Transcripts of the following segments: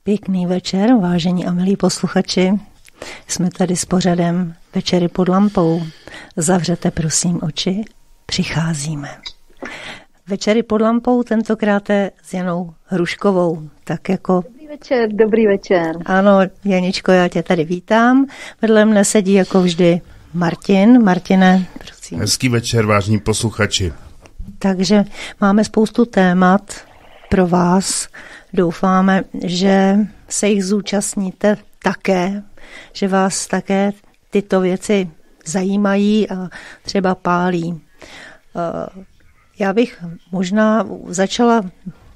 Pěkný večer, vážení a milí posluchači. Jsme tady s pořadem Večery pod lampou. Zavřete prosím oči, přicházíme. Večery pod lampou tentokrát s Janou Hruškovou. Tak jako... Dobrý večer. Ano, Janičko, já tě tady vítám. Vedle mne sedí jako vždy Martin. Martine, prosím. Hezký večer, vážní posluchači. Takže máme spoustu témat pro vás. Doufáme, že se jich zúčastníte také, že vás také tyto věci zajímají a třeba pálí. Já bych možná začala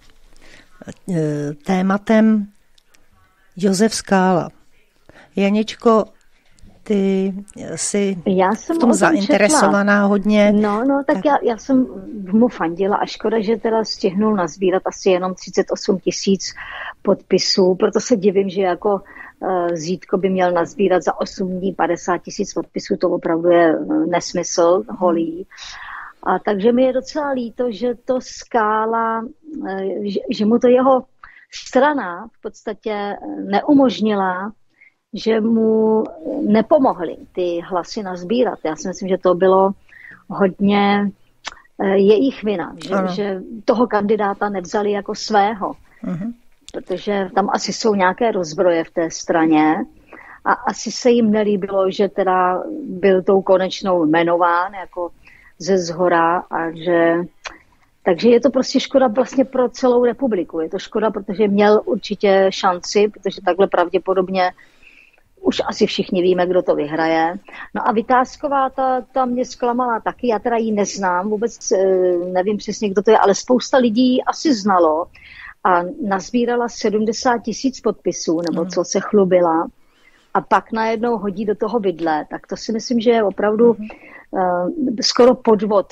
tématem Josef Skála. Janičko, ty jsi v tom zainteresovaná hodně. No, tak já jsem mu fandila a škoda, že teda stihnul nazbírat asi jenom 38 000 podpisů, proto se divím, že jako Zítko by měl nazbírat za 8 dní 50 000 podpisů, to opravdu je nesmysl, holý. A takže mi je docela líto, že to Skála, že mu to jeho strana v podstatě neumožnila, že mu nepomohly ty hlasy nazbírat. Já si myslím, že to bylo hodně jejich vina, že toho kandidáta nevzali jako svého. Protože tam asi jsou nějaké rozbroje v té straně a asi se jim nelíbilo, že teda byl tou konečnou jmenován jako ze zhora a že... Takže je to prostě škoda vlastně pro celou republiku. Je to škoda, protože měl určitě šanci, protože takhle pravděpodobně už asi všichni víme, kdo to vyhraje. No a Vitásková, ta mě zklamala taky, já teda ji neznám, vůbec nevím přesně, kdo to je, ale spousta lidí asi znalo a nazbírala 70 000 podpisů, nebo co se chlubila, a pak najednou hodí do toho vidle. Tak to si myslím, že je opravdu skoro podvod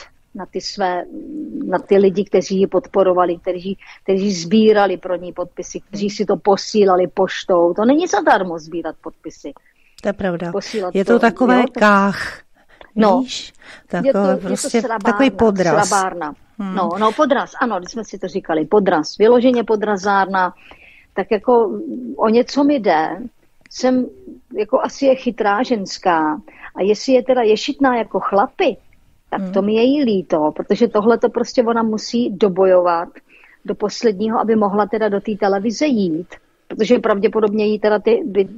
na ty lidi, kteří ji podporovali, kteří sbírali pro ní podpisy, kteří si to posílali poštou. To není zadarmo sbírat podpisy. To je pravda. Je to takové kách. No, víš? Prostě takový podraz. Srabárna. No, podraz, ano, když jsme si to říkali, podraz, vyloženě podrazárna, tak jako o něco mi jde, jsem jako asi je chytrá ženská a jestli je teda ješitná jako chlapy, tak to mi je jí líto, protože tohle to prostě ona musí dobojovat do posledního, aby mohla teda do té televize jít, protože pravděpodobně jí teda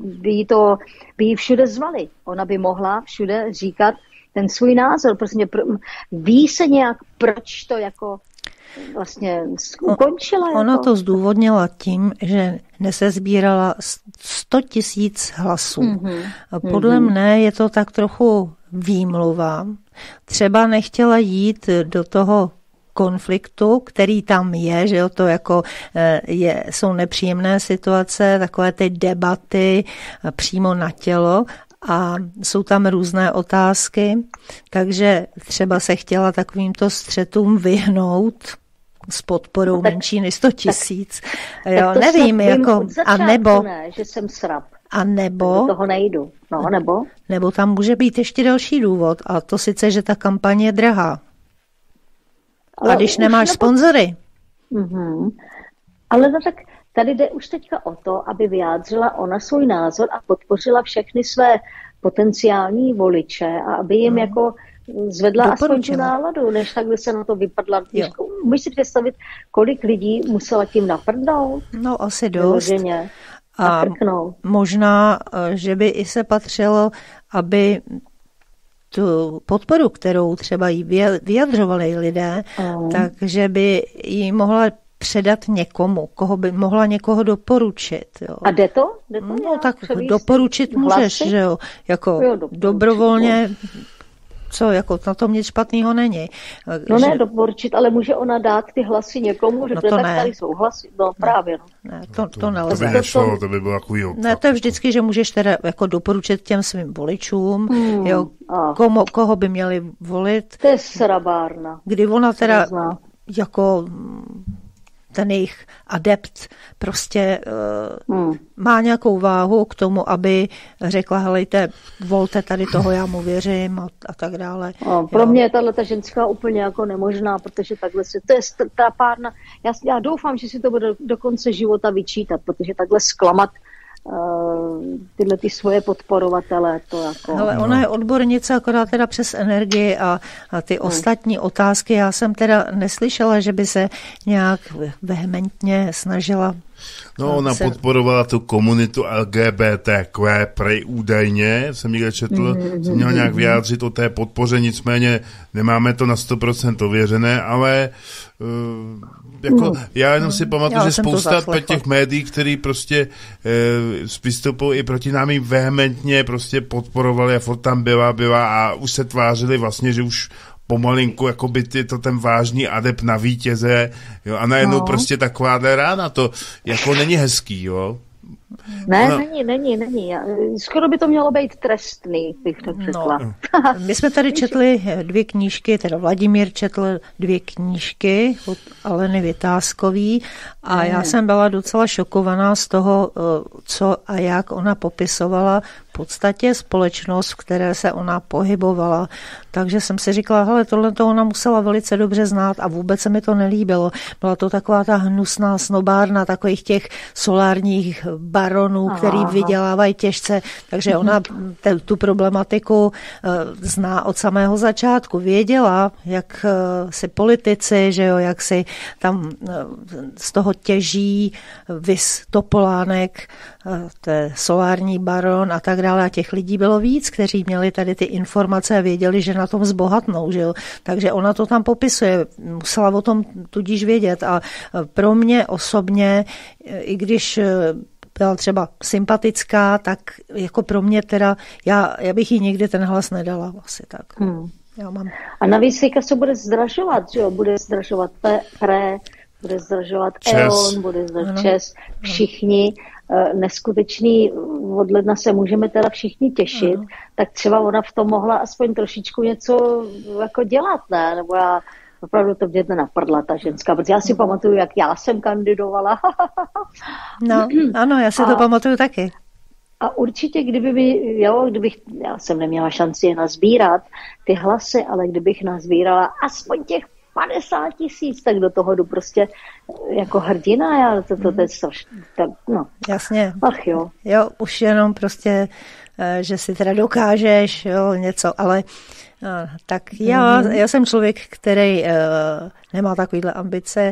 by jí všude zvali. Ona by mohla všude říkat ten svůj názor, prostě ví se nějak, proč to jako vlastně ukončila. Ona to zdůvodnila tím, že nesezbírala 100 000 hlasů. A podle mne je to tak trochu výmluva. Třeba nechtěla jít do toho konfliktu, který tam je, že jo, to jako jsou nepříjemné situace, takové ty debaty přímo na tělo a jsou tam různé otázky, takže třeba se chtěla takovýmto střetům vyhnout s podporou menší než 100 000. Jo, nevím, jako, a nebo... Ne, že jsem srab. A nebo... Do toho nejdu. No, nebo? Nebo tam může být ještě další důvod, a to sice, že ta kampaň je drahá. A když nemáš sponzory. Ale no tak tady jde už teďka o to, aby vyjádřila ona svůj názor a podpořila všechny své potenciální voliče a aby jim jako zvedla aspoň tu náladu, než takhle se na to vypadla. Můžeš si představit, kolik lidí musela tím naprdnout? No asi dost. A možná, že by i se patřilo, aby tu podporu, kterou třeba jí vyjadřovali lidé, takže by ji mohla předat někomu, koho by mohla někoho doporučit. Jo. A jde to? No tak doporučit můžeš, že jo, jako dobrovolně. Co, jako na tom nic špatného není. No ne doporučit, ale může ona dát ty hlasy někomu, že tak tady jsou hlasy. No právě. Ne, to nelze. To by nešlo, to by bylo takový opak. Ne, to je vždycky, že můžeš teda jako doporučit těm svým voličům, jo, koho by měli volit. To je srabárna. Kdy ona teda jako ten jejich adept prostě má nějakou váhu k tomu, aby řekla, helejte, volte tady toho, já mu věřím a tak dále. Pro mě je tato ženská úplně jako nemožná, protože takhle to je trapárna. Já doufám, že si to bude do konce života vyčítat, protože takhle zklamat tyhle ty svoje podporovatele, to jako... Ale ona je odbornice akorát teda přes energii a ty ostatní otázky, já jsem teda neslyšela, že by se nějak vehementně snažila. No, ona podporovala tu komunitu LGBTQ, prej údajně, jsem někde četl, jsem měl nějak vyjádřit o té podpoře, nicméně nemáme to na 100% ověřené, ale jako, já jenom si pamatuju, že spousta těch médií, který prostě vystupují i proti nám vehementně prostě podporovali a furt tam byla a už se tvářili vlastně, že už pomalinku, jako by to ten vážný adept na vítěze, jo, a najednou prostě taková rána, to jako není hezký, jo. Ne, není. Skoro by to mělo být trestný, bych tak řekla. No. My jsme tady četli 2 knížky, teda Vladimír četl 2 knížky od Aleny Vytázkový a já jsem byla docela šokovaná z toho, co a jak ona popisovala v podstatě společnost, v které se ona pohybovala. Takže jsem si říkala, hele, tohle to ona musela velice dobře znát a vůbec se mi to nelíbilo. Byla to taková ta hnusná snobárna takových těch solárních baronů, který vydělávají těžce, takže ona tu problematiku zná od samého začátku. Věděla, jak si politici, že jo, jak si tam z toho těží Vis Topolánek, to je solární baron a tak dále. A těch lidí bylo víc, kteří měli tady ty informace a věděli, že na tom zbohatnou, že jo. Takže ona to tam popisuje, musela o tom tudíž vědět a pro mě osobně, i když byla třeba sympatická, tak jako pro mě teda, já bych jí nikdy ten hlas nedala asi tak. Já mám. A navíc teďka se bude zdražovat, že jo, bude zdražovat PRE, bude zdražovat EON, bude zdražovat ČES, všichni neskutečný, od ledna se můžeme teda všichni těšit, tak třeba ona v tom mohla aspoň trošičku něco jako dělat, ne? Nebo já opravdu to mě napadla ta ženská, protože já si pamatuju, jak já jsem kandidovala. No, ano, já si to pamatuju taky. A určitě, já jsem neměla šanci je nazbírat, ty hlasy, ale kdybych nazbírala aspoň těch 50 000, tak do toho jdu prostě jako hrdina, to je strašný, no. Jasně. Ach jo. Jo, už jenom prostě, že si teda dokážeš, jo, něco, ale tak já jsem člověk, který nemá takovýhle ambice.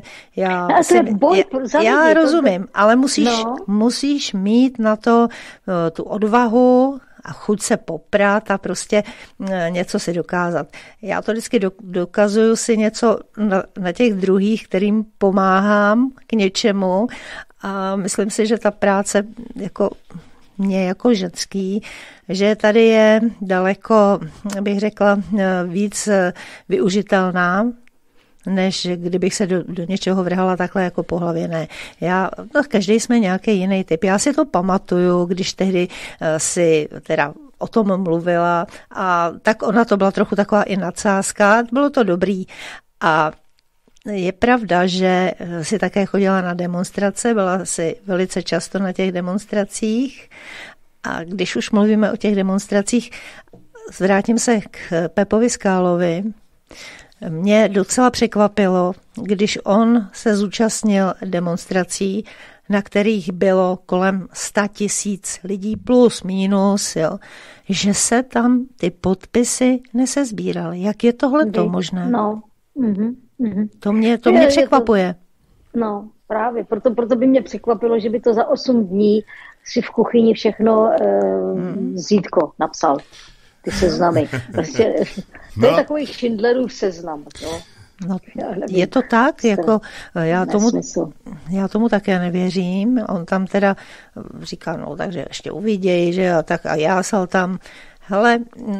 Já rozumím, ale musíš mít na to tu odvahu a chuť se poprat a prostě něco si dokázat. Já to vždycky dokazuju si něco na těch druhých, kterým pomáhám k něčemu a myslím si, že ta práce jako mě jako ženský, že tady je daleko, bych řekla, víc využitelná, než kdybych se do něčeho vrhala takhle jako po hlavě. Ne. Každý jsme nějaký jiný typ. Já si to pamatuju, když tehdy si teda o tom mluvila a tak ona to byla trochu taková i nadsázka. Bylo to dobrý a je pravda, že si také chodila na demonstrace, byla si velice často na těch demonstracích a když už mluvíme o těch demonstracích, vrátím se k Pepovi Skálovi. Mě docela překvapilo, když on se zúčastnil demonstrací, na kterých bylo kolem 100 000 lidí plus, minus, jo, že se tam ty podpisy nesezbíraly. Jak je tohleto možné? No. To mě překvapuje. No, právě. Proto by mě překvapilo, že by to za 8 dní si v kuchyni všechno Zítko napsal. Ty seznamy. Prostě, to je takový Schindlerův seznam. Jo? No, je to tak? Jako, já tomu také nevěřím. On tam teda říká, no takže ještě uviděj, že a tak a jásal tam. Hele,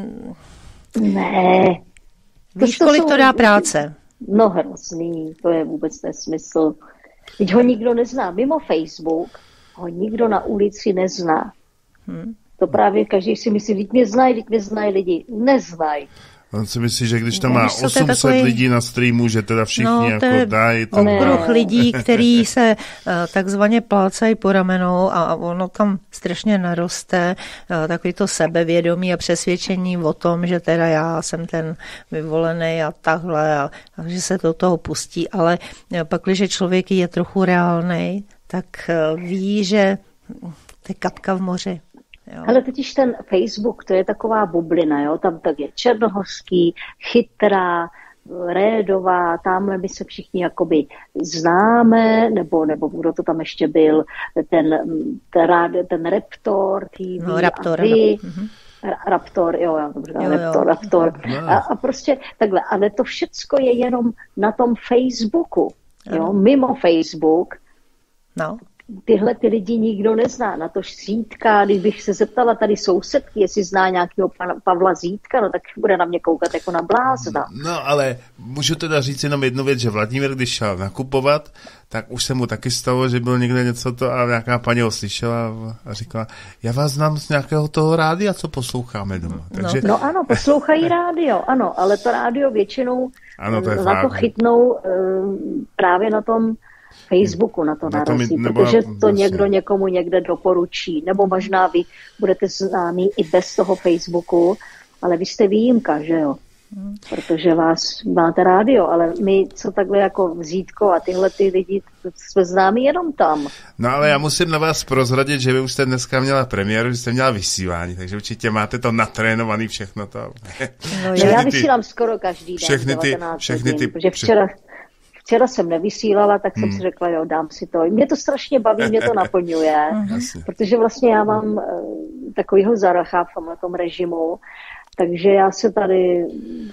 ne. Víš, kolik to dá práce? No hrozný, to je vůbec nesmysl. Teď ho nikdo nezná. Mimo Facebook ho nikdo na ulici nezná. To právě každý si myslí, teď mě znají lidi. Neznají. On si myslí, že když tam má 800 lidí na streamu, že teda všichni jako dají. Okruh lidí, který se takzvaně plácají po ramenou a ono tam strašně naroste takový to sebevědomí a přesvědčení o tom, že teda já jsem ten vyvolený a takhle a že se do toho pustí, ale pak, když člověk je trochu reálnej, tak ví, že to je kapka v moři. Jo. Ale totiž ten Facebook, to je taková bublina, jo? Tam tak je Černohorský, Chytrá, Rédová, tamhle my se všichni jakoby známe, nebo kdo to tam ještě byl, ten Raptor, TV no, Raptor, a vy. Raptor, jo, já to říkám, Raptor. A prostě takhle, ale to všecko je jenom na tom Facebooku, jo, mimo Facebook. No. Tyhle ty lidi nikdo nezná, na to Zítka, když bych se zeptala tady sousedky, jestli zná nějakého Pavla Zítka, no tak bude na mě koukat jako na blázna. No ale můžu teda říct jenom jednu věc, že Vladimír, když šel nakupovat, tak už se mu taky stalo, že byl někde něco to a nějaká paní ho slyšela a říkala, já vás znám z nějakého toho rádia, co posloucháme doma. Takže... No ano, poslouchají rádio, ano, ale to rádio většinou ano, to na to chytnou právě na tom Facebooku na to narazí, protože to někdo někomu někde doporučí, nebo možná vy budete známí i bez toho Facebooku, ale vy jste výjimka, že jo? Protože vás máte rádio, ale my, co takhle jako Zítko a tyhle ty lidi, jsme známí jenom tam. No ale já musím na vás prozradit, že vy už jste dneska měla premiéru, že jste měla vysílání, takže určitě máte to natrénovaný všechno to. No, já vysílám skoro každý den, všechny ty, protože Včera jsem nevysílala, tak jsem si řekla, jo, dám si to. Mě to strašně baví, mě to naplňuje, protože vlastně já mám takovýho zaracha v tom režimu, takže já se tady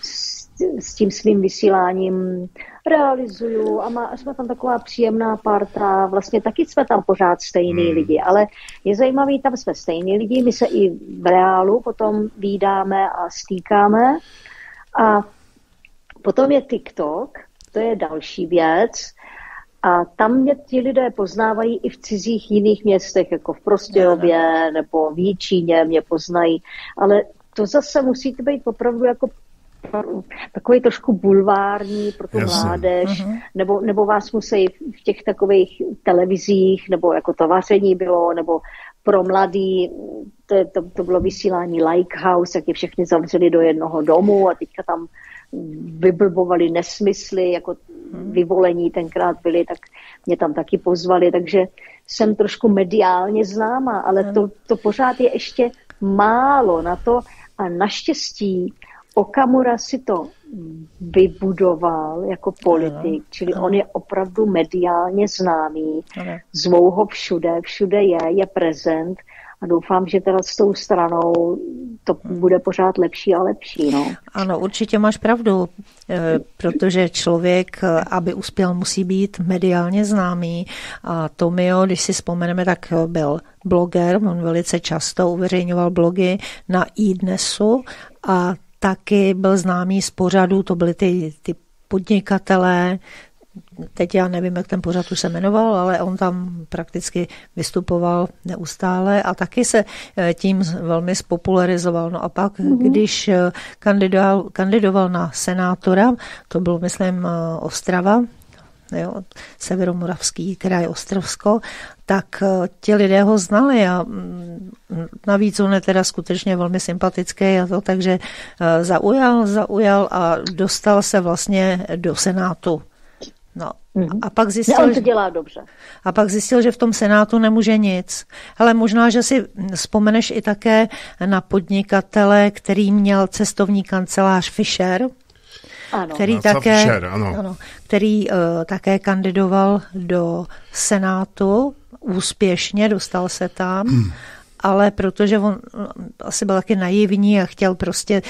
s tím svým vysíláním realizuju a jsme tam taková příjemná parta, vlastně taky jsme tam pořád stejný lidi, ale je zajímavý, tam jsme stejní lidi, my se i v reálu potom vídáme a stýkáme a potom je TikTok. To je další věc. A tam mě ti lidé poznávají i v cizích jiných městech, jako v Prostějově nebo v Jičíně mě poznají. Ale to zase musíte být opravdu jako takový trošku bulvární pro tu mládež, nebo vás musí v těch takových televizích, nebo jako to vaření bylo, nebo pro mladý, to bylo vysílání Likehouse, jak je všechny zavřeli do jednoho domu a teďka tam vyblbovali nesmysly, jako vyvolení tenkrát byli, tak mě tam taky pozvali, takže jsem trošku mediálně známá, ale to pořád je ještě málo na to a naštěstí Okamura si to vybudoval jako politik, čili on je opravdu mediálně známý, zvou ho všude je prezent a doufám, že teda s tou stranou to bude pořád lepší a lepší. No. Ano, určitě máš pravdu, protože člověk, aby uspěl, musí být mediálně známý. A Tomio, když si vzpomeneme, tak byl bloger, on velice často uveřejňoval blogy na iDnesu a taky byl známý z pořadu, to byly ty podnikatelé, teď já nevím, jak ten pořad už se jmenoval, ale on tam prakticky vystupoval neustále a taky se tím velmi spopularizoval. No a pak, když kandidoval na senátora, to byl, myslím, Ostrava, jo, severomoravský kraj Ostravsko, tak ti lidé ho znali a navíc on je teda skutečně velmi sympatický a to, takže zaujal a dostal se vlastně do Senátu. No. A pak zjistil, to dělá dobře. A pak zjistil, že v tom Senátu nemůže nic. Ale možná, že si vzpomeneš i také na podnikatele, který měl cestovní kancelář Fischer, ano. který také kandidoval do Senátu úspěšně, dostal se tam, ale protože on asi byl taky naivní a chtěl prostě,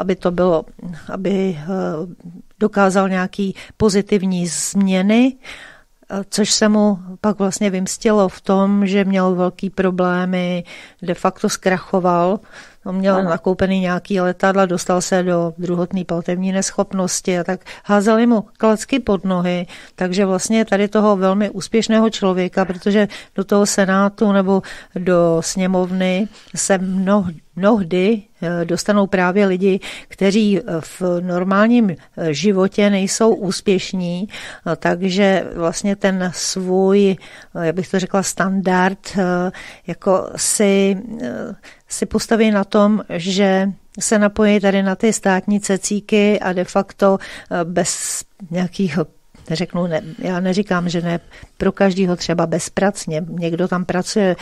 aby dokázal nějaký pozitivní změny, což se mu pak vlastně vymstilo v tom, že měl velký problémy, de facto zkrachoval, On měl nakoupený nějaký letadla, dostal se do druhotné platební neschopnosti a tak házeli mu klacky pod nohy, takže vlastně tady toho velmi úspěšného člověka, protože do toho senátu nebo do sněmovny se mnohdy dostanou právě lidi, kteří v normálním životě nejsou úspěšní, takže vlastně ten svůj, jak bych to řekla, standard jako si postaví na tom, že se napojí tady na ty státní cecíky a de facto bez nějakých, já neříkám, že ne pro každýho třeba bezpracně. Někdo tam pracuje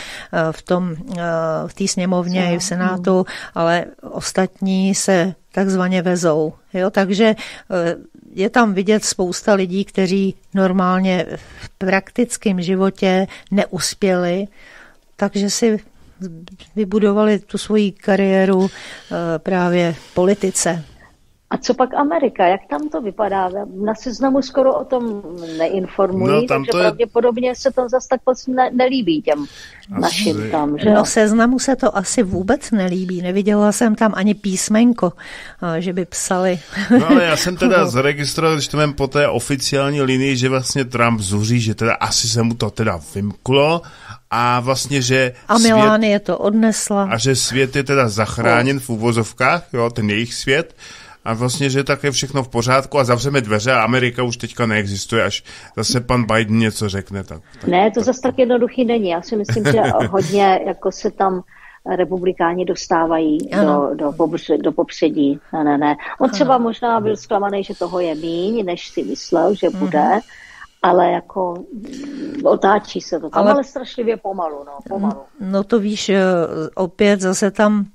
v té sněmovně i v senátu, ale ostatní se takzvaně vezou. Jo? Takže je tam vidět spousta lidí, kteří normálně v praktickém životě neuspěli, takže si vybudovali tu svoji kariéru právě v politice. A co pak Amerika? Jak tam to vypadá? Na Seznamu skoro o tom neinformují, takže pravděpodobně se to zase tak nelíbí těm našim tam. Že? No Seznamu se to asi vůbec nelíbí. Neviděla jsem tam ani písmenko, že by psali. No ale já jsem teda zaregistroval, když to mám po té oficiální linii, že vlastně Trump zuří, že teda asi se mu to teda vymklo a vlastně, že a Melanie to odnesla. A že svět je teda zachráněn v uvozovkách, jo, ten jejich svět. A vlastně, že tak je všechno v pořádku a zavřeme dveře a Amerika už teďka neexistuje, až zase pan Biden něco řekne. Tak. Ne, to zase tak jednoduchý není. Já si myslím, že hodně jako se tam republikáni dostávají do popředí. Ne. On třeba možná byl zklamaný, že toho je míň, než si myslel, že bude, ale jako otáčí se to tam, ale strašlivě pomalu. No to víš, opět zase tam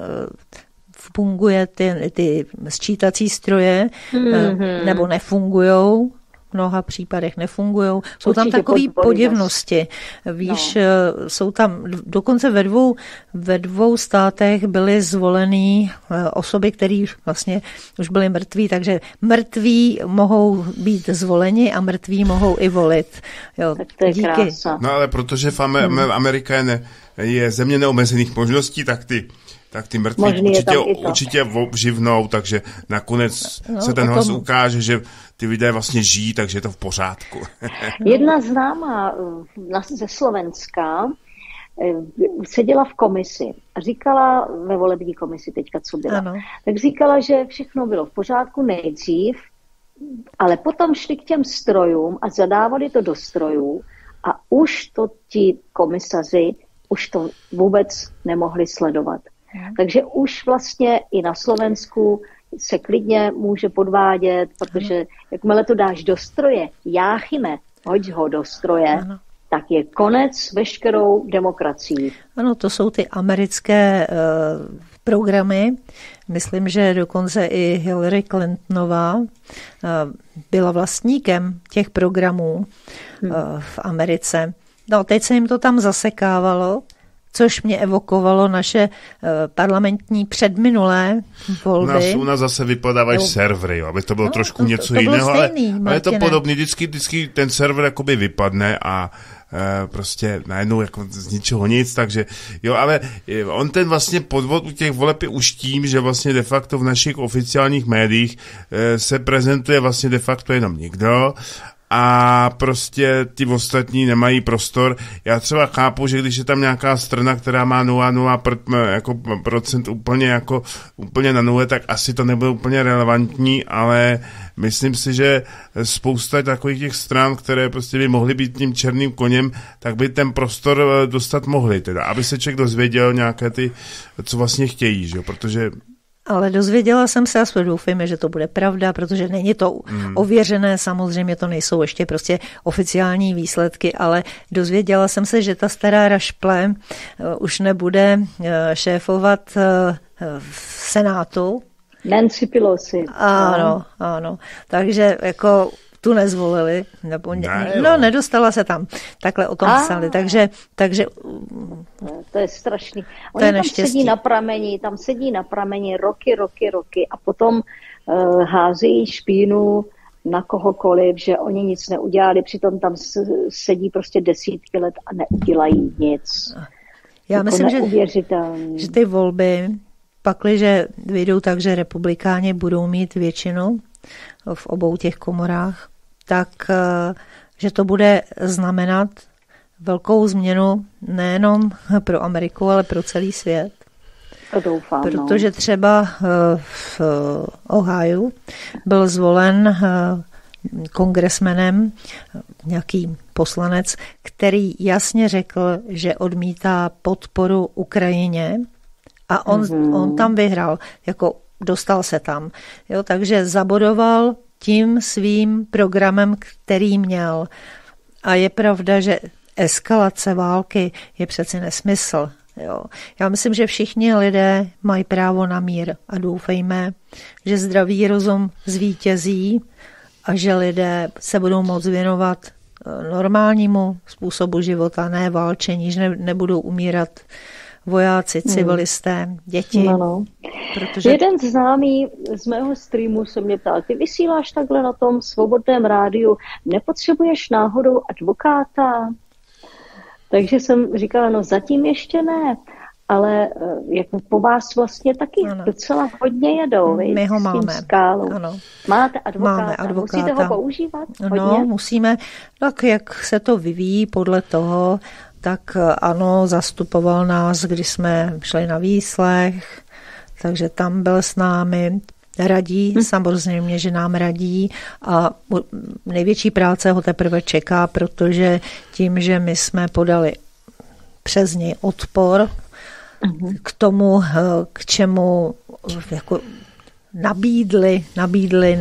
funguje ty sčítací stroje, nebo nefungujou, v mnoha případech nefungujou. Jsou tam takové podivnosti. Víš, jsou tam, dokonce ve dvou státech byly zvolený osoby, které vlastně už byly mrtví, takže mrtví mohou být zvoleni a mrtví mohou i volit. Jo, tak to je krása. No ale protože Amerika je země neomezených možností, tak ty mrtví určitě živnou, takže nakonec se ten hlas ukáže, že ty lidé vlastně žijí, takže je to v pořádku. Jedna známá ze Slovenska seděla v komisi a říkala, ve volební komisi teďka, co byla, tak říkala, že všechno bylo v pořádku nejdřív, ale potom šli k těm strojům a zadávali to do strojů a už to ti komisaři už to vůbec nemohli sledovat. Takže už vlastně i na Slovensku se klidně může podvádět, protože jakmile to dáš do stroje, Jáchyme, hoď ho do stroje, tak je konec veškerou demokracií. Ano, to jsou ty americké programy. Myslím, že dokonce i Hillary Clintonová byla vlastníkem těch programů v Americe. No, teď se jim to tam zasekávalo, což mě evokovalo naše parlamentní předminulé volby. U nás zase vypadávají servery, aby to bylo trošku něco jiného, stejný, ale je to podobný. Vždycky ten server jakoby vypadne a prostě najednou jako z ničeho nic, takže jo, ale on ten vlastně podvod u těch voleb je už tím, že vlastně de facto v našich oficiálních médiích se prezentuje vlastně de facto jenom někdo a prostě ty ostatní nemají prostor. Já třeba chápu, že když je tam nějaká strana, která má 0,0% úplně na nule, tak asi to nebude úplně relevantní, ale myslím si, že spousta takových těch stran, které prostě by mohly být tím černým koněm, tak by ten prostor dostat mohli, teda, aby se člověk dozvěděl nějaké ty, co vlastně chtějí, že? Protože ale dozvěděla jsem se a doufejme, že to bude pravda, protože není to ověřené, samozřejmě to nejsou ještě prostě oficiální výsledky, ale dozvěděla jsem se, že ta stará rašple už nebude šéfovat v Senátu. Nancy Pelosi. Ano. Takže jako tu nezvolili, nebo nedostala se tam. Takhle o tom psali, takže to je strašný. Oni tam sedí na prameni roky a potom házejí špínu na kohokoliv, že oni nic neudělali, přitom tam sedí prostě desítky let a neudělají nic. Já myslím, že ty volby pakliže vyjdou tak, že republikáni budou mít většinu v obou těch komorách, tak že to bude znamenat velkou změnu nejenom pro Ameriku, ale pro celý svět. To doufám, protože třeba v Ohiu byl zvolen kongresmenem nějaký poslanec, který jasně řekl, že odmítá podporu Ukrajině a on tam vyhrál, jako dostal se tam. Jo, takže zabodoval tím svým programem, který měl. A je pravda, že eskalace války je přeci nesmysl. Jo. Já myslím, že všichni lidé mají právo na mír a doufejme, že zdravý rozum zvítězí a že lidé se budou moct věnovat normálnímu způsobu života, ne válčení, že nebudou umírat vojáci, civilisté, děti. No. Protože... Jeden známý z mého streamu se mě ptal, ty vysíláš takhle na tom svobodném rádiu, nepotřebuješ náhodou advokáta? Takže jsem říkala, no zatím ještě ne, ale jako po vás vlastně taky docela hodně jedou. My ho máme. Ano. Máte advokáta. Máme advokáta. Musíte ho používat? Hodně? No, musíme. Tak jak se to vyvíjí podle toho, tak ano, zastupoval nás, když jsme šli na výslech, takže tam byl s námi. Radí, samozřejmě, že nám radí a největší práce ho teprve čeká, protože tím, že my jsme podali přes něj odpor k tomu, k čemu jako nabídli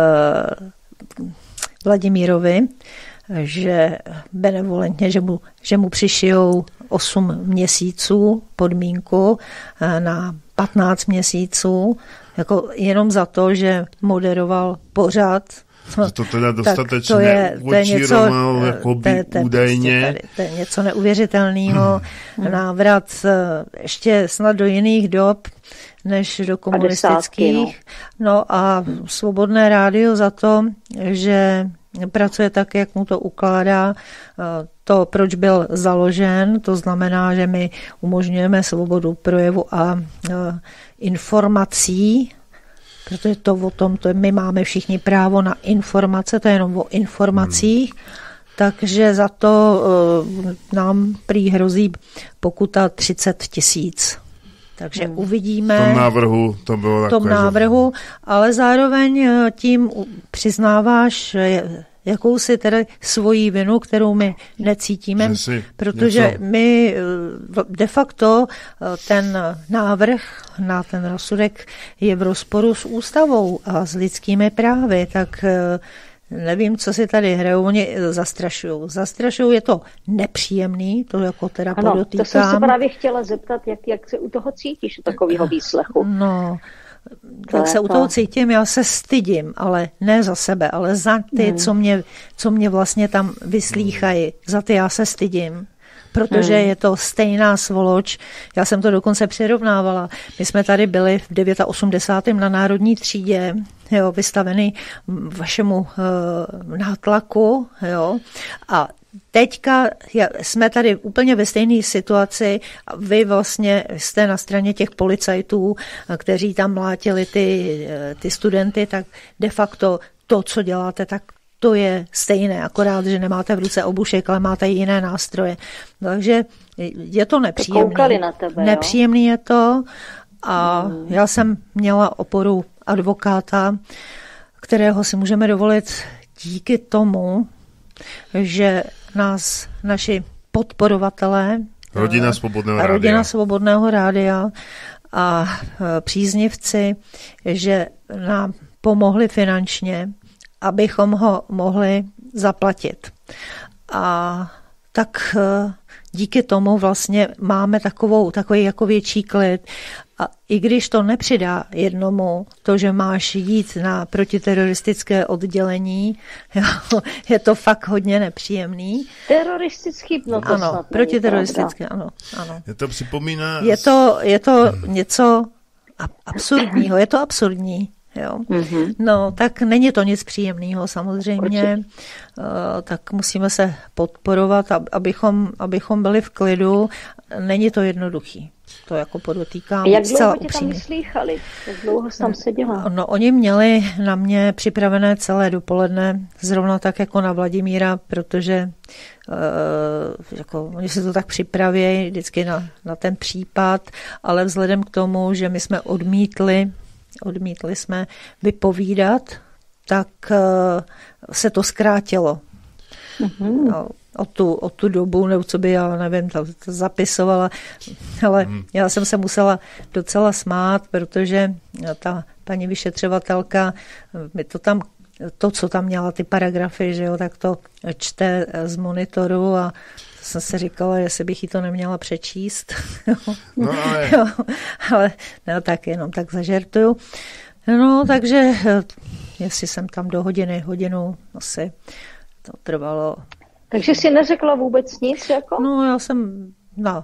Vladimírovi, že benevolentně, že mu přišijou 8 měsíců podmínku na 15 měsíců, jako jenom za to, že moderoval pořad. To teda dostatečně uočíroval údajně. To je něco neuvěřitelného. Návrat ještě snad do jiných dob, než do komunistických. No a Svobodné rádio za to, že pracuje tak, jak mu to ukládá, to, proč byl založen, to znamená, že my umožňujeme svobodu projevu a informací, protože to o tom, my máme všichni právo na informace, to je jenom o informacích, takže za to nám prý hrozí pokuta 30 000. Takže uvidíme. V tom návrhu to bylo takové. V tom návrhu, ale zároveň tím přiznáváš jakousi tedy svoji vinu, kterou my necítíme, protože my de facto ten návrh na ten rozsudek je v rozporu s ústavou a s lidskými právy, tak nevím, co si tady hrajou, oni zastrašují, je to nepříjemný, to jako teda podotýkám. To jsem se právě chtěla zeptat, jak se u toho cítíš, u takového výslechu. No, jak se u toho cítím, já se stydím, ale ne za sebe, ale za ty, co mě vlastně tam vyslýchají. Za ty já se stydím, protože je to stejná svoloč. Já jsem to dokonce přirovnávala. My jsme tady byli v 89. na Národní třídě, jo, vystavený vašemu nátlaku, jo, a teďka jsme tady úplně ve stejné situaci a vy vlastně jste na straně těch policajtů, kteří tam mlátili ty studenty, tak de facto to, co děláte, tak to je stejné, akorát, že nemáte v ruce obušek, ale máte jiné nástroje. Takže je to nepříjemné. Koukali na tebe, nepříjemný je to a já jsem měla oporu advokáta, kterého si můžeme dovolit díky tomu, že nás naši podporovatelé, Rodina Svobodného rádia a příznivci, že nám pomohli finančně, abychom ho mohli zaplatit. A tak díky tomu vlastně máme takový jako větší klid. A i když to nepřidá jednomu, to, že máš jít na protiteroristické oddělení, je to fakt hodně nepříjemný. Teroristický, no to ano, protiteroristické, ano. Je to připomíná... Je to něco absurdního, je to absurdní. Jo. No, tak není to nic příjemného samozřejmě, tak musíme se podporovat, abychom byli v klidu. Není to jednoduchý. To jako podotýkám. Jak dlouho tě tam vyslýchali? Jak dlouho jsi tam seděla? No, oni měli na mě připravené celé dopoledne, zrovna tak jako na Vladimíra, protože jako, oni se to tak připraví vždycky na ten případ, ale vzhledem k tomu, že my jsme odmítli jsme vypovídat, tak se to zkrátilo. No, o tu dobu, nebo co by já nevím, to zapisovala, ale já jsem se musela docela smát, protože ta paní vyšetřovatelka mi to, co tam měla, ty paragrafy, že jo, tak to čte z monitoru a jsem se říkala, jestli bych jí to neměla přečíst. No, ale... Jo, ale no, tak jenom tak zažertuju. No, takže jestli jsem tam do hodinu asi to trvalo. Takže jsi neřekla vůbec nic? Jako? No, já jsem na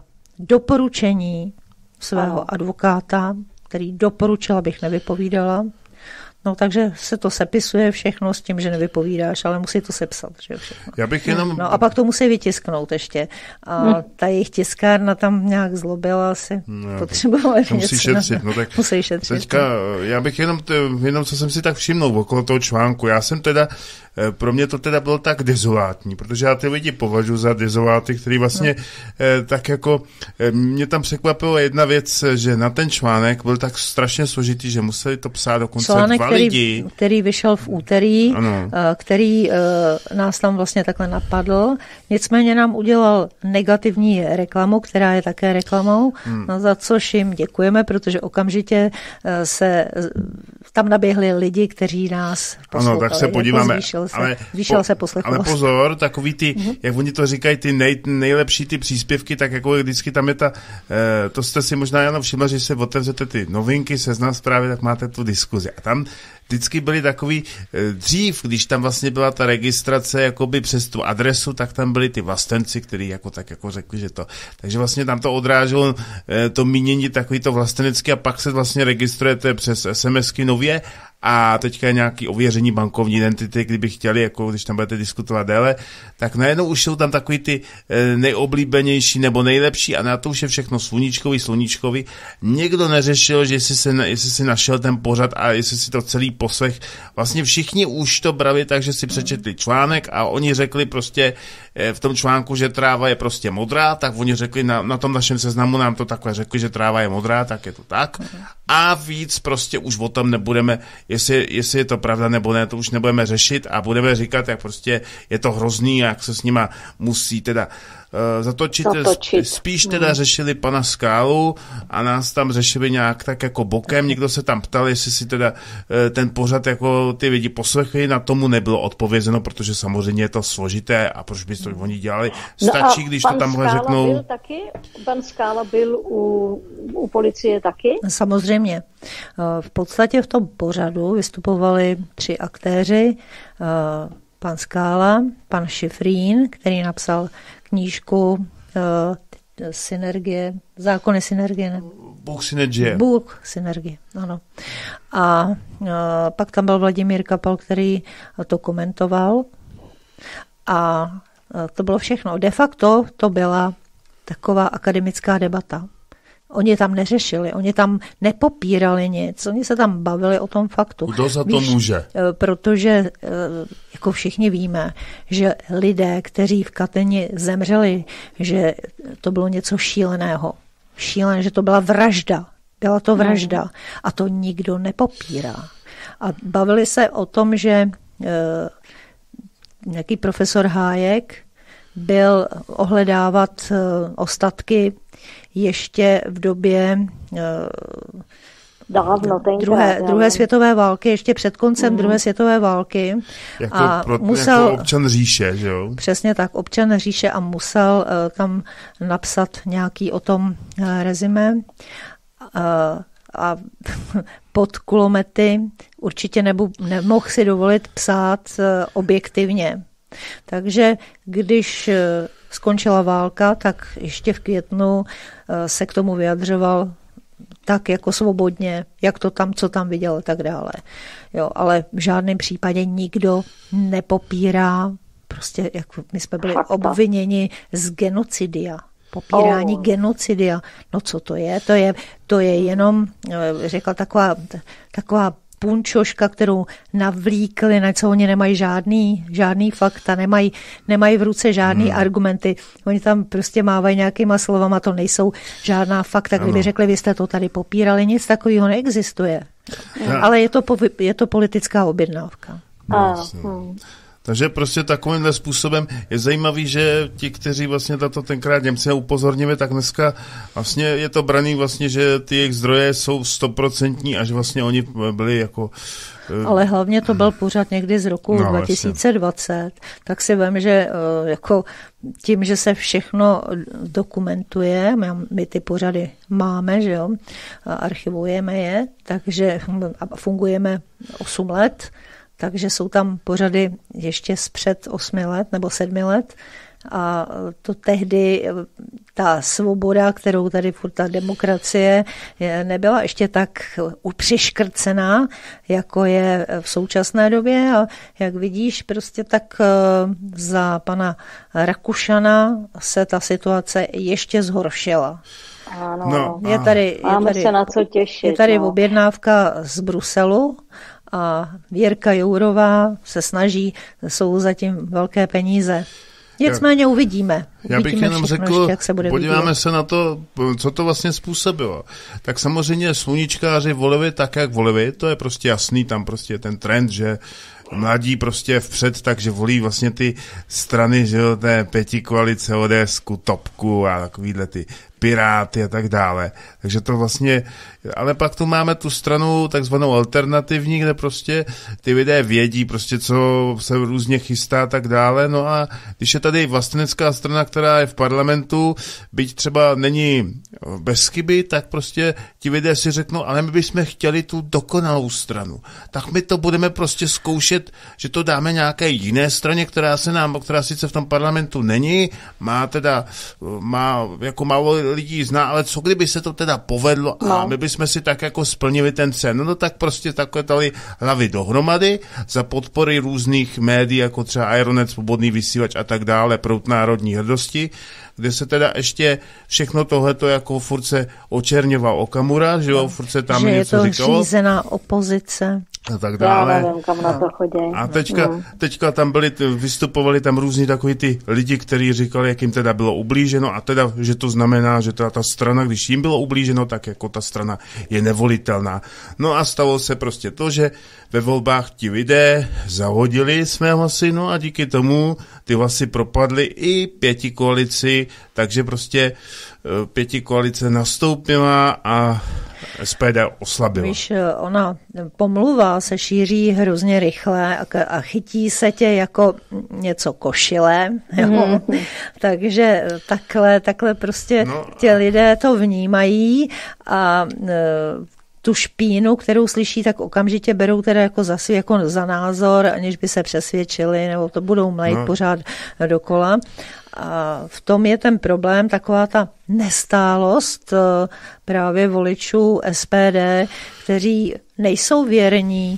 doporučení svého advokáta, který doporučil, abych nevypovídala. No, takže se to sepisuje všechno s tím, že nevypovídáš, ale musí to sepsat, že všechno. Já bych jenom... No a pak to musí vytisknout ještě. A ta jejich tiskárna tam nějak zlobila asi. Potřebovala něco. Musí šetřit. No tak musí šetřit. Teďka, já bych jenom co jsem si tak všimnul okolo toho článku. Já jsem teda, pro mě to teda bylo tak dezolátní, protože já ty lidi považuji za dezoláty, který vlastně tak jako, mě tam překvapilo jedna věc, že na ten článek byl tak strašně složitý, že museli to psát dokonce článek, dva lidi. Který vyšel v úterý, který nás tam vlastně takhle napadl. Nicméně nám udělal negativní reklamu, která je také reklamou, za což jim děkujeme, protože okamžitě se tam naběhli lidi, kteří nás poslouchali. Ano, tak se podíváme. Zvýšil se poslechovost. Ale pozor, takový ty, jak oni to říkají, ty nejlepší ty příspěvky, tak jako vždycky tam je to jste si možná jenom všimli, že se otevřete ty novinky, Seznam Zprávy, tak máte tu diskuzi. A tam vždycky byly takový, dřív, když tam vlastně byla ta registrace jakoby přes tu adresu, tak tam byli ty vlastenci, kteří jako tak jako řekli, že to. Takže vlastně tam to odráželo to mínění takový to vlastenecký a pak se vlastně registrujete přes SMSky nově a teďka je nějaký ověření bankovní identity, kdyby chtěli, jako když tam budete diskutovat déle, tak najednou už jsou tam takový ty nejoblíbenější nebo nejlepší a na to už je všechno sluníčkový. Někdo neřešil, že jestli si našel ten pořad a jestli si to celý poslech. Vlastně všichni už to brali tak, že si přečetli článek a oni řekli prostě v tom článku, že tráva je prostě modrá, tak oni řekli na tom našem seznamu nám to takhle řekli, že tráva je modrá, tak je to tak. A víc prostě už o tom nebudeme, jestli je to pravda nebo ne, to už nebudeme řešit a budeme říkat, jak prostě je to hrozný, jak se s nima musí teda zatočit. Spíš teda řešili pana Skálu a nás tam řešili nějak tak jako bokem. Někdo se tam ptal, jestli si teda ten pořad jako ty lidi poslechli, na tomu nebylo odpovězeno, protože samozřejmě je to složité a proč by to oni dělali. Stačí, když to tamhle řeknou. Pan Skála byl u policie taky? Samozřejmě. V podstatě v tom pořadu vystupovali 3 aktéři. Pan Skála, pan Šifrín, který napsal knížku Synergie, zákony synergie, ne? Bůh synergie, ano. A pak tam byl Vladimír Kapal, který to komentoval a to bylo všechno. De facto to byla taková akademická debata. Oni tam neřešili, oni tam nepopírali nic, oni se tam bavili o tom faktu. Kdo za to může? Protože jako všichni víme, že lidé, kteří v Katyni zemřeli, že to bylo něco šíleného. Že to byla vražda. Byla to vražda. A to nikdo nepopírá. A bavili se o tom, že nějaký profesor Hájek byl ohledávat ostatky ještě v době druhé světové války, ještě před koncem druhé světové války. Jako občan říše, že jo? Přesně tak, občan říše a musel tam napsat nějaký o tom rezime a pod kulomety určitě nemohl si dovolit psát objektivně. Takže když skončila válka, tak ještě v květnu se k tomu vyjadřoval tak jako svobodně, jak to tam, co tam viděl a tak dále. Jo, ale v žádném případě nikdo nepopírá, prostě jak my jsme byli obviněni z genocidia. popírání genocidia. No co to je? To je jenom, řekla, taková punčoška, kterou navlíkli, na co oni nemají žádný fakta, nemají v ruce žádný argumenty. Oni tam prostě mávají nějakýma slovama, to nejsou žádná fakta. Kdyby řekli, vy jste to tady popírali, nic takového neexistuje. Ale je to politická objednávka. Takže prostě takovýmhle způsobem je zajímavý, že ti, kteří vlastně tenkrát Němci upozornili, tak dneska vlastně je to braný vlastně, že ty jejich zdroje jsou 100% a že vlastně oni byli jako... Ale hlavně to byl pořad někdy z roku 2020, vlastně. Tak si vem, že jako tím, že se všechno dokumentuje, my ty pořady máme, že jo, archivujeme je, takže fungujeme 8 let, takže jsou tam pořady ještě zpřed 8 let nebo 7 let a to tehdy ta svoboda, kterou tady furt ta demokracie nebyla ještě tak přiškrcená, jako je v současné době a jak vidíš, prostě tak za pana Rakušana se ta situace ještě zhoršila. Ano, máme se na co těšit. Je tady objednávka z Bruselu, a Věrka Jourová se snaží, jsou zatím velké peníze. Nicméně uvidíme. Já bych jenom řekl, podíváme se na to, co to vlastně způsobilo. Tak samozřejmě sluníčkáři volili tak, jak volili, to je prostě jasný, tam prostě ten trend, že mladí prostě vpřed, takže volí vlastně ty strany, že jo, té pětikoalice, ODSku, Topku a takovýhle ty Piráty a tak dále. Takže to vlastně, ale pak tu máme tu stranu takzvanou alternativní, kde prostě ty lidé vědí prostě, co se různě chystá a tak dále. No a když je tady vlastenecká strana, která je v parlamentu, byť třeba není bez chyby, tak prostě ti lidé si řeknou, ale my bychom chtěli tu dokonalou stranu. Tak my to budeme prostě zkoušet, že to dáme nějaké jiné straně, která sice v tom parlamentu není, má jako málo lidí zná, ale co kdyby se to teda povedlo a my bychom si tak jako splnili ten sen. No tak prostě takové tady hlavy dohromady za podpory různých médií, jako třeba Aeronet, Svobodný vysílač a tak dále, Proud národní hrdosti, kde se teda ještě všechno tohleto jako furt se očerňoval Okamura, že jo, furt se tam něco říkalo. Že je to řízená opozice. A tak dále. Já nevím, kam na to chodí. A teďka tam vystupovali tam různí takový ty lidi, kteří říkali, jak jim teda bylo ublíženo a teda, že to znamená, že teda ta strana, když jim bylo ublíženo, tak jako ta strana je nevolitelná. No a stalo se prostě to, že ve volbách ti lidé zahodili své hlasy, no a díky tomu ty hlasy propadly i pětikoalici, takže prostě pětikoalice nastoupila a SPD oslabila. Víš, ona pomluva se šíří hrozně rychle a chytí se tě jako něco košile. Takže takhle prostě tě lidé to vnímají a tu špínu, kterou slyší, tak okamžitě berou teda jako za názor, aniž by se přesvědčili, nebo to budou mlejt pořád dokola. A v tom je ten problém, taková ta nestálost právě voličů SPD, kteří nejsou věrní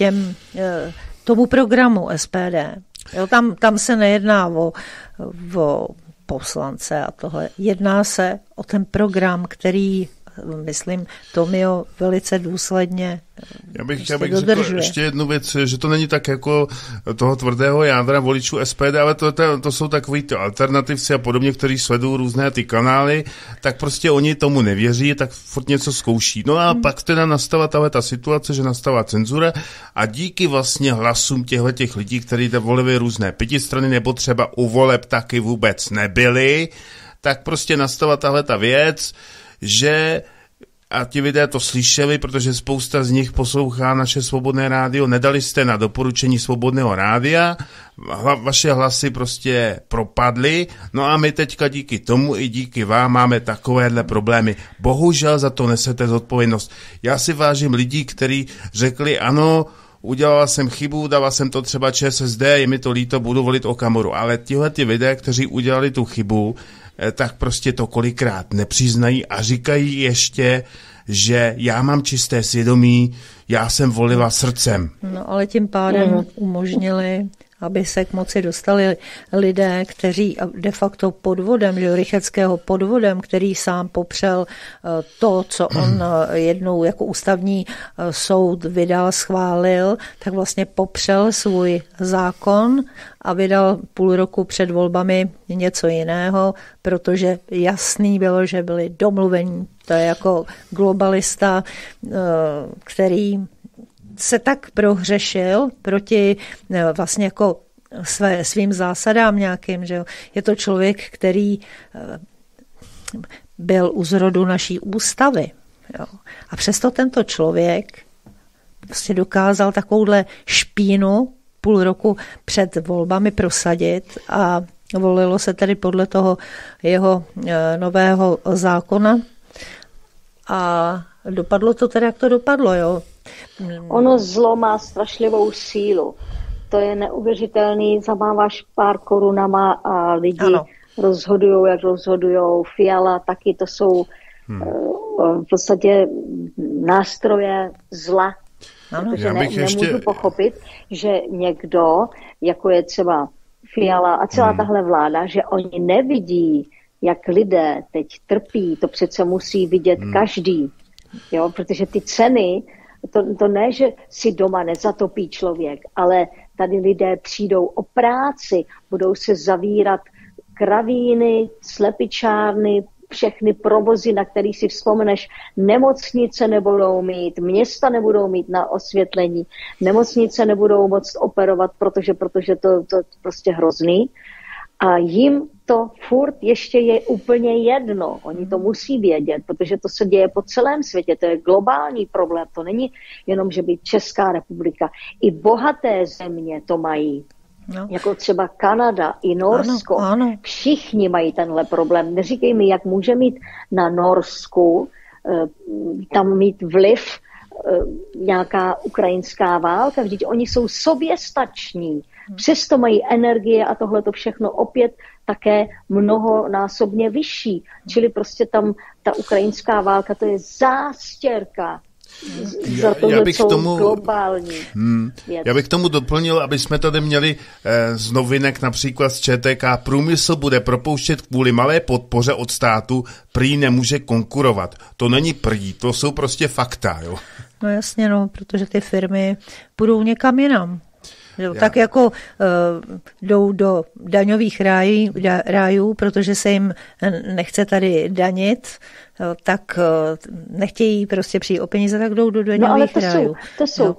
tomu programu SPD. Jo, tam se nejedná o poslance a tohle. Jedná se o ten program, který, myslím, Tomio velice důsledně Já bych řekl ještě jednu věc, že to není tak jako toho tvrdého jádra voličů SPD, ale to jsou takový ty alternativci a podobně, kteří sledují různé ty kanály, tak prostě oni tomu nevěří, tak furt něco zkouší. No a pak teda nastala ta situace, že nastala cenzura a díky vlastně hlasům těch lidí, kteří volili různé pětistrany nebo třeba u voleb taky vůbec nebyli, tak prostě nastala tahleta věc, že a ti lidé to slyšeli, protože spousta z nich poslouchá naše Svobodné rádio, nedali jste na doporučení Svobodného rádia, vaše hlasy prostě propadly, no a my teďka díky tomu i díky vám máme takovéhle problémy. Bohužel za to nesete zodpovědnost. Já si vážím lidí, kteří řekli ano, udělala jsem chybu, dala jsem to třeba ČSSD, je mi to líto, budu volit Okamuru, ale tihle ty lidé, kteří udělali tu chybu, tak prostě to kolikrát nepřiznají a říkají ještě, že já mám čisté svědomí, já jsem volila srdcem. No ale tím pádem umožnili aby se k moci dostali lidé, kteří de facto podvodem, že Rycheckého podvodem, který sám popřel to, co on jednou jako ústavní soud vydal, schválil, tak vlastně popřel svůj zákon a vydal půl roku před volbami něco jiného, protože jasný bylo, že byli domluvení. To je jako globalista, který se tak prohřešil proti vlastně jako svým zásadám nějakým, že je to člověk, který byl u zrodu naší ústavy. Jo. A přesto tento člověk prostě dokázal takovouhle špínu půl roku před volbami prosadit a volilo se tedy podle toho jeho nového zákona a dopadlo to tedy, jak to dopadlo, jo. Ono zlo má strašlivou sílu. To je neuvěřitelný, zamáváš pár korunama a lidi rozhodujou, jak rozhodujou. Fiala taky, to jsou v podstatě nástroje zla. Protože nemůžu pochopit, že někdo, jako je třeba Fiala a celá tahle vláda, že oni nevidí, jak lidé teď trpí. To přece musí vidět každý. Jo? Protože ty ceny, to ne, že si doma nezatopí člověk, ale tady lidé přijdou o práci, budou se zavírat kravíny, slepičárny, všechny provozy, na kterých si vzpomeneš, nemocnice nebudou mít, města nebudou mít na osvětlení, nemocnice nebudou moct operovat, protože to prostě hrozný. A jim to furt ještě je úplně jedno. Oni to musí vědět, protože to se děje po celém světě. To je globální problém. To není jenom, že by Česká republika. I bohaté země to mají. No. Jako třeba Kanada i Norsko. Ano. Všichni mají tenhle problém. Neříkej mi, jak může mít na Norsku tam mít vliv nějaká ukrajinská válka. Vždyť oni jsou soběstační. Přesto mají energie a tohle to všechno opět také mnohonásobně vyšší. Čili prostě tam ta ukrajinská válka, to je zástěrka za tohle globální věc. Já bych k tomu doplnil, aby jsme tady měli z novinek například z ČTK, průmysl bude propouštět kvůli malé podpoře od státu, prý nemůže konkurovat. To není prý, to jsou prostě fakta. Jo? No jasně, protože ty firmy půjdou někam jinam. Tak jako jdou do daňových rájů, protože se jim nechce tady danit, tak nechtějí prostě přijít o peníze, tak jdou do daňových rájů. To jsou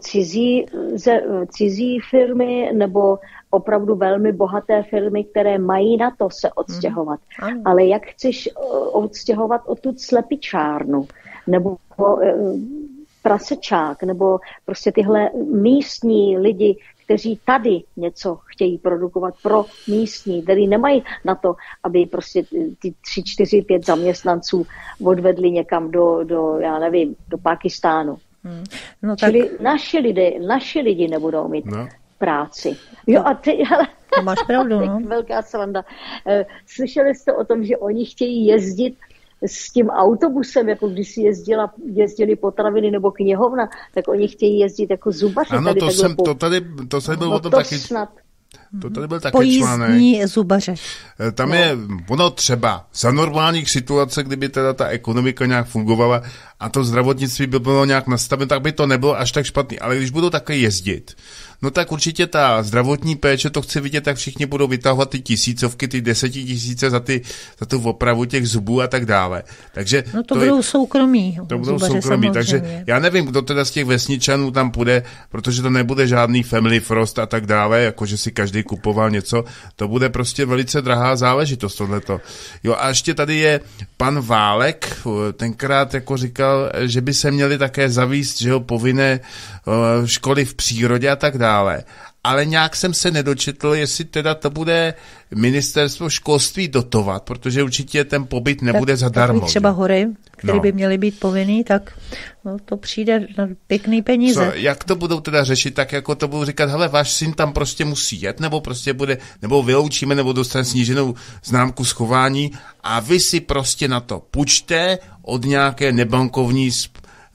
cizí firmy nebo opravdu velmi bohaté firmy, které mají na to se odstěhovat. Ale jak chceš odstěhovat odtud slepičárnu nebo prasečák nebo prostě tyhle místní lidi, kteří tady něco chtějí produkovat pro místní, který nemají na to, aby prostě ty 3, 4, 5 zaměstnanců odvedli někam do já nevím, do Pákistánu. No tak... Čili naši lidi nebudou mít práci. Jo a ty, ale... To máš pravdu, no. Velká sranda. Slyšeli jste o tom, že oni chtějí jezdit s tím autobusem, jako když si jezdili potraviny nebo knihovna, tak oni chtějí jezdit jako zubaři. Ano, to tady byl o tom taky. Snad. To tady byl taky pojízdní zubaře. Tam je ono třeba za normálních situací, kdyby teda ta ekonomika nějak fungovala a to zdravotnictví by bylo nějak nastaveno, tak by to nebylo až tak špatný. Ale když budou také jezdit, no tak určitě ta zdravotní péče, to chci vidět, tak všichni budou vytahovat ty tisícovky, ty 10 000 za tu opravu těch zubů a tak dále. Takže to budou soukromí. To budou soukromí, takže já nevím, kdo teda z těch vesničanů tam půjde, protože to nebude žádný family frost a tak dále, jakože si každý kupoval něco, to bude prostě velice drahá záležitost tohleto. Jo a ještě tady je pan Válek, tenkrát jako říkal, že by se měli také zavíst, že jo, povinné školy v přírodě a tak dále. Ale nějak jsem se nedočetl, jestli teda to bude ministerstvo školství dotovat, protože určitě ten pobyt nebude zadarmo. Tak třeba hory, které by měly být povinný, tak to přijde na pěkný peníze. Jak to budou teda řešit, tak jako to budou říkat, hele, váš syn tam prostě musí jet, nebo prostě bude, nebo vyloučíme, nebo dostane sníženou známku schování a vy si prostě na to půjčte od nějaké nebankovní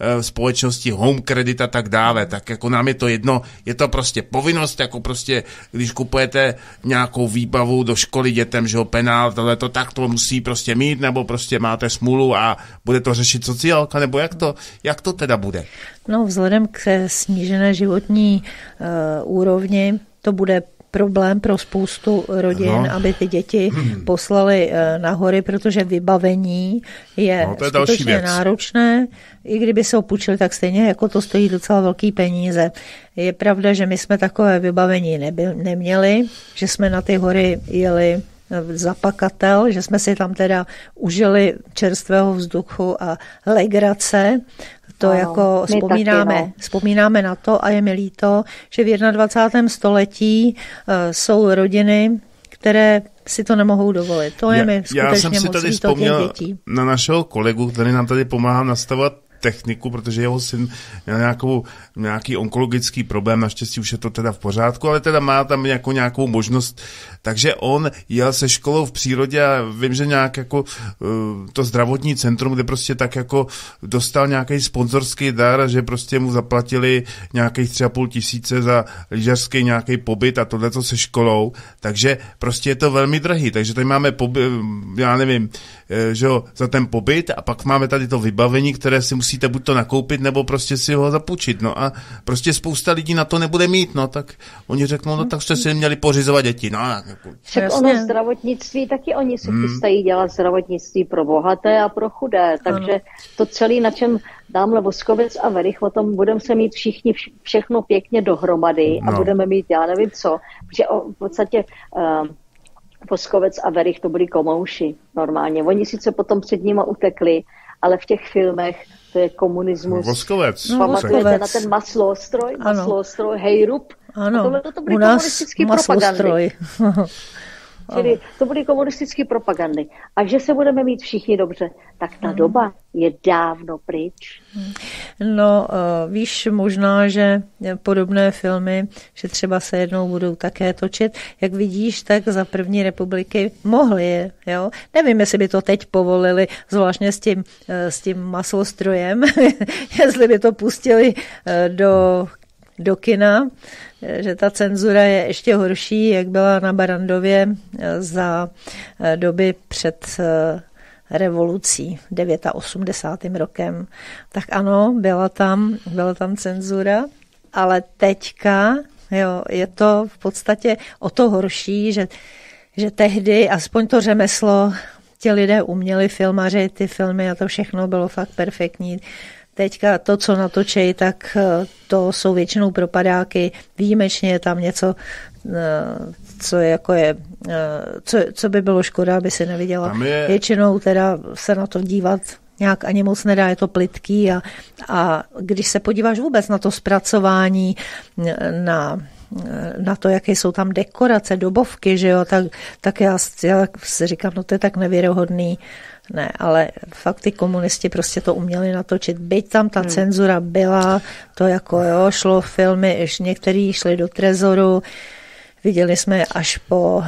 společnosti Home Credit a tak dále, tak jako nám je to jedno, je to prostě povinnost, jako prostě, když kupujete nějakou výbavu do školy dětem, že jo, penál, tohleto, tak to musí prostě mít, nebo prostě máte smůlu a bude to řešit sociálka, nebo jak to teda bude? No, vzhledem k snížené životní úrovni to bude problém pro spoustu rodin, aby ty děti poslali na hory, protože vybavení je skutečně náročné. I kdyby se opůjčili, tak stejně jako to stojí docela velký peníze. Je pravda, že my jsme takové vybavení neměli, že jsme na ty hory jeli za pakatel, že jsme si tam teda užili čerstvého vzduchu a legrace. To jako vzpomínáme na to a je mi líto, že v 21. století jsou rodiny, které si to nemohou dovolit. To je mi skutečně moc líto těch dětí. Na našeho kolegu, který nám tady pomáhá nastavovat techniku, protože jeho syn měl nějaký onkologický problém, naštěstí už je to teda v pořádku, ale teda má tam nějakou možnost, takže on jel se školou v přírodě a vím, že nějak jako to zdravotní centrum, kde prostě tak jako dostal nějaký sponzorský dar, že prostě mu zaplatili nějakých 3,5 tisíce za lyžařský nějaký pobyt a tohleto se školou, takže prostě je to velmi drahý, takže tady máme já nevím, že jo, za ten pobyt a pak máme tady to vybavení, které si musíte buď to nakoupit, nebo prostě si ho zapůjčit, no a prostě spousta lidí na to nebude mít, no tak oni řeknou, no tak jste si měli pořizovat děti, no. Však ono zdravotnictví, taky oni se chystají dělat zdravotnictví pro bohaté a pro chudé, takže to celé, na čem dámhle Voskovec a Werich, o tom budeme se mít všichni všechno pěkně dohromady a budeme mít, já nevím co, protože v podstatě Voskovec a Werich to byli komouši normálně. Oni sice potom před nima utekli, ale v těch filmech to je komunismus. Voskovec. Pamatujete na ten masloostroj, Hejrup? Ano, to byly komunistické propagandy. Čili to byly komunistické propagandy. A že se budeme mít všichni dobře, tak ta doba je dávno pryč. No, víš, možná, že podobné filmy, že třeba se jednou budou také točit. Jak vidíš, tak za první republiky mohli, jo. Nevím, jestli by to teď povolili, zvláštně s tím maslostrojem, jestli by to pustili do kina, že ta cenzura je ještě horší, jak byla na Barrandově za doby před revolucí 89. rokem. Tak ano, byla tam cenzura, ale teďka je to v podstatě o to horší, že tehdy aspoň to řemeslo ti lidé uměli, filmaři, ty filmy a to všechno bylo fakt perfektní. Teďka to, co natočí, tak to jsou většinou propadáky. Výjimečně je tam něco, co by bylo škoda, aby si neviděla. Většinou teda se na to dívat nějak ani moc nedá, je to plytký a když se podíváš vůbec na to zpracování, na to, jaké jsou tam dekorace, dobovky, že jo, tak já si říkám, no to je tak nevěrohodný. Ne, ale fakt ty komunisti prostě to uměli natočit. Byť tam ta cenzura byla, to jako šlo filmy, některý šli do trezoru, viděli jsme až po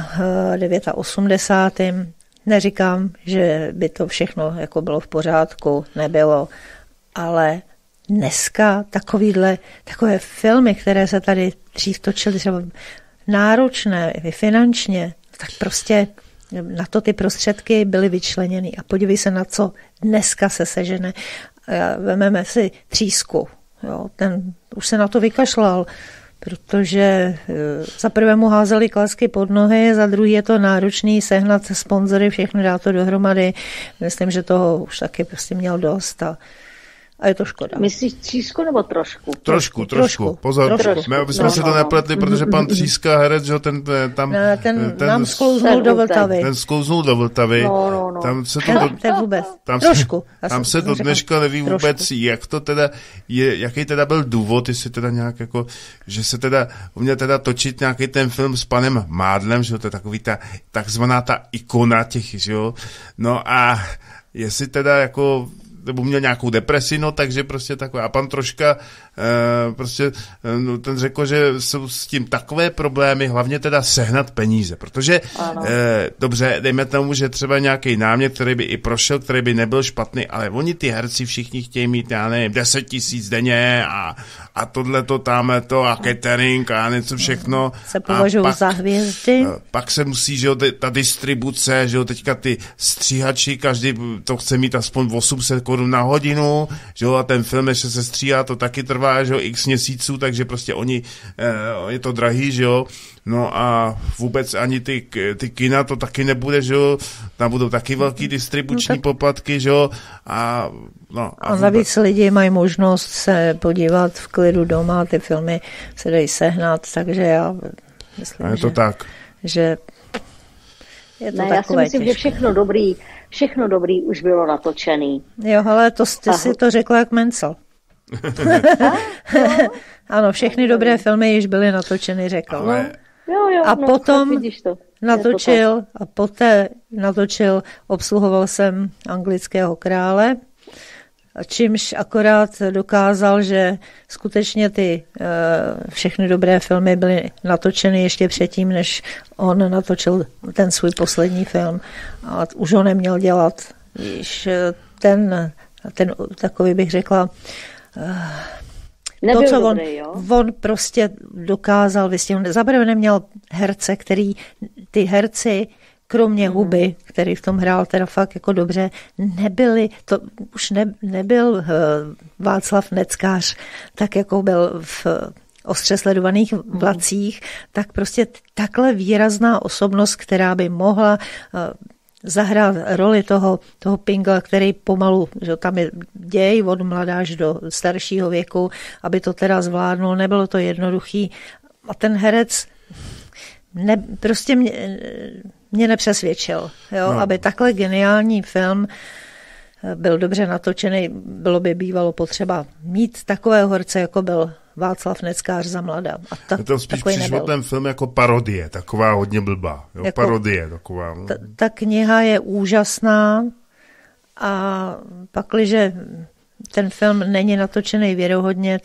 89. Neříkám, že by to všechno jako bylo v pořádku, nebylo, ale dneska takové filmy, které se tady dřív točily, třeba náročné finančně, tak prostě na to ty prostředky byly vyčleněny. A podívej se, na co dneska se sežene. Vememe si Třísku. Jo, ten už se na to vykašlal, protože za prvé mu házeli klasky pod nohy, za druhý je to náročný sehnat sponzory, všechno dá to dohromady. Myslím, že toho už taky prostě měl dost a je to škoda. Myslíš Třísku nebo Trošku? Trošku. Pozor, my jsme se to nepletli, protože pan Tříska, herec, že ten nám sklouznul do Vltavy. Ten sklouznul do Vltavy. No. Tam se do dneška neví vůbec, jak to teda je, jaký teda byl důvod, jestli teda nějak jako, že se teda uměl teda točit nějaký ten film s panem Mádlem, že to je takový takzvaná ta ikona těch, že jo. No a jestli teda jako nebo měl nějakou depresi, no, takže prostě takové. A pan Troška prostě ten řekl, že jsou s tím takové problémy, hlavně teda sehnat peníze, protože dobře, dejme tomu, že třeba nějaký námět, který by i prošel, který by nebyl špatný, ale oni ty herci všichni chtějí mít, já nevím, 10 000 denně a tohleto, tamhleto a catering a něco všechno. Se považují za hvězdy. Pak se musí, že jo, ta distribuce, že jo, teďka ty stříhači, každý to chce mít aspoň 800 korun na hodinu, že jo, a ten film ještě se stříhá, to taky trvá, že jo, x měsíců, takže prostě je to drahý, že jo. No a vůbec ani ty kina to taky nebude, že jo, tam budou taky velký distribuční poplatky, že jo, a navíc lidi mají možnost se podívat v klidu doma, ty filmy se dají sehnat, takže já myslím, a je to tak. Že je to takové já si myslím, těžké. Že všechno dobrý už bylo natočený. Jo, ale ty si to řekla jak Mencel. Ano, všechny dobré filmy již byly natočeny, řekl. Ale... Jo, a potom natočil, a poté natočil, obsluhoval jsem Anglického krále, čímž akorát dokázal, že skutečně ty všechny dobré filmy byly natočeny ještě předtím, než on natočil ten svůj poslední film. A už ho neměl dělat. Víš, ten takový bych řekla, to, co on prostě dokázal vystihnout. Zaprvé neměl herce, ty herci, kromě Huby, který v tom hrál teda fakt jako dobře, nebyl Václav Neckář, tak jako byl v ostře sledovaných vlacích, tak prostě takhle výrazná osobnost, která by mohla zahrát roli toho Pingla, který pomalu, že tam je děj od mladá až do staršího věku, aby to teda zvládnul, nebylo to jednoduchý. A ten herec prostě mě nepřesvědčil, jo? Aby takhle geniální film byl dobře natočený, bylo by bývalo potřeba mít takového herce, jako byl Václav Neckář za mlada. Je to spíš přišlo ten film jako parodie, taková hodně blbá. Jo? Jako, parodie taková. No. Ta kniha je úžasná a pakliže ten film není natočený věrohodně,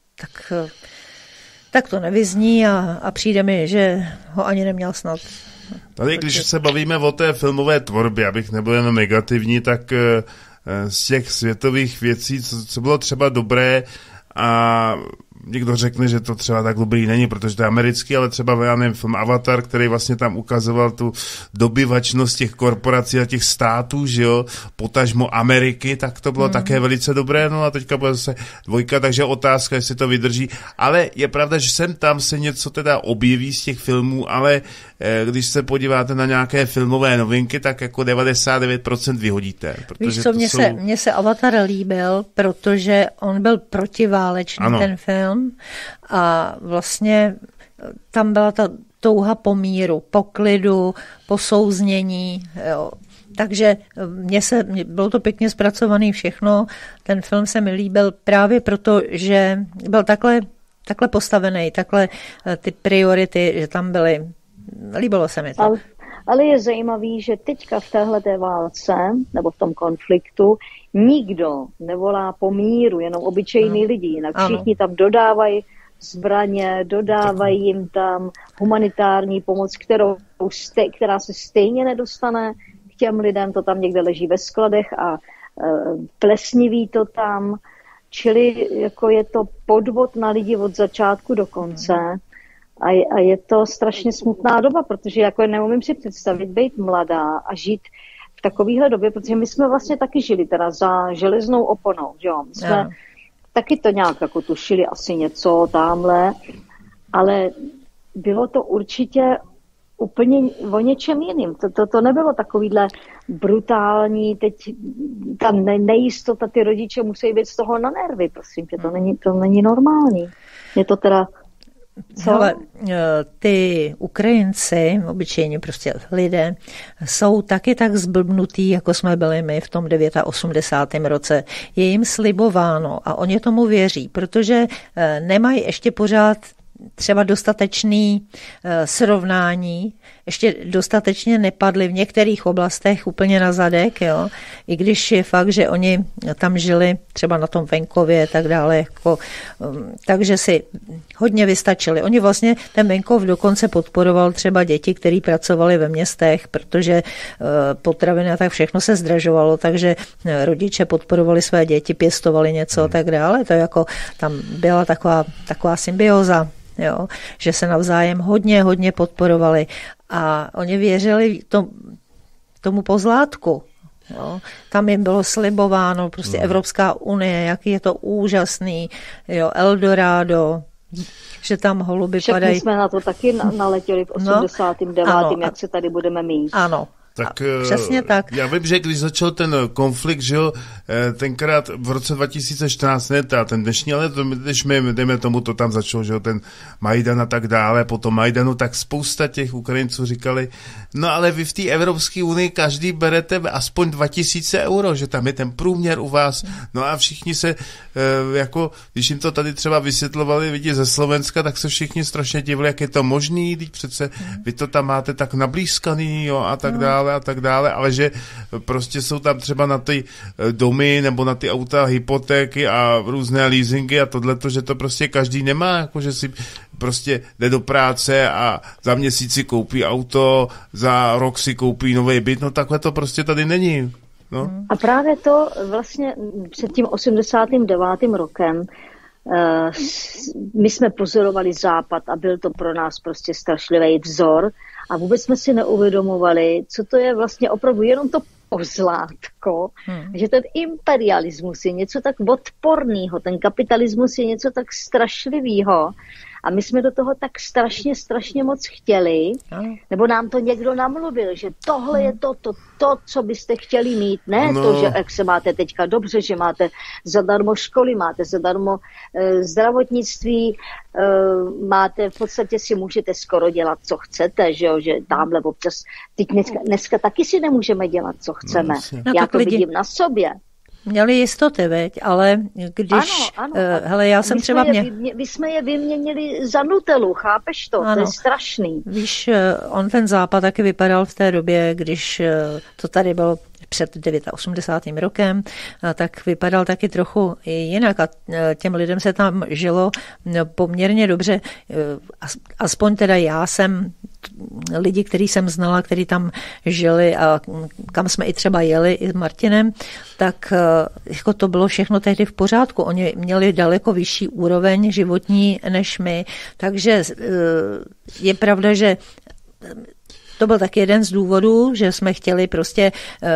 tak to nevyzní a přijde mi, že ho ani neměl snad. Tady, když se bavíme o té filmové tvorbě, abych nebyl jenom negativní, tak z těch světových věcí, co bylo třeba dobré, a někdo řekne, že to třeba tak dobrý není, protože to je americký, ale třeba já nevím, film Avatar, který vlastně tam ukazoval tu dobyvačnost těch korporací a těch států, že jo, potažmo Ameriky, tak to bylo také velice dobré, no a teďka bude zase 2, takže otázka, jestli to vydrží, ale je pravda, že sem tam se něco teda objeví z těch filmů, ale když se podíváte na nějaké filmové novinky, tak jako 99% vyhodíte. Víš co, mně se Avatar líbil, protože on byl protiválečný, ten film, a vlastně tam byla ta touha po míru, po klidu, po souznění, jo. Takže bylo to pěkně zpracovaný všechno, ten film se mi líbil právě proto, že byl takhle postavený, takhle ty priority, že tam byly. Líbilo se mi to. Ale je zajímavý, že teďka v téhleté válce, nebo v tom konfliktu, nikdo nevolá po míru, jenom obyčejní lidi. Jinak všichni tam dodávají zbraně, dodávají jim tam humanitární pomoc, která se stejně nedostane k těm lidem. To tam někde leží ve skladech a plesniví to tam. Čili jako je to podvod na lidi od začátku do konce. A je to strašně smutná doba, protože jako neumím si představit být mladá a žít v takovéhle době, protože my jsme vlastně taky žili teda za železnou oponou, že jo. My jsme taky to nějak jako tušili asi něco tamhle, ale bylo to určitě úplně o něčem jiným. To nebylo takovýhle brutální, teď ta nejistota, ty rodiče musí být z toho na nervy, prosím tě, to není normální. Je to teda ale ty Ukrajinci, obyčejně prostě lidé, jsou taky tak zblbnutí, jako jsme byli my v tom 89. roce. Je jim slibováno a oni tomu věří, protože nemají ještě pořád třeba dostatečný srovnání, ještě dostatečně nepadly v některých oblastech úplně na zadek, jo. I když je fakt, že oni tam žili třeba na tom venkově tak dále, jako, takže si hodně vystačili. Oni vlastně, ten venkov dokonce podporoval třeba děti, které pracovali ve městech, protože potraviny a tak všechno se zdražovalo, takže rodiče podporovali své děti, pěstovali něco a tak dále. To jako tam byla taková symbioza, jo, že se navzájem hodně podporovali a oni věřili tomu pozlátku. Jo. Tam jim bylo slibováno prostě Evropská unie, jaký je to úžasný, jo, Eldorado, že tam holuby padají. Však jsme na to taky naletěli v 89. Ano, jak se tady budeme mít. Ano. Tak, přesně tak. Já vím, že když začal ten konflikt, že jo, tenkrát v roce 2014, ne ten dnešní, ale když my, dejme tomu, to tam začalo, že jo, ten Majdan a tak dále, po tom Majdanu, tak spousta těch Ukrajinců říkali, no ale vy v té Evropské unii každý berete aspoň 2000 euro, že tam je ten průměr u vás, no a všichni se, jako, když jim to tady třeba vysvětlovali lidi ze Slovenska, tak se všichni strašně divili, jak je to možný, teď přece vy to tam máte tak nablízkaný, jo, a tak dále, ale že prostě jsou tam třeba na ty domy nebo na ty auta hypotéky a různé leasingy a tohleto, že to prostě každý nemá, jako že si prostě jde do práce a za měsíc si koupí auto, za rok si koupí nový byt, no takhle to prostě tady není. No. A právě to vlastně před tím 89. rokem my jsme pozorovali Západ a byl to pro nás prostě strašlivý vzor a vůbec jsme si neuvědomovali, co to je vlastně opravdu jenom to pozlátko, že ten imperialismus je něco tak odporného, ten kapitalismus je něco tak strašlivého a my jsme do toho tak strašně moc chtěli, nebo nám to někdo namluvil, že tohle je to, co byste chtěli mít, ne to, že jak se máte teďka dobře, že máte zadarmo školy, máte zadarmo zdravotnictví, máte, v podstatě si můžete skoro dělat, co chcete, že jo, že tamhle občas, teď dneska taky si nemůžeme dělat, co chceme. No, já to vidím na sobě. Měli jistoty, veď, ale když... Ano. Hele, já jsem třeba... My jsme je vyměnili za Nutellu, chápeš to? Ano. To je strašný. Víš, on ten Západ taky vypadal v té době, když to tady bylo před 89. rokem, tak vypadal taky trochu jinak a těm lidem se tam žilo poměrně dobře. Aspoň teda já jsem lidi, který jsem znala, kteří tam žili a kam jsme i třeba jeli i s Martinem, tak jako to bylo všechno tehdy v pořádku. Oni měli daleko vyšší úroveň životní než my, takže je pravda, že to byl taky jeden z důvodů, že jsme chtěli prostě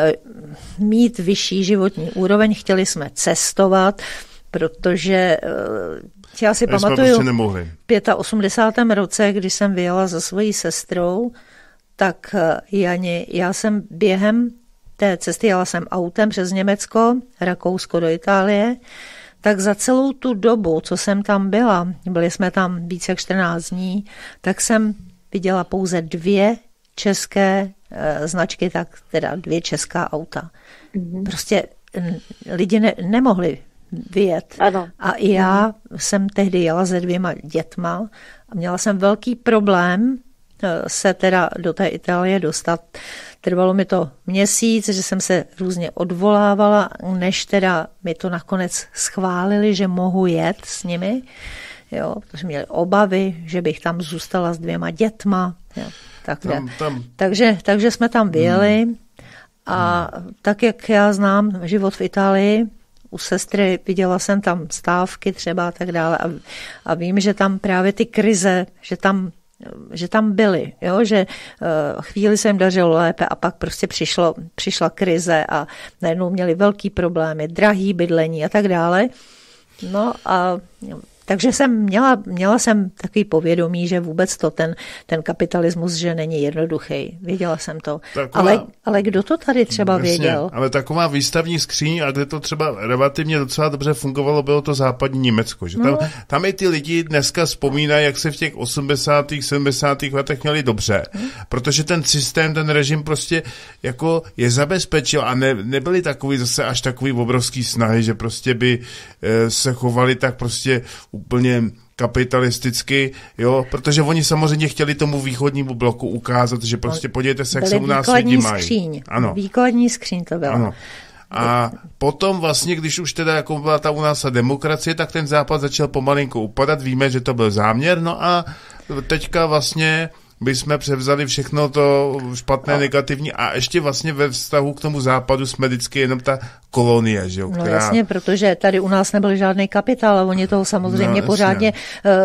mít vyšší životní úroveň, chtěli jsme cestovat, protože já si pamatuju v 85. roce, když jsem vyjela se svojí sestrou, tak Jani, já jsem během té cesty, jela jsem autem přes Německo, Rakousko do Itálie, tak za celou tu dobu, co jsem tam byla, byli jsme tam více jak 14 dní, tak jsem viděla pouze 2 české značky, tak teda 2 česká auta. Prostě lidi nemohli vyjet. Ano. A i já jsem tehdy jela se 2 dětma a měla jsem velký problém se teda do té Itálie dostat. Trvalo mi to měsíc, že jsem se různě odvolávala, než teda mi to nakonec schválili, že mohu jet s nimi. Jo, protože měli obavy, že bych tam zůstala s 2 dětma. Jo, takže jsme tam vyjeli a tak, jak já znám život v Itálii, u sestry viděla jsem tam stávky třeba a tak dále a vím, že tam právě ty krize, že tam byly, jo? Že chvíli se jim dařilo lépe a pak prostě přišla krize a najednou měli velký problémy, drahý bydlení a tak dále. No a takže měla jsem takový povědomí, že vůbec to ten kapitalismus, že není jednoduchý. Věděla jsem to. Ale kdo to tady třeba věděl? Ale taková výstavní skříň, a kde to třeba relativně docela dobře fungovalo, bylo to západní Německo. Že? Tam i ty lidi dneska vzpomínají, jak se v těch 80. 70. letech měli dobře. Protože ten systém, ten režim prostě jako je zabezpečil a nebyly takový zase až takový obrovský snahy, že prostě by se chovali tak prostě úplně kapitalisticky, jo, protože oni samozřejmě chtěli tomu východnímu bloku ukázat, že prostě podívejte se, jak se u nás lidi mají. Ano. Výkladní skříň to byla. Ano. A potom vlastně, když už teda jako byla ta u nás demokracie, tak ten západ začal pomalinku upadat, víme, že to byl záměr, no a teďka vlastně bychom převzali všechno to špatné, negativní a ještě vlastně ve vztahu k tomu západu jsme vždycky jenom ta kolonie, že jo? No jasně, protože tady u nás nebyl žádný kapitál a oni toho samozřejmě pořádně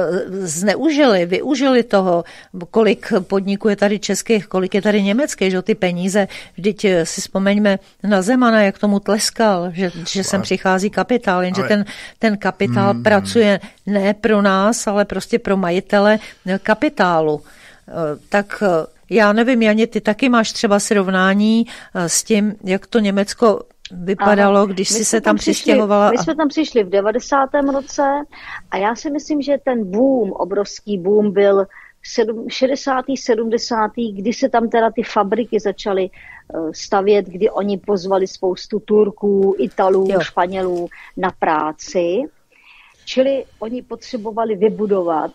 využili toho, kolik podniků je tady českých, kolik je tady německých, že ty peníze, vždyť si vzpomeňme na Zemana, jak tomu tleskal, že sem přichází kapitál, jenže ten kapitál pracuje ne pro nás, ale prostě pro majitele kapitálu. Tak já nevím, Janě, ty taky máš třeba srovnání s tím, jak to Německo vypadalo, když jsi se tam přistěhovala. My jsme tam přišli v 90. roce a já si myslím, že ten boom, obrovský boom byl 60. 70. kdy se tam teda ty fabriky začaly stavět, kdy oni pozvali spoustu Turků, Italů, Španělů na práci. Čili oni potřebovali vybudovat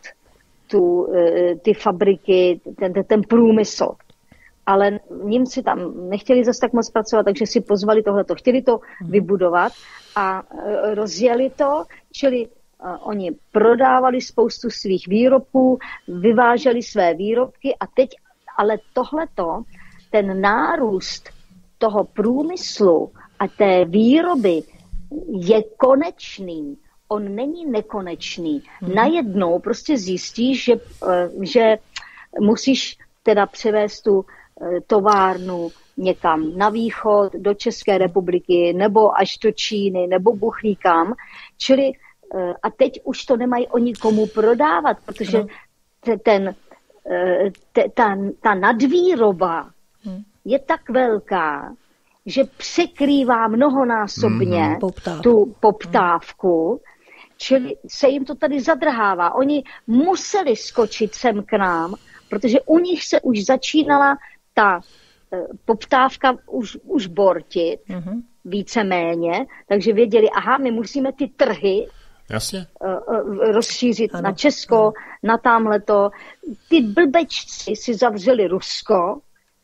ty fabriky, ten průmysl. Ale Němci tam nechtěli zase tak moc pracovat, takže si pozvali tohleto. Chtěli to vybudovat a rozjeli to, čili oni prodávali spoustu svých výrobků, vyváželi své výrobky a teď, ale tohleto, ten nárůst toho průmyslu a té výroby je konečný. On není nekonečný. Najednou prostě zjistíš, že musíš teda převést tu továrnu někam na východ, do České republiky, nebo až do Číny, nebo buchlí kam. Čili a teď už to nemají oni komu prodávat, protože ta nadvýroba je tak velká, že překrývá mnohonásobně tu poptávku, čili se jim to tady zadrhává. Oni museli skočit sem k nám, protože u nich se už začínala ta poptávka už bortit, víceméně, takže věděli, aha, my musíme ty trhy rozšířit na Česko, na támhleto. Ty blbečci si zavřeli Rusko.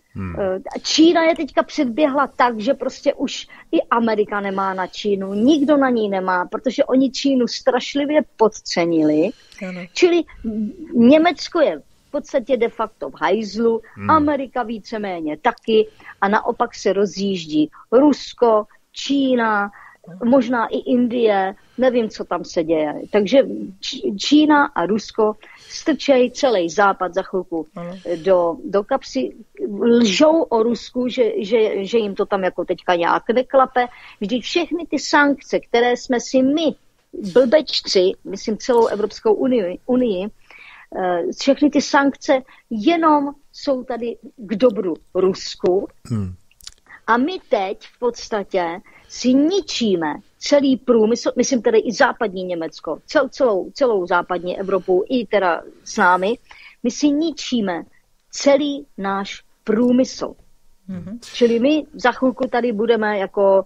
Čína je teďka předběhla tak, že prostě už i Amerika nemá na Čínu, nikdo na ní nemá, protože oni Čínu strašlivě podcenili. Čili Německo je v podstatě de facto v hajzlu, Amerika víceméně taky a naopak se rozjíždí Rusko, Čína, možná i Indie, nevím, co tam se děje. Takže Čína a Rusko strčejí celý západ za chvilku do kapsy. Lžou o Rusku, že jim to tam jako teďka nějak neklape. Vždyť všechny ty sankce, které jsme si my, blbečci, myslím celou Evropskou unii, všechny ty sankce jenom jsou tady k dobru Rusku. A my teď v podstatě si ničíme celý průmysl, myslím tedy i západní Německo, celou západní Evropu, i teda s námi, my si ničíme celý náš průmysl. Čili my za chvilku tady budeme jako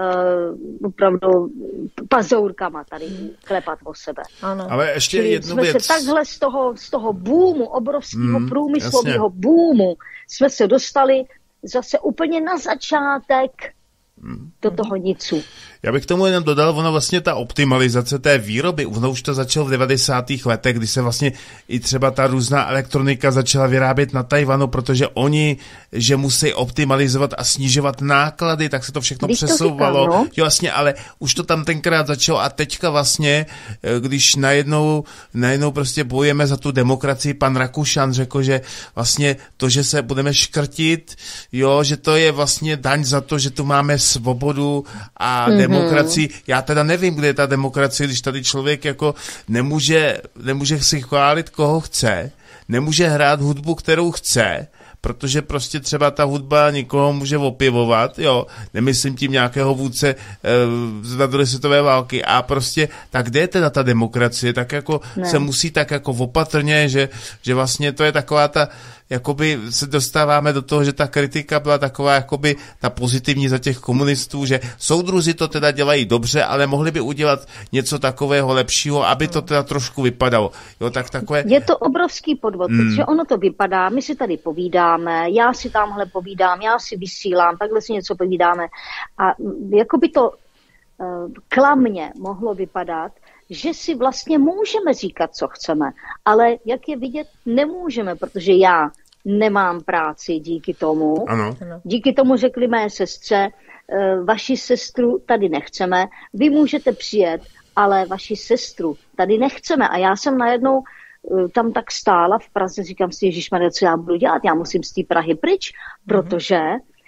opravdu pazourkama tady klepat o sebe. Ano. Ale ještě čili jednu věc. Jsme se takhle z toho boomu, obrovského průmyslového boomu, jsme se dostali zase úplně na začátek do toho nicu. Já bych tomu jenom dodal, ono vlastně ta optimalizace té výroby, ono už to začalo v 90. letech, kdy se vlastně i třeba ta různá elektronika začala vyrábět na Tajvanu, protože oni, že musí optimalizovat a snižovat náklady, tak se to všechno přesouvalo. No? Jo, vlastně, ale už to tam tenkrát začalo a teďka vlastně, když najednou prostě bojujeme za tu demokracii, pan Rakušan řekl, že vlastně to, že se budeme škrtit, jo, že to je vlastně daň za to, že tu máme svobodu a demokracii. Já teda nevím, kde je ta demokracie, když tady člověk jako nemůže si chválit, koho chce, nemůže hrát hudbu, kterou chce, protože prostě třeba ta hudba někoho může opěvovat, jo, nemyslím tím nějakého vůdce z druhé světové války a prostě, tak kde je teda ta demokracie, tak jako se musí tak jako opatrně, že vlastně to je taková ta, jakoby se dostáváme do toho, že ta kritika byla taková jakoby ta pozitivní za těch komunistů, že soudruzi to teda dělají dobře, ale mohli by udělat něco takového lepšího, aby to teda trošku vypadalo. Jo, tak takové... Je to obrovský podvod, protože ono to vypadá, my si tady povídáme, já si tamhle povídám, já si vysílám, takhle si něco povídáme a jako by to klamně mohlo vypadat, že si vlastně můžeme říkat, co chceme, ale jak je vidět, nemůžeme, protože já nemám práci díky tomu. Ano. Díky tomu řekli mé sestře, vaši sestru tady nechceme, vy můžete přijet, ale vaši sestru tady nechceme. A já jsem najednou tam tak stála v Praze, říkám si, ježišmarja, co já budu dělat, já musím z té Prahy pryč, protože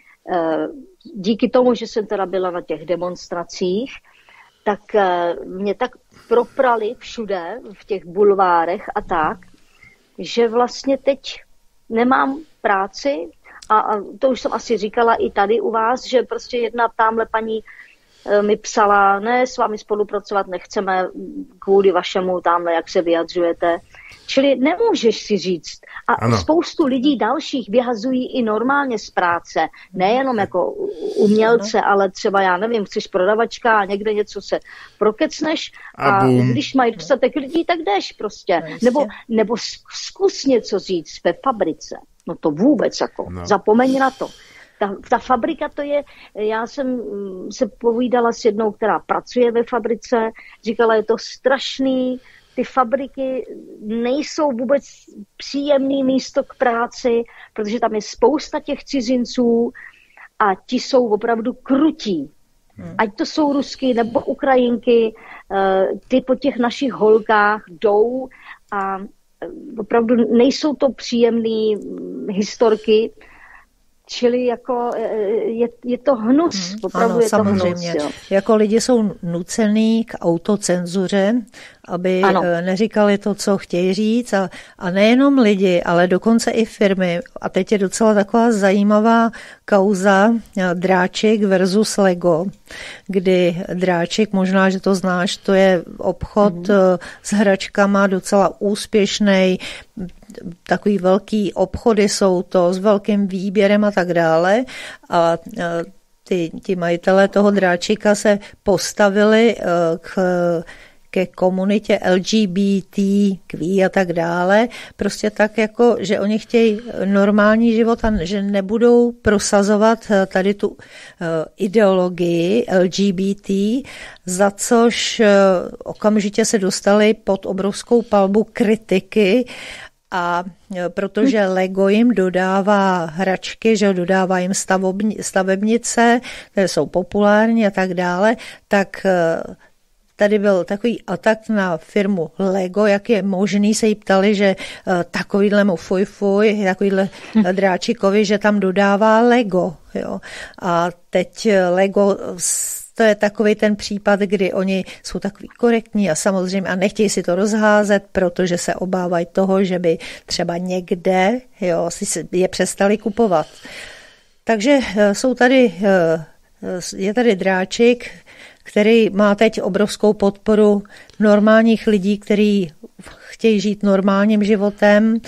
díky tomu, že jsem teda byla na těch demonstracích, tak mě tak proprali všude, v těch bulvárech a tak, že vlastně teď nemám práci a to už jsem asi říkala i tady u vás, že prostě jedna tamhle paní mi psala, ne, s vámi spolupracovat nechceme kvůli vašemu tamhle, jak se vyjadřujete. Čili nemůžeš si říct. A ano. Spoustu lidí dalších vyhazují i normálně z práce. Nejenom jako umělce, ale třeba, já nevím, chceš prodavačka a někde něco se prokecneš a když mají dostatek lidí, tak jdeš prostě. Nebo zkus něco říct ve fabrice. No to vůbec jako. Zapomeň na to. Ta fabrika to je, já jsem se povídala s jednou, která pracuje ve fabrice, říkala, je to strašný, ty fabriky nejsou vůbec příjemný místo k práci, protože tam je spousta těch cizinců a ti jsou opravdu krutí. Ať to jsou Rusky nebo Ukrajinky, ty po těch našich holkách jdou a opravdu nejsou to příjemné historky, čili jako je to hnus, opravdu ano, je to hnus. Jo. Jako lidi jsou nucený k autocenzuře, aby neříkali to, co chtějí říct a nejenom lidi, ale dokonce i firmy. A teď je docela taková zajímavá kauza Dráčik versus Lego, kdy Dráčik, možná, že to znáš, to je obchod s hračkama, docela úspěšný, takový velký obchody jsou to s velkým výběrem a tak dále. A ti majitelé toho Dráčika se postavili ke komunitě LGBTQ a tak dále. Prostě tak jako, že oni chtějí normální život a že nebudou prosazovat tady tu ideologii LGBT, za což okamžitě se dostali pod obrovskou palbu kritiky. A protože Lego jim dodává hračky, že dodává jim stavebnice, které jsou populární a tak dále, tak tady byl takový atak na firmu Lego, jak je možný, se jí ptali, že takovýhle mu fuj, takovýhle Dráčikovi, že tam dodává Lego. Jo. A teď Lego, to je takový ten případ, kdy oni jsou takový korektní a samozřejmě a nechtějí si to rozházet, protože se obávají toho, že by třeba někde si je přestali kupovat. Takže je tady Dráčik, který má teď obrovskou podporu normálních lidí, kteří chtějí žít normálním životem,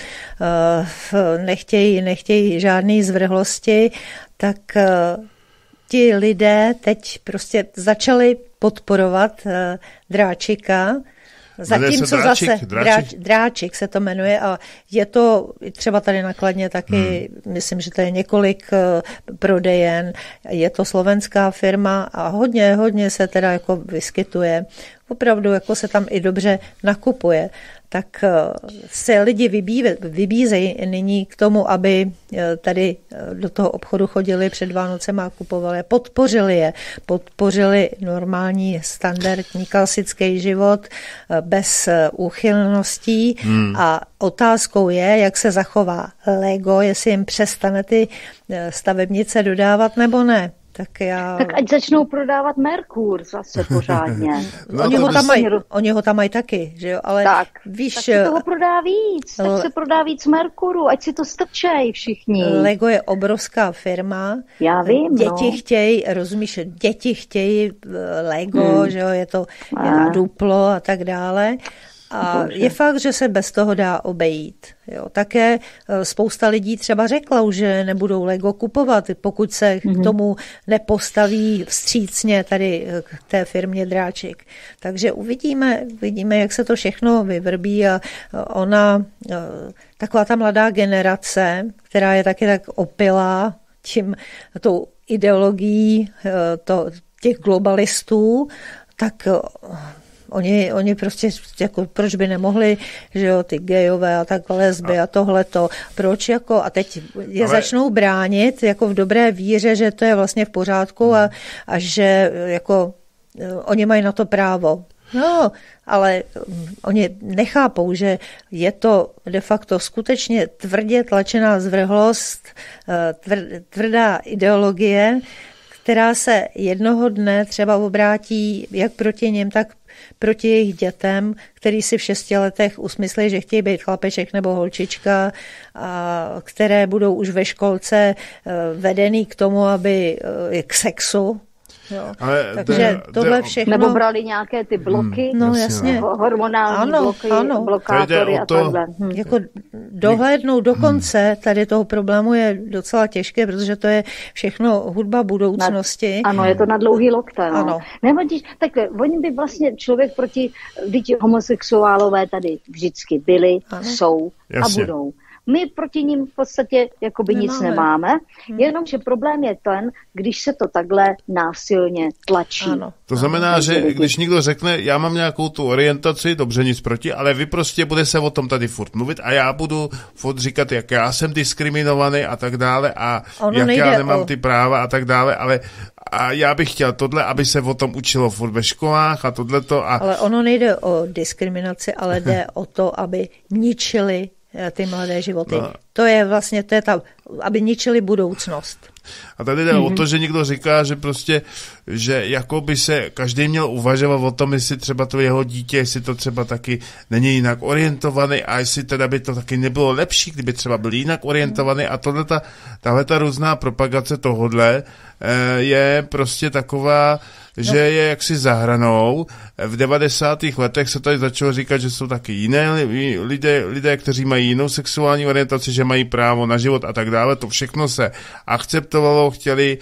nechtějí žádné zvrhlosti, tak ti lidé teď prostě začali podporovat Dráčika, zatímco Dráčik se to jmenuje a je to třeba tady na Kladně taky, myslím, že to je několik prodejen, je to slovenská firma a hodně se teda jako vyskytuje. Opravdu jako se tam i dobře nakupuje. Tak se lidi vybízejí nyní k tomu, aby tady do toho obchodu chodili před Vánocema a kupovali, podpořili normální, standardní, klasický život bez úchylností a otázkou je, jak se zachová Lego, jestli jim přestane ty stavebnice dodávat nebo ne. Tak ať začnou prodávat Merkur zase pořádně. Oni ho tam mají taky, že jo? Ale tak, víš, tak se toho prodá víc. Tak se prodá víc Merkuru, ať si to strčej všichni. Lego je obrovská firma. Já vím, děti chtějí Lego, že jo? Je to Duplo a tak dále. A je fakt, že se bez toho dá obejít. Jo. Také spousta lidí třeba řekla, že nebudou Lego kupovat, pokud se k tomu nepostaví vstřícně tady k té firmě Dráčik. Takže uvidíme, jak se to všechno vyvrbí a ona, taková ta mladá generace, která je taky tak opilá tou ideologií těch globalistů, tak oni prostě, jako, proč by nemohli, že jo, ty gejové a tak lesby a tohleto, proč jako, a teď je začnou bránit, jako v dobré víře, že to je vlastně v pořádku a že jako oni mají na to právo. No, ale oni nechápou, že je to de facto skutečně tvrdě tlačená zvrhlost, tvrdá ideologie, která se jednoho dne třeba obrátí jak proti něm, tak proti jejich dětem, který si v 6 letech usmyslí, že chtějí být chlapeček nebo holčička, a které budou už ve školce vedený k tomu, aby k sexu. Jo. Takže tohle všechno... Nebo brali nějaké ty bloky, no, jasně. Hormonální bloky, blokátory a takhle. Jako dohlédnout do konce tady toho problému je docela těžké, protože to je všechno hudba budoucnosti. Ano, je to na dlouhý lokte. No. Takhle, oni by vlastně člověk proti lidi homosexuálové tady vždycky byli, jsou a budou. My proti ním v podstatě jakoby nic nemáme, jenomže problém je ten, když se to takhle násilně tlačí. Ano. To znamená, že když někdo řekne, já mám nějakou tu orientaci, dobře, nic proti, ale vy prostě bude se o tom tady furt mluvit a já budu furt říkat, jak já jsem diskriminovaný a tak dále a jak já nemám ty práva a tak dále, ale a já bych chtěl tohle, aby se o tom učilo furt ve školách a tohleto. Ale ono nejde o diskriminaci, ale jde o to, aby ničili ty mladé životy. No. To je vlastně, aby ničili budoucnost. A tady jde o to, že někdo říká, že prostě, že jako by se každý měl uvažovat o tom, jestli třeba to jeho dítě, jestli to třeba taky není jinak orientovaný a jestli teda by to taky nebylo lepší, kdyby třeba byl jinak orientovaný a tahleta různá propagace tohodle je prostě taková, že je jaksi za hranou. V 90. letech se tady začalo říkat, že jsou taky jiné lidé, kteří mají jinou sexuální orientaci, že mají právo na život a tak dále. To všechno se akceptovalo,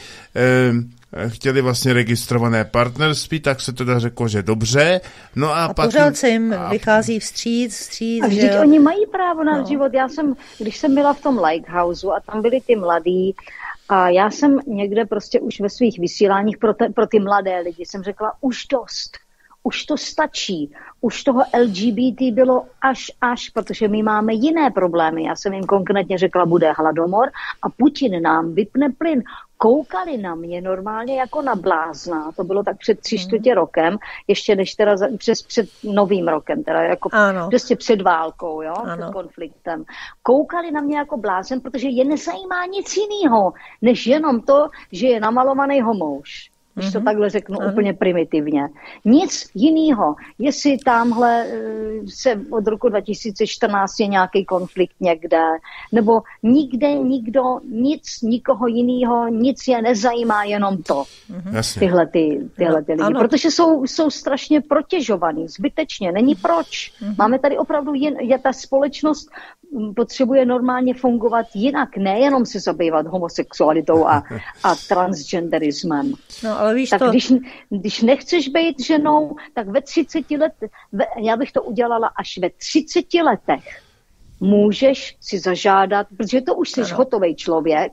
chtěli vlastně registrované partnerství, tak se teda řeklo, že dobře. No a pak pořád se jim vychází vstříc. A vždyť oni mají právo na život. Když jsem byla v tom Lighthouseu a tam byli ty mladí, a já jsem někde prostě už ve svých vysíláních pro ty mladé lidi jsem řekla, už dost, už to stačí, už toho LGBT bylo až, protože my máme jiné problémy. Já jsem jim konkrétně řekla, bude hladomor a Putin nám vypne plyn. Koukali na mě normálně jako na blázna, to bylo tak před 3/4 rokem, ještě než teda před novým rokem, teda jako prostě před válkou, jo, před konfliktem. Koukali na mě jako blázen, protože je nezajímá nic jiného, než jenom to, že je namalovaný homouš. Když to takhle řeknu úplně primitivně. Nic jiného. Jestli tamhle se od roku 2014 je nějaký konflikt někde, nebo nikde nikdo, nikoho jiného, nic je nezajímá, jenom to. Tyhle ty lidi. Ano. Protože jsou strašně protěžovaný, zbytečně. Není proč. Máme tady opravdu ta společnost potřebuje normálně fungovat jinak, nejenom se zabývat homosexualitou a transgenderismem. No, ale víš tak to... když nechceš být ženou, tak ve 30 letech, já bych to udělala až ve 30 letech, můžeš si zažádat, protože to už jsi hotovej člověk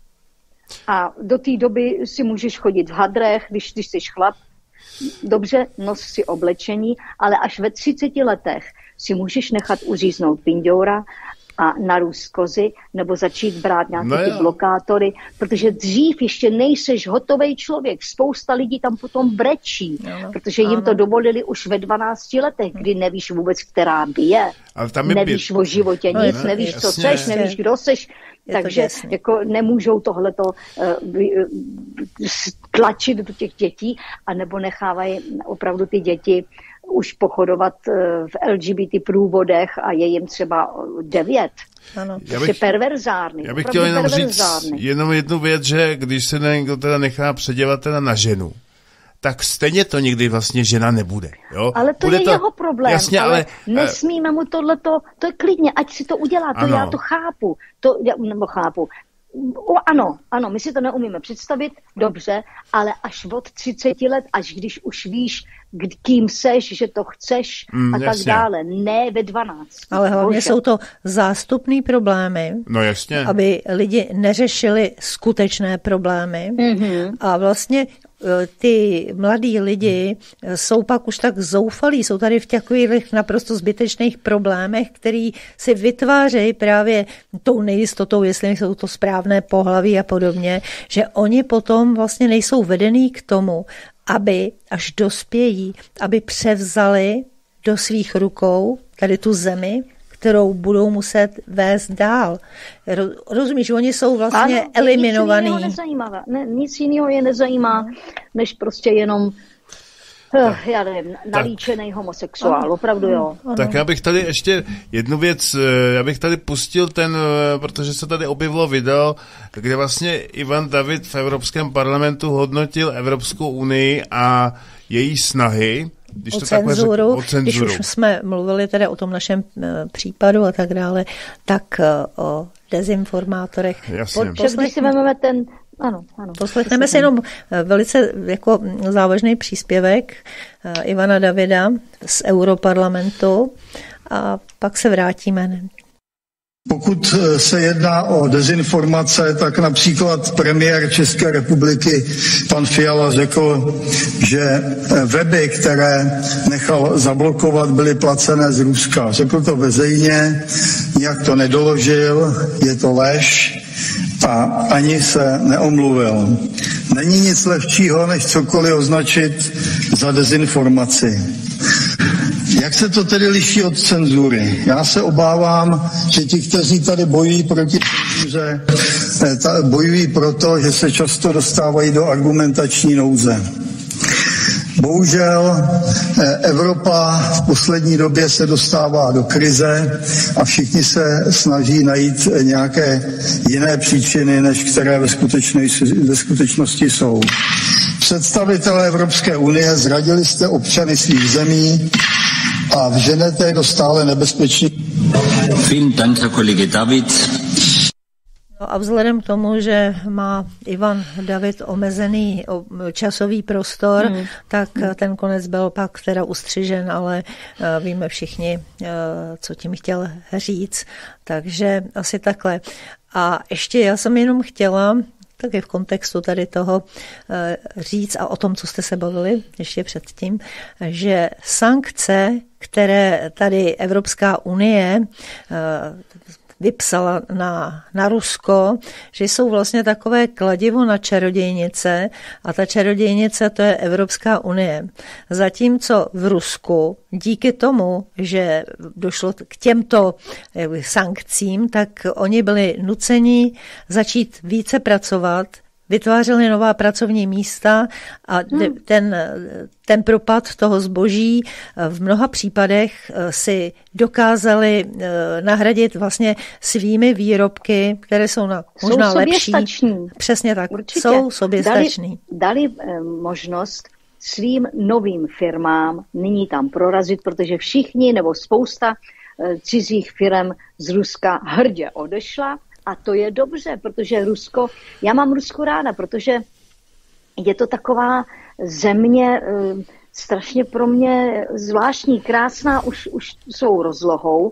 a do té doby si můžeš chodit v hadrech, když jsi chlap, dobře, nos si oblečení, ale až ve 30 letech si můžeš nechat uříznout pindoura a narůst kozy, nebo začít brát nějaké ty blokátory, protože dřív ještě nejseš hotovej člověk. Spousta lidí tam potom brečí, protože jim to dovolili už ve 12 letech, kdy nevíš vůbec, která by je. Nevíš o životě nic, nevíš, co seš, nevíš, kdo seš. Takže jako nemůžou tohleto tlačit do těch dětí, anebo nechávají opravdu ty děti už pochodovat v LGBT průvodech a je jim třeba 9. Ano. Je perverzárny. Já bych chtěl jenom říct jenom jednu věc, že když se někdo teda nechá předělat teda na ženu, tak stejně to nikdy vlastně žena nebude. Jo? Ale to bude je jeho problém. Jasně, ale nesmíme mu tohleto, to je klidně, ať si to udělá, to já to chápu. Chápu. Ano, my si to neumíme představit, dobře, ale až od 30 let, až když už víš, kým seš, že to chceš a tak dále. Ne ve 12. Ale hlavně jsou to zástupný problémy, no jasně, aby lidi neřešili skutečné problémy. A vlastně ty mladí lidi jsou pak už tak zoufalí, jsou tady v takových naprosto zbytečných problémech, který si vytvářejí právě tou nejistotou, jestli jsou to správné pohlaví a podobně, že oni potom vlastně nejsou vedený k tomu, aby až dospějí, aby převzali do svých rukou tady tu zemi, kterou budou muset vést dál. Rozumíš, oni jsou vlastně eliminovaní. Nic jiného je nezajímá, než prostě jenom já nevím, nalíčený homosexuál, opravdu jo. Tak já bych tady ještě jednu věc, já bych tady pustil protože se tady objevilo video, kde vlastně Ivan David v Evropském parlamentu hodnotil Evropskou unii a její snahy, o cenzuru. Když už jsme mluvili teda o tom našem případu a tak dále, tak o dezinformátorech. Když si vezmeme ano. Poslechneme si jenom velice jako závažný příspěvek Ivana Davida z Europarlamentu a pak se vrátíme. Pokud se jedná o dezinformace, tak například premiér České republiky pan Fiala řekl, že weby, které nechal zablokovat, byly placené z Ruska. Řekl to veřejně, nijak to nedoložil, je to lež a ani se neomluvil. Není nic lehčího, než cokoliv označit za dezinformaci. Jak se to tedy liší od cenzury? Já se obávám, že ti, kteří tady bojují proti cenzuře, bojují proto, že se často dostávají do argumentační nouze. Bohužel Evropa v poslední době se dostává do krize a všichni se snaží najít nějaké jiné příčiny, než které ve skutečnosti jsou. Představitelé Evropské unie zradili jste občany svých zemí a vženete do stále nebezpečí. Vielen Dank, Herr Kollege David. No a vzhledem k tomu, že má Ivan David omezený časový prostor, tak ten konec byl pak teda ustřižen, ale víme všichni, co tím chtěl říct. Takže asi takhle. A ještě já jsem jenom chtěla taky v kontextu tady toho říct a o tom, co jste se bavili ještě předtím, že sankce, které tady Evropská unie vypsala na Rusko, že jsou vlastně takové kladivo na čarodějnice a ta čarodějnice to je Evropská unie. Zatímco v Rusku díky tomu, že došlo k těmto sankcím, tak oni byli nuceni začít více pracovat, vytvářeli nová pracovní místa a ten propad toho zboží v mnoha případech si dokázali nahradit vlastně svými výrobky, které jsou možná lepší. Přesně tak, určitě. Jsou soběstační. Dali možnost svým novým firmám nyní tam prorazit, protože všichni nebo spousta cizích firm z Ruska hrdě odešla. A to je dobře, protože já mám Rusko ráda, protože je to taková země strašně pro mě zvláštní, krásná, už svou rozlohou,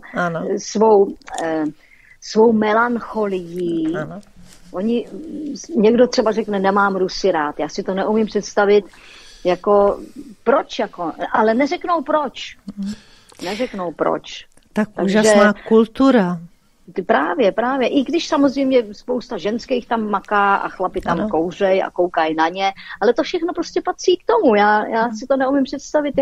svou melancholií. Ano. Někdo třeba řekne, nemám Rusy rád, já si to neumím představit, proč, ale neřeknou proč. Tak úžasná kultura. Právě. I když samozřejmě spousta ženských tam maká a chlapi tam kouřej a koukají na ně, ale to všechno prostě patří k tomu. Já si to neumím představit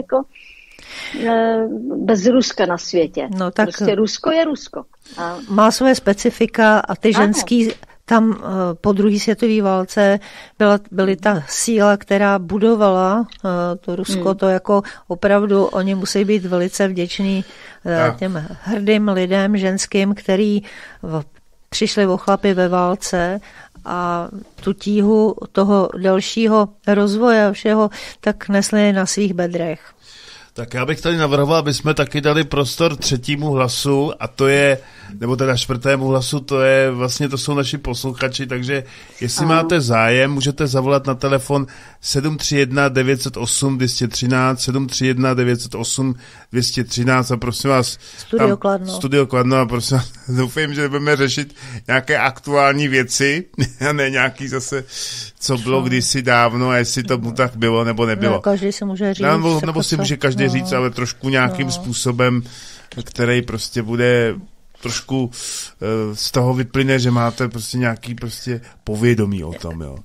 bez Ruska na světě. No, tak prostě Rusko je Rusko. Má své specifika a ty ženský tam po druhé světové válce byly ta síla, která budovala to Rusko, to opravdu oni musí být velice vděční těm hrdým lidem ženským, který přišli o chlapy ve válce a tu tíhu toho dalšího rozvoje všeho tak nesli na svých bedrech. Tak já bych tady navrhoval, aby jsme taky dali prostor třetímu hlasu a to je, nebo teda čtvrtému hlasu, to jsou naši posluchači, takže jestli máte zájem, můžete zavolat na telefon 731 908 213, 731 908 213 a prosím vás... Studio Kladno a prosím vás, doufám, že budeme řešit nějaké aktuální věci a ne nějaký zase, co bylo kdysi dávno a jestli to mu tak bylo nebo nebylo. No, každý si může říct. Nebo si může každý říct, ale trošku nějakým způsobem, který prostě bude trošku z toho vyplyne, že máte prostě nějaký prostě povědomí o tom, jo.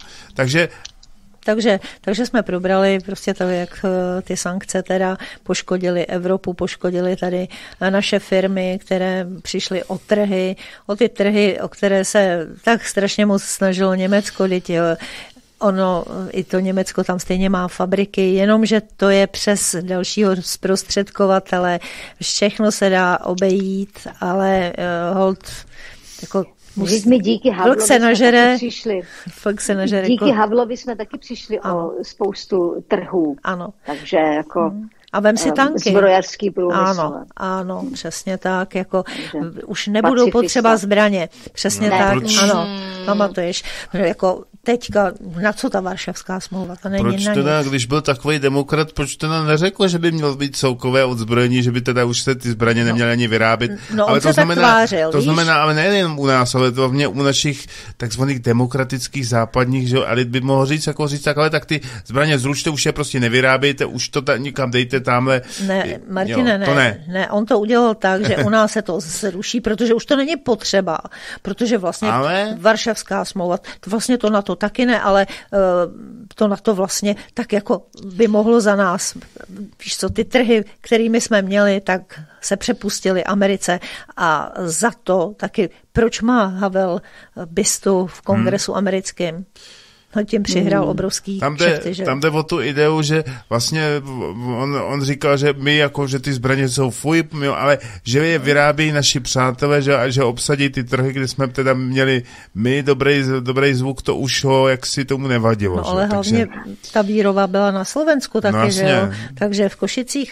Takže jsme probrali prostě to, jak ty sankce teda poškodily Evropu, poškodily tady naše firmy, které přišly o ty trhy, o které se tak strašně moc snažilo Německo, ono, i to Německo tam stejně má fabriky, jenomže to je přes dalšího zprostředkovatele. Všechno se dá obejít, ale hold, jako díky Havlovi jsme taky přišli. Díky Havlovi jsme taky přišli o spoustu trhů. Ano. Takže jako... A vem si tanky. Zbrojařský průmysl. Ano, přesně tak. Jako, už nebudou potřeba zbraně. Přesně tak. Proč? Ano, pamatuješ. Jako teďka, na co ta Varšavská smlouva? To není proč teda, když byl takový demokrat, proč teda neřekl, že by mělo být celkové odzbrojení, že by teda už se ty zbraně neměly ani vyrábět? No, ale to tvářil, to znamená, ale nejen u nás, ale to hlavně u našich takzvaných demokratických západních, že elit by mohl říct, takhle, tak ty zbraně zrušte, už je prostě nevyrábějte, už to nikam dejte tamhle. Ne, Martine, ne, on to udělal tak, že u nás se to zruší, protože už to není potřeba, protože vlastně Varšavská smlouva, vlastně to na to taky ne, ale to na to vlastně tak jako by mohlo za nás. Víš co, ty trhy, kterými jsme měli, tak se přepustili Americe a za to taky, proč má Havel bystu v kongresu americkém? Tím přihrál obrovský kšefty, že? Tam jde o tu ideu, že vlastně on říkal, že my jako, že ty zbraně jsou ale že je vyrábí naši přátelé, že obsadí ty trhy, kde jsme teda měli my dobrý zvuk, to už ho jaksi tomu nevadilo. No, ale hlavně ta výroba byla na Slovensku taky, no, že jo? Takže v Košicích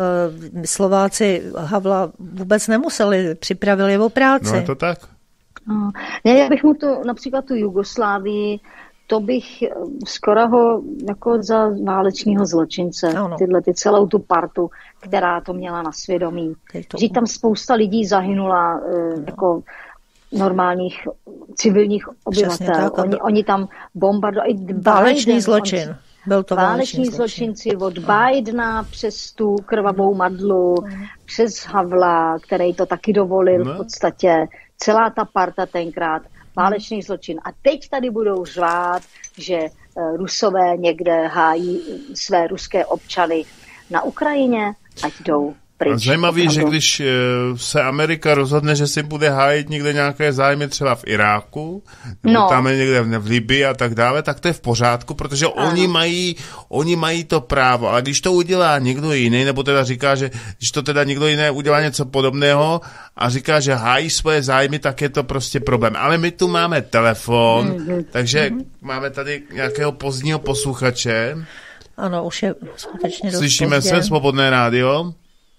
Slováci Havla vůbec nemuseli, připravili o práci. No je to tak? No, já bych mu to, například tu Jugoslávii, to bych skoro ho jako za válečního zločince, ty celou tu partu, která to měla na svědomí. Že tam spousta lidí zahynula jako normálních civilních obyvatel. Oni tam bombardovali. Válečný zločin. Byl to váleční zločinci od Bidena přes tu krvavou madlu, přes Havla, který to taky dovolil v podstatě. Celá ta parta tenkrát. Válečný zločin. A teď tady budou řvát, že Rusové někde hájí své ruské občany na Ukrajině, ať jdou pryč. Zajímavý, že když se Amerika rozhodne, že si bude hájit někde nějaké zájmy třeba v Iráku, nebo tam někde v Libii a tak dále, tak to je v pořádku, protože oni mají to právo. Ale když to udělá někdo jiný, nebo teda říká, že když to teda někdo jiný udělá něco podobného a říká, že hájí svoje zájmy, tak je to prostě problém. Ale my tu máme telefon, takže máme tady nějakého pozdního posluchače. Ano, už je skutečně dost Slyšíme pozdě. se, Svobodné rádio.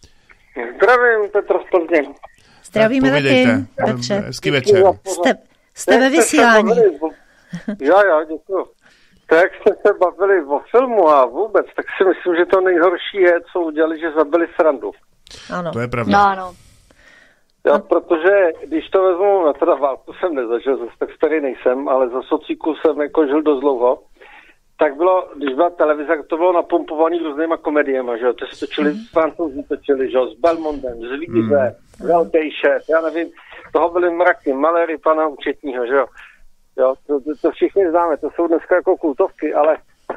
Zdravím, Petr z Plzně. Zdravíme taky, Petře. Hezký večer. Jste ve vysílání. Já, děkuji. Tak jste se bavili o filmu a vůbec, tak si myslím, že to nejhorší je, co udělali, že zabili srandu. Ano. To je pravda. No, ano. Já, protože když to vezmu, na teda válku jsem nezažil, zase tak starý nejsem, ale za socíku jsem jako žil dost dlouho, tak bylo, když byla televize, to bylo napumpovaný různýma komediema, že jo, to se točili, Francouzi točili, že jo, s Belmondem, z Víze, Velký šéf, já nevím, toho byly mraky, Malery, pana účetního, že jo. Jo, to všichni známe, to jsou dneska jako kultovky, ale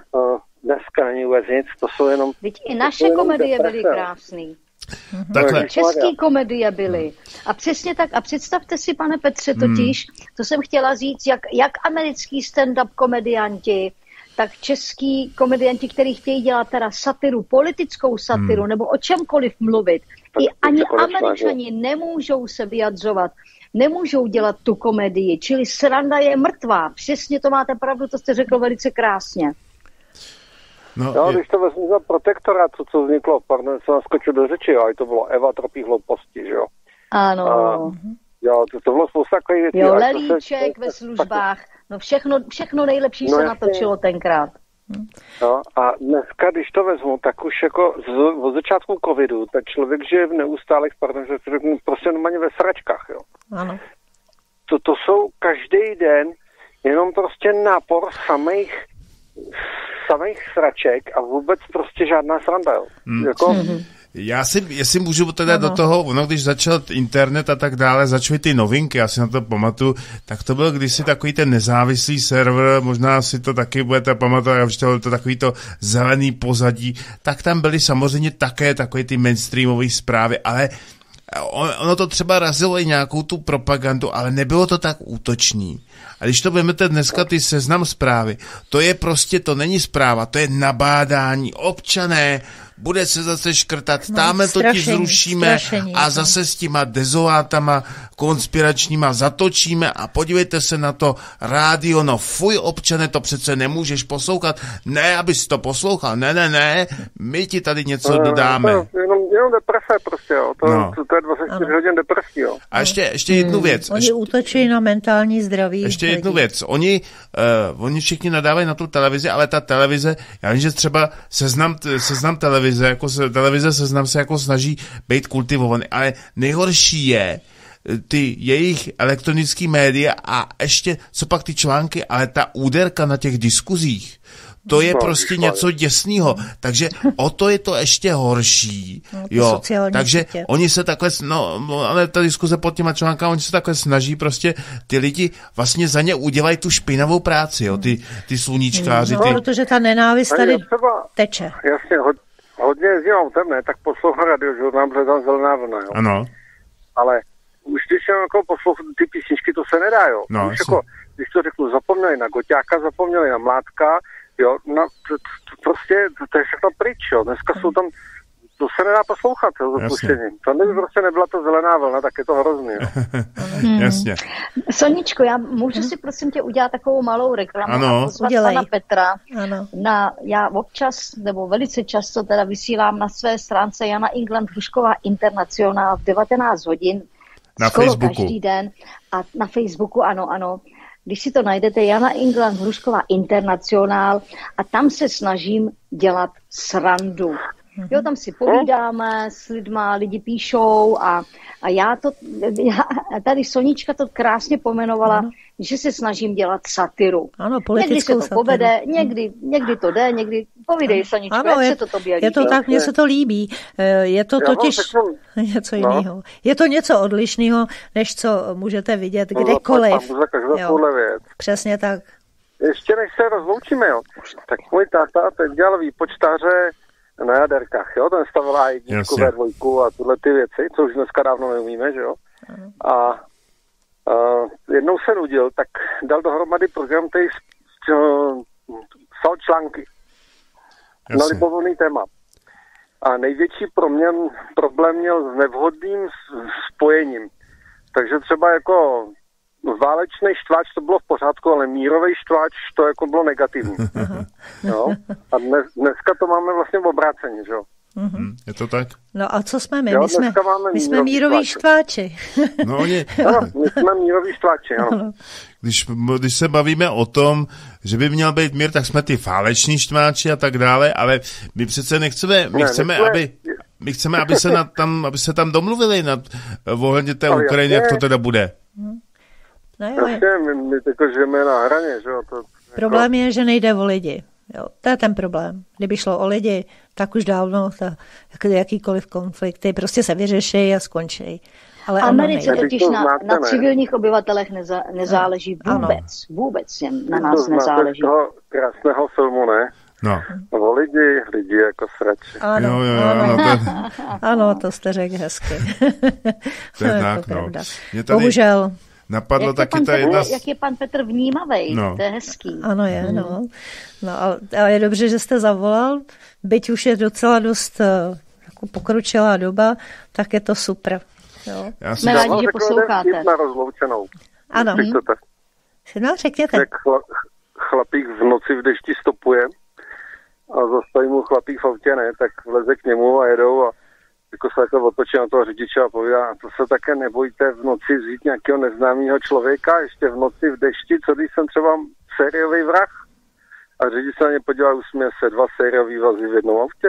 dneska není vůbec nic, to jsou jenom... Teď i naše komedie byly krásný. Takhle. České komedie byly. A přesně tak, a představte si, pane Petře, totiž, to jsem chtěla říct, jak americký stand-up komedianti, tak český komedianti, kteří chtějí dělat teda satiru, politickou satiru, nebo o čemkoliv mluvit. I ani Američani nemůžou se vyjadřovat nemůžou dělat tu komedii, čili sranda je mrtvá. Přesně to máte pravdu, to jste řekl velice krásně. No, když to vezmu za protektorát, co vzniklo, pardon, jsem naskočil do řeči, ale to bylo Eva tropí hlouposti, že jo? Ano. Jo, to bylo spousta takových věcí. Jo, Lelíček ve službách, no všechno nejlepší se natočilo tenkrát. No a dneska, když to vezmu, tak už jako od začátku covidu, tak člověk žije v neustálých, prostě normálně ve sračkách, jo. Ano. To jsou každý den jenom prostě nápor samých sraček a vůbec prostě žádná sranda, jo. Jako... Jestli můžu teda do toho, když začal internet a tak dále, začaly ty novinky, já si na to pamatuju, tak to byl kdysi takový ten nezávislý server, možná si to taky budete pamatovat, že to bylo to takový to zelený pozadí, tak tam byly samozřejmě také takové ty mainstreamové zprávy, ale ono to třeba razilo i nějakou tu propagandu, ale nebylo to tak útočný. A když to vezmete dneska ty Seznam Zprávy, to je prostě, to není zpráva, to je nabádání. Občané, bude se zase škrtat, tamhle to ti zrušíme a zase s těma dezolátama konspiračníma zatočíme a podívejte se na to rádio, no fuj občane, to přece nemůžeš poslouchat. Ne, abys to poslouchal, ne, my ti tady něco dodáme. Jenom deprese prostě, jo. To je 24 hodin depresí, jo. A ještě jednu věc. Oni útočí na mentální zdraví. Ještě jednu věc. Oni všichni nadávají na tu televizi, ale ta televize, já vím, že třeba seznam televize, jako televize Seznam se jako snaží být kultivovaný, ale nejhorší je ty jejich elektronické média a ještě, co pak ty články, ale ta úderka na těch diskuzích, to je prostě něco děsného. Takže o to je to ještě horší. Jo. Takže oni se takhle, ale ta diskuze pod těma článkama, oni se takhle snaží prostě ty lidi vlastně za ně udělají tu špinavou práci, jo, ty sluníčkáři. Protože ta nenávist tady teče. Jasně, hodně jezdím autem, ne, tak poslouchám radiožurnál, protože tam zelená vlna, jo. Ano. Ale už když jsem jako poslouchal ty písničky, to se nedá, jo. No, už jako, když to řeknu, zapomněli na Goťáka, zapomněli na Mládka, jo, prostě to je všechno pryč, jo. Dneska jsou tam, to se nedá poslouchat, jo, zapuštění. To kdyby prostě nebyla to zelená vlna, tak je to hrozný, jo. Jasně. Soničko, já můžu si prosím tě udělat takovou malou reklamu a pozvat pana Petra. Ano. Já občas, nebo velice často teda vysílám na své stránce Jana England Hrušková Internacionál v 19 hodin. Na Facebooku. Každý den. A na Facebooku, ano. Když si to najdete, Jana England Hrušková Internacionál a tam se snažím dělat srandu. Jo, tam si povídáme s lidma, lidi píšou a tady Sonička to krásně pomenovala, že se snažím dělat satiru. Ano, politickou někdy se to povede, někdy to jde, někdy povídej, Soničko, ano, jak se to tobě líbí. Je to tak, mně se to líbí. Je to totiž něco jiného. Je to něco odlišného, než co můžete vidět kdekoliv. Přesně tak. Ještě než se rozloučíme, jo, tak můj táta teď dělal výpočtáře na jaderkách, jo, ten stavil A1, V2 a tyhle ty věci, co už dneska dávno neumíme, že jo. A jednou se nudil, tak dal dohromady program, který psal články na libovolný téma. A největší problém měl s nevhodným spojením. Takže třeba jako válečný štváč to bylo v pořádku, ale mírový štváč to jako bylo negativní. Jo? A dneska to máme vlastně v obráceně, že jo? Je to tak? No a co jsme my? My jsme míroví štváči. My jsme míroví štváči, ano. Když se bavíme o tom, že by měl být mír, tak jsme ty váleční štváči a tak dále, ale my přece nechceme, my chceme, aby se tam domluvili ohledně té Ukrajiny, jak to teda bude. My jako žijeme na hraně, že jo? Problém je, že nejde o lidi. Jo, to je ten problém. Kdyby šlo o lidi, tak už dávno jakýkoliv konflikty prostě se vyřeší a skončí. Ale Americe totiž na civilních obyvatelech nezáleží vůbec. Vůbec na nás nezáleží. Toho krásného filmu, ne? No. O lidi jako srači. Ano, to jste řekl hezky. To je tak, no. Bohužel. Napadlo taky ta jedna... Jak je pan Petr vnímavý, to je hezký. Ano je, no. Ale je dobře, že jste zavolal, byť už je docela dost jako pokročilá doba, tak je to super. Jsme rádi, že posloucháte. Na rozloučenou. Ano. No, řekněte. Jak chlapík v noci v dešti stopuje a zastaví mu chlapík v autě, ne, tak vleze k němu a jedou a jako se takhle otočí na toho řidiče a povídá, to se také nebojte v noci vzít nějakého neznámého člověka, ještě v noci v dešti, co když jsem třeba sériový vrah? A řidič se na ně podívá, usměje se, 2 sériový vazy v jednom autě.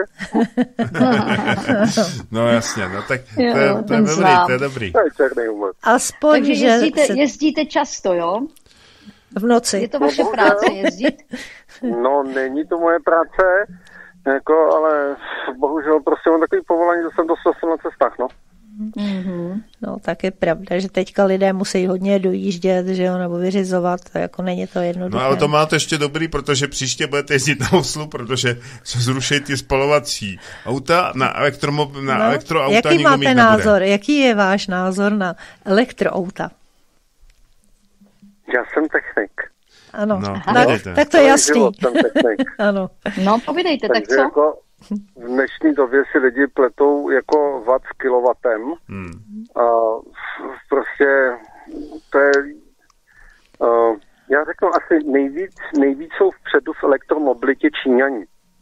No jasně, no tak to je dobrý. To je černý humor. Aspoň, takže jezdíte často, jo? V noci. Je to vaše práce jezdit? No, není to moje práce, jako, ale bohužel prostě mám takový povolání, že jsem dost na cestách, no. Mm-hmm. No, tak je pravda, že teďka lidé musí hodně dojíždět, že jo, nebo vyřizovat, jako není to jednoduché. No, ale to máte ještě dobrý, protože příště budete jezdit na Oslu, protože se zruší ty spalovací auta na elektroauta. Jaký máte názor? Jaký je váš názor na elektroauta? Já jsem technik. Ano, tak to je jasný. Ano. No, povídejte, tak co? Jako v dnešní době si lidi pletou jako watt s kilowatem. A prostě to je, já řeknu asi nejvíc jsou vpředu v elektromobilitě Číňani.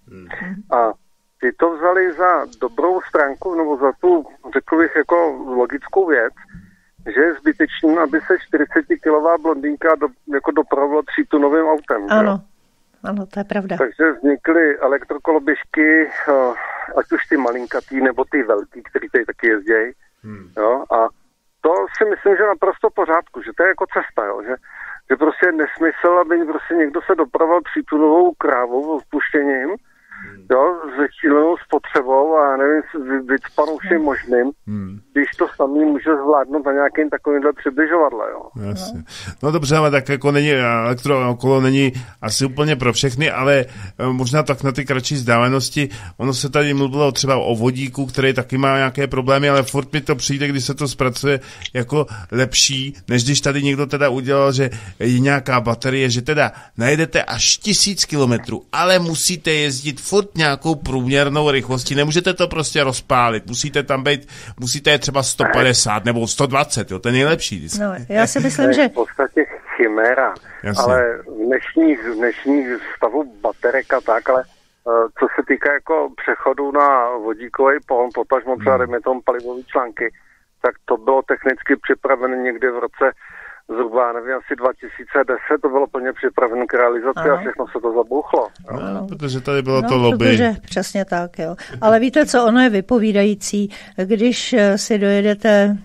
A ty to vzali za dobrou stránku, nebo za tu, řekl bych, jako logickou věc, že je zbytečný, aby se 40-kilová blondýnka dopravila 3-tunovým autem. Ano. Ano, to je pravda. Takže vznikly elektrokoloběžky, ať už ty malinkatý, nebo ty velký, který tady taky jezdějí. Jo? A to si myslím, že naprosto v pořádku, že to je jako cesta, jo? Že prostě je nesmysl, aby prostě někdo se dopravil 3-tunovou krávou odpuštěním, jo, s šílenou spotřebou a nevím, vycpanou všem možným, když to samý může zvládnout na nějakým takovýmhle přibližovadle, jo. Jasně. No dobře, ale tak jako není, elektrookolo není asi úplně pro všechny, ale možná tak na ty kratší vzdálenosti, ono se tady mluvilo třeba o vodíku, který taky má nějaké problémy, ale furt mi to přijde, když se to zpracuje jako lepší, než když tady někdo teda udělal, že je nějaká baterie, že teda najedete až 1000 kilometrů, ale musíte jezdit furt nějakou průměrnou rychlostí, nemůžete to prostě rozpálit, musíte je třeba 150 nebo 120, jo, to je nejlepší. No, já si myslím, že... v podstatě chiméra, ale v dnešních stavu baterek a tak, ale co se týká jako přechodu na vodíkový pohon, potažmo třeba dejme tomu palivový články, tak to bylo technicky připravené někdy v roce zhruba, nevím, asi 2010, to bylo plně připraveno k realizaci a všechno se to zabouchlo. No, protože tady bylo to lobby. Protože, přesně tak, jo. Ale víte co, ono je vypovídající, když si dojedete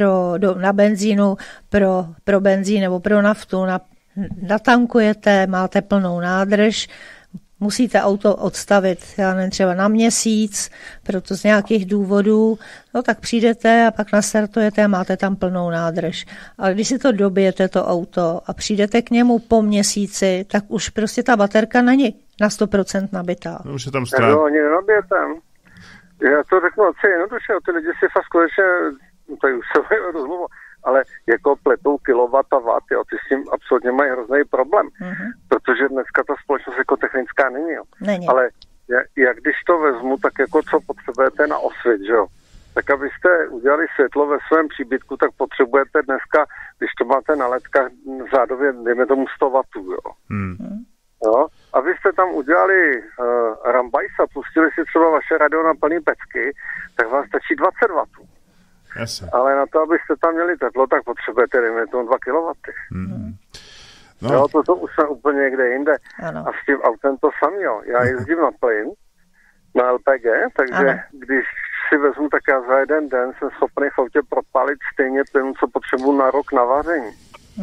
na benzínu pro benzín nebo pro naftu, natankujete, máte plnou nádrž, musíte auto odstavit, já nevím, třeba na měsíc, proto z nějakých důvodů, no tak přijdete a pak nastartujete a máte tam plnou nádrž. Ale když si to dobijete, to auto, a přijdete k němu po měsíci, tak už prostě ta baterka není na 100% nabitá. No, už je tam strát. No, ani nenabijete. Já to řeknu asi jednoduše, ty lidi si fakt skutečně, tady už se rozmluvu, ale jako pletou kilowatt a watt, jo, ty s tím absolutně mají hrozný problém, protože dneska ta společnost jako technická není, jo. Není. Ale jak když to vezmu, tak jako co potřebujete na osvět, že jo. Tak abyste udělali světlo ve svém příbytku, tak potřebujete dneska, když to máte na ledkách, řádově, dejme tomu 100 W, jo. Jo? Abyste tam udělali rambajs a pustili si třeba vaše radio na plný pecky, tak vám stačí 20 W. Jasně. Ale na to, abyste tam měli teplo, tak potřebujete, dejme tomu 2 kW. No. Jo, to už jsme úplně někde jinde. Ano. A s tím autem to samý, jo. Já jezdím na plyn, na LPG, takže když si vezmu, tak já za jeden den jsem schopný v autě propálit stejně plynu, co potřebuji na rok na vaření.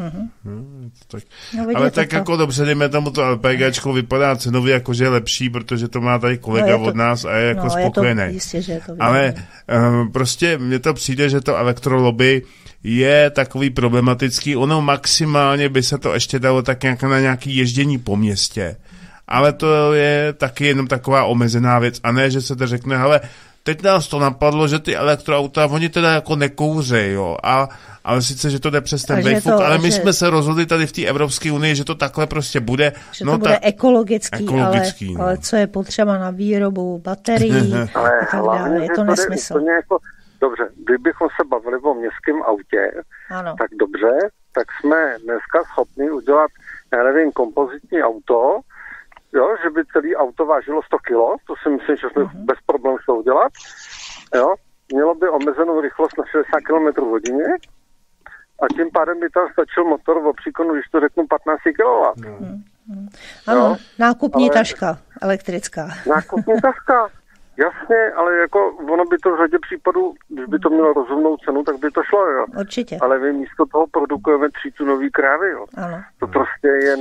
Tak. No, ale tak to. Jako dobře, dejme tomu to LPGčko vypadá cenově jako, že je lepší, protože to má tady kolega od nás a je jako spokojený. Jistě, že je to ale prostě mně to přijde, že to elektrolobby je takový problematický. Ono maximálně by se to ještě dalo tak nějak na nějaký ježdění po městě. Ale to je taky jenom taková omezená věc. A ne, že se to řekne, hele, teď nás to napadlo, že ty elektroauta, oni teda jako nekouřejí, jo. Ale sice, že to jde přes ten Bayfuk, ale my jsme se rozhodli tady v té Evropské unii, že to takhle prostě bude. Že to bude ekologický, ale co je potřeba na výrobu baterií, ale hlavně, je to nesmysl. Jako dobře, kdybychom se bavili o městském autě, ano. tak dobře, tak jsme dneska schopni udělat, já nevím, kompozitní auto, jo, že by celý auto vážilo 100 kilo, to si myslím, že jsme bez problémů to udělat, jo, mělo by omezenou rychlost na 60 km hodině a tím pádem by tam stačil motor v příkonu, když to řeknu 15 kW. Ano, jo, nákupní taška elektrická. Nákupní taška, jasně, ale jako ono by to v řadě případů, když by to mělo rozumnou cenu, tak by to šlo, jo. Určitě. Ale my místo toho produkujeme 3 tunový krávy, jo. Ano. To prostě je...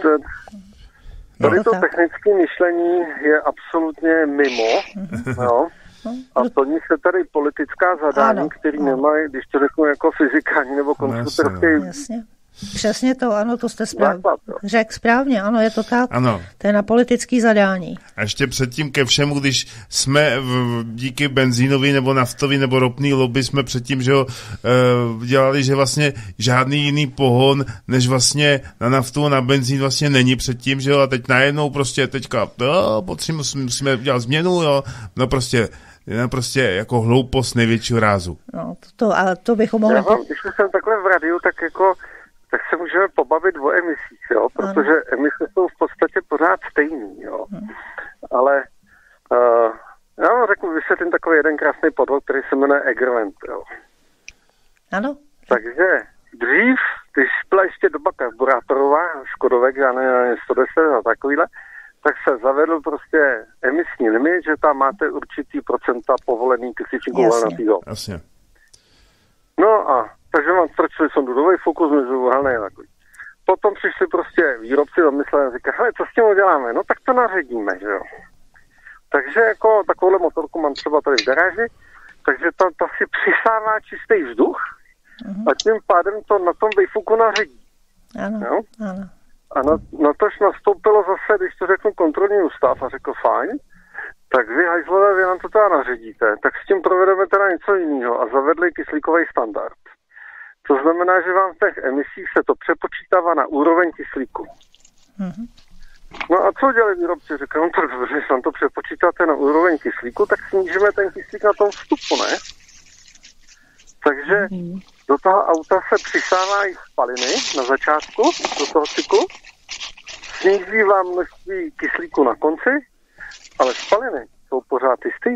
Tady to technické myšlení je absolutně mimo, jo. A plní se tady politická zadání, které nemají, když to řeknu jako fyzikální nebo konstruktorský. Jasně. Přesně to, ano, to jste řekl správně, ano, je to tak. Ano. To je na politický zadání. A ještě předtím ke všemu, když jsme díky benzínovi nebo naftovi nebo ropný lobby jsme předtím, že ho dělali, že vlastně žádný jiný pohon, než vlastně na naftu a na benzín vlastně není předtím, že jo, a teď najednou prostě teďka musíme dělat změnu, jo, no prostě jako hloupost největšího rázu. No, ale to bychom mohli... Když jsem takhle v radiu, tak se můžeme pobavit o emisích, jo, protože emise jsou v podstatě pořád stejný, jo. Ale já vám vysvětlím takový jeden krásný podvod, který se jmenuje Egerland, jo. Ano. Takže dřív, když byla ještě doba karburátorová, Škodovek, já nevím, 110 a takovýhle, tak se zavedl prostě emisní limit, že tam máte určitý procenta povolený kysličníku uhelnatýho. Jasně. No a takže vám strčili sondudový fokus mezi uhelné a takový. Potom přišli prostě výrobci a mysleli a říkali, hele, co s tím uděláme? No tak to naředíme, že jo. Takže jako takovouhle motorku mám třeba tady v garáži, takže ta si přisává čistý vzduch a tím pádem to na tom výfuku naředí. Ano, ano. A na tož nastoupilo zase, když to řeknu, kontrolní ústav a řekl, fajn, tak vy hajzlové, vy nám to teda naředíte, tak s tím provedeme teda něco jiného a zavedli kyslíkový standard. To znamená, že vám v těch emisích se to přepočítává na úroveň kyslíku. No a co dělají výrobci? Říkají, no tak dobře, když vám to přepočítáte na úroveň kyslíku, tak snížíme ten kyslík na tom vstupu, ne? Takže do toho auta se přisávají spaliny na začátku, do toho cyklu, sníží vám množství kyslíku na konci, ale spaliny jsou pořád ty stejný.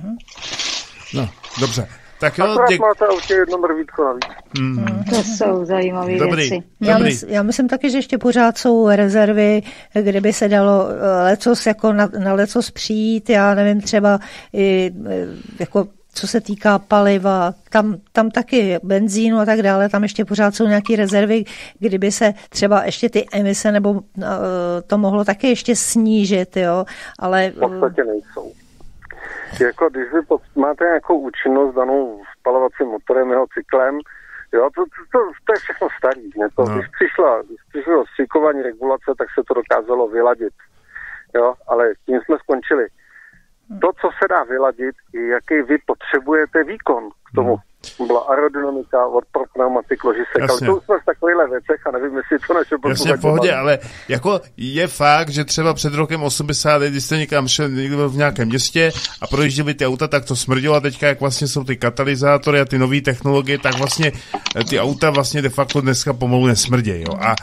No, dobře. Tak jo, máte autě jedno mrvítko navíc. To jsou zajímavé věci. Já myslím taky, že ještě pořád jsou rezervy, kdyby se dalo lecos jako na lecos přijít, já nevím, třeba i, jako co se týká paliva, tam taky benzínu a tak dále, tam ještě pořád jsou nějaké rezervy, kdyby se třeba ještě ty emise nebo to mohlo taky ještě snížit, jo, ale... V podstatě nejsou. Jako když vy máte nějakou účinnost danou spalovacím motorem, jeho cyklem, jo, to je všechno starý. Když přišlo stříkování regulace, tak se to dokázalo vyladit. Jo, ale tím jsme skončili. To, co se dá vyladit, je, jaký vy potřebujete výkon k tomu. Byla aerodynamika, odpor pneumatik, ložisek, ale to už jsme v takovýchhle věcech a nevím, jestli to naše posluchače. Jasně, v pohodě, ale jako je fakt, že třeba před rokem 80, když jste někam šel v nějakém městě a projížděli ty auta, tak to smrdilo a teďka, jak vlastně jsou ty katalyzátory a ty nové technologie, tak vlastně ty auta vlastně de facto dneska pomalu nesmrdějí, jo. A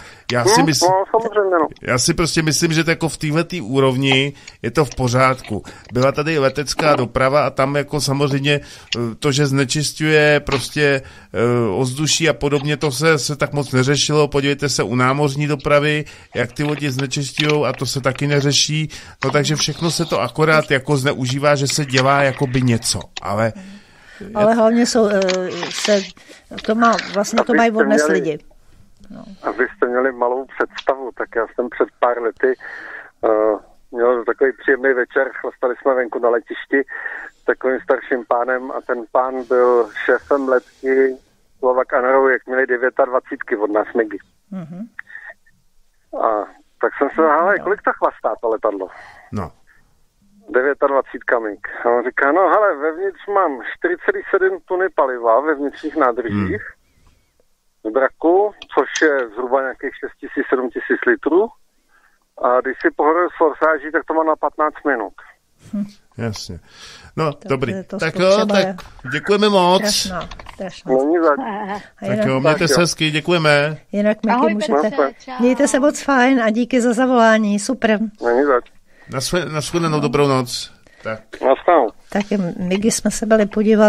já si prostě myslím, že to jako v této úrovni je to v pořádku. Byla tady letecká doprava a tam jako samozřejmě to, že znečišťuje prostě ovzduší a podobně, to se tak moc neřešilo. Podívejte se u námořní dopravy, jak ty lodi znečišťujou a to se taky neřeší. No takže všechno se to akorát jako zneužívá, že se dělá jakoby něco, ale hlavně to mají odnes lidi. No. Abyste měli malou představu, tak já jsem před pár lety měl takový příjemný večer, chlastali jsme venku na letišti takovým starším pánem a ten pán byl šéfem letky Slovak Airways, jak měli 29 od nás Megy. A tak jsem se hele, kolik to chlastá to letadlo? No. 29 mig. A on říká, no hele, vevnitř mám 4,7 tuny paliva ve vnitřních nádržích v draku, což je zhruba nějakých 6 000-7 000 litrů. A když si pohodil s forsáží, tak to má na 15 minut. Jasně. No, dobrý. Tak jo, tak děkujeme moc. Strašná. Tak jo, mějte se hezky, děkujeme. Jinak Miky, můžete. Mějte se moc fajn a díky za zavolání, super. Nashledanou, dobrou noc. Tak my, když jsme se byli podívat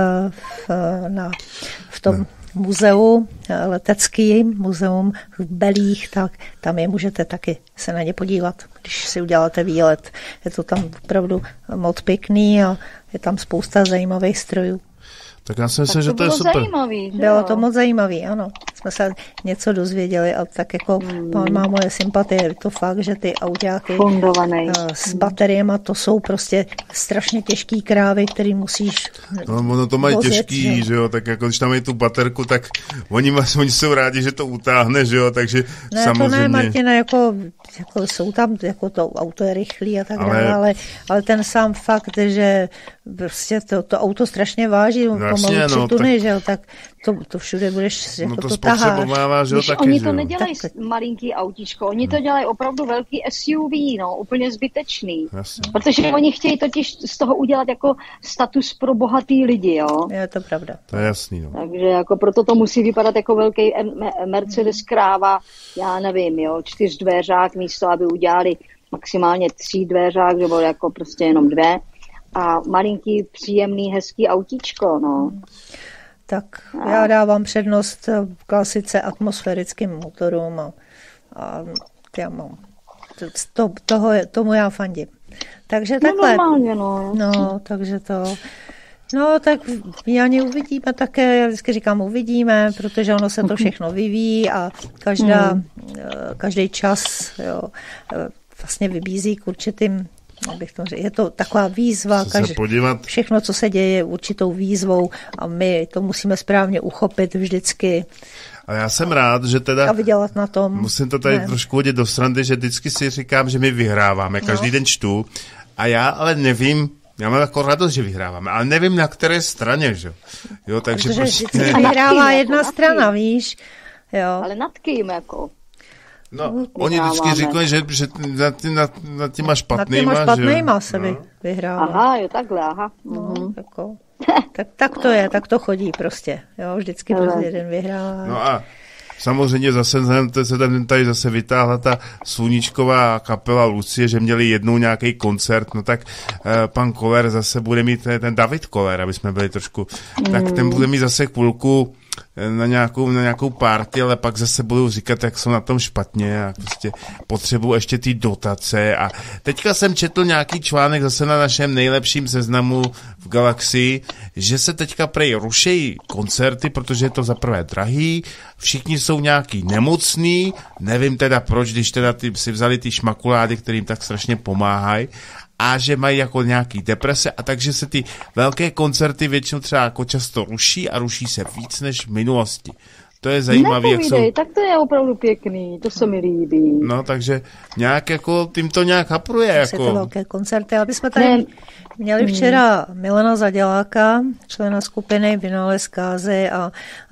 v tom muzeu, letecký muzeum v Belích, tak tam je můžete taky se na ně podívat, když si uděláte výlet. Je to tam opravdu moc pěkný a je tam spousta zajímavých strojů. Tak já si myslím, že to je super. Bylo to moc zajímavý, ano. Jsme se něco dozvěděli a tak jako má moje sympatie. Je to fakt, že ty autáky s bateriema, to jsou prostě strašně těžký krávy, který musíš ono to mají vozit, těžký, že jo, tak jako když tam mají tu baterku, tak oni jsou rádi, že to utáhne, že jo, takže ne, samozřejmě. To ne, Martina, jako jsou tam, jako to auto je rychlý a tak dále, ale ten sám fakt, že prostě to auto strašně váží, pomalu 3 tuny, že jo, tak to všude budeš, jako to taháš. Oni to nedělají malinký autíčko, oni to dělají opravdu velký SUV, úplně zbytečný. Jasně. Protože oni chtějí totiž z toho udělat jako status pro bohatý lidi, jo. Je to pravda. To je jasný, no. Takže jako proto to musí vypadat jako velký Mercedes kráva, já nevím, jo, 4dveřák místo, aby udělali maximálně 3dveřák, že bylo jako prostě jenom 2. A malinký, příjemný, hezký autíčko, no. Tak já dávám přednost klasice atmosférickým motorům a já mám tomu já fandím. Takže takhle. Normálně, no. No, takže to. No, tak Janě uvidíme také, já vždycky říkám uvidíme, protože ono se to všechno vyvíjí a každý čas, jo, vlastně vybízí k určitým, je to taková výzva, všechno, co se děje, je určitou výzvou a my to musíme správně uchopit vždycky. A já jsem rád, že teda... A vydělat na tom. Musím to tady trošku hodit do srandy, že vždycky si říkám, že my vyhráváme, každý den čtu a já ale nevím, já mám jako radost, že vyhráváme, ale nevím, na které straně, že jo, takže protože prostě... vyhrává jedna strana, víš, jo. Ale nad kým, jako... No, oni vždycky říkají, že nad těma špatnýma, se vyhrává. Aha, jo, takhle, aha. No, jako, tak to je, tak to chodí prostě, jo, vždycky prostě jeden vyhrává. No a samozřejmě zase se tady zase vytáhla ta sluníčková kapela Lucie, že měli jednou nějaký koncert, no tak pan Koller zase bude mít, ten David Koller, aby jsme byli trošku, tak ten bude mít zase chvilku na nějakou party, ale pak zase budou říkat, jak jsou na tom špatně a prostě potřebují ještě ty dotace a teďka jsem četl nějaký článek zase na našem nejlepším seznamu v Galaxii, že se teďka prej rušejí koncerty, protože je to zaprvé drahý, všichni jsou nějaký nemocný, nevím teda proč, když teda si vzali ty šmakulády, kterým tak strašně pomáhají, a že mají jako nějaký deprese a takže se ty velké koncerty většinou třeba jako často ruší a ruší se víc než v minulosti. To je zajímavé, jak jsou... tak to je opravdu pěkný, to se mi líbí. No, takže nějak jako, tím to nějak hapruje. Jako... To velké koncerty, ale jsme tady měli včera Milana Zaděláka, člena skupiny Vynález Kázy a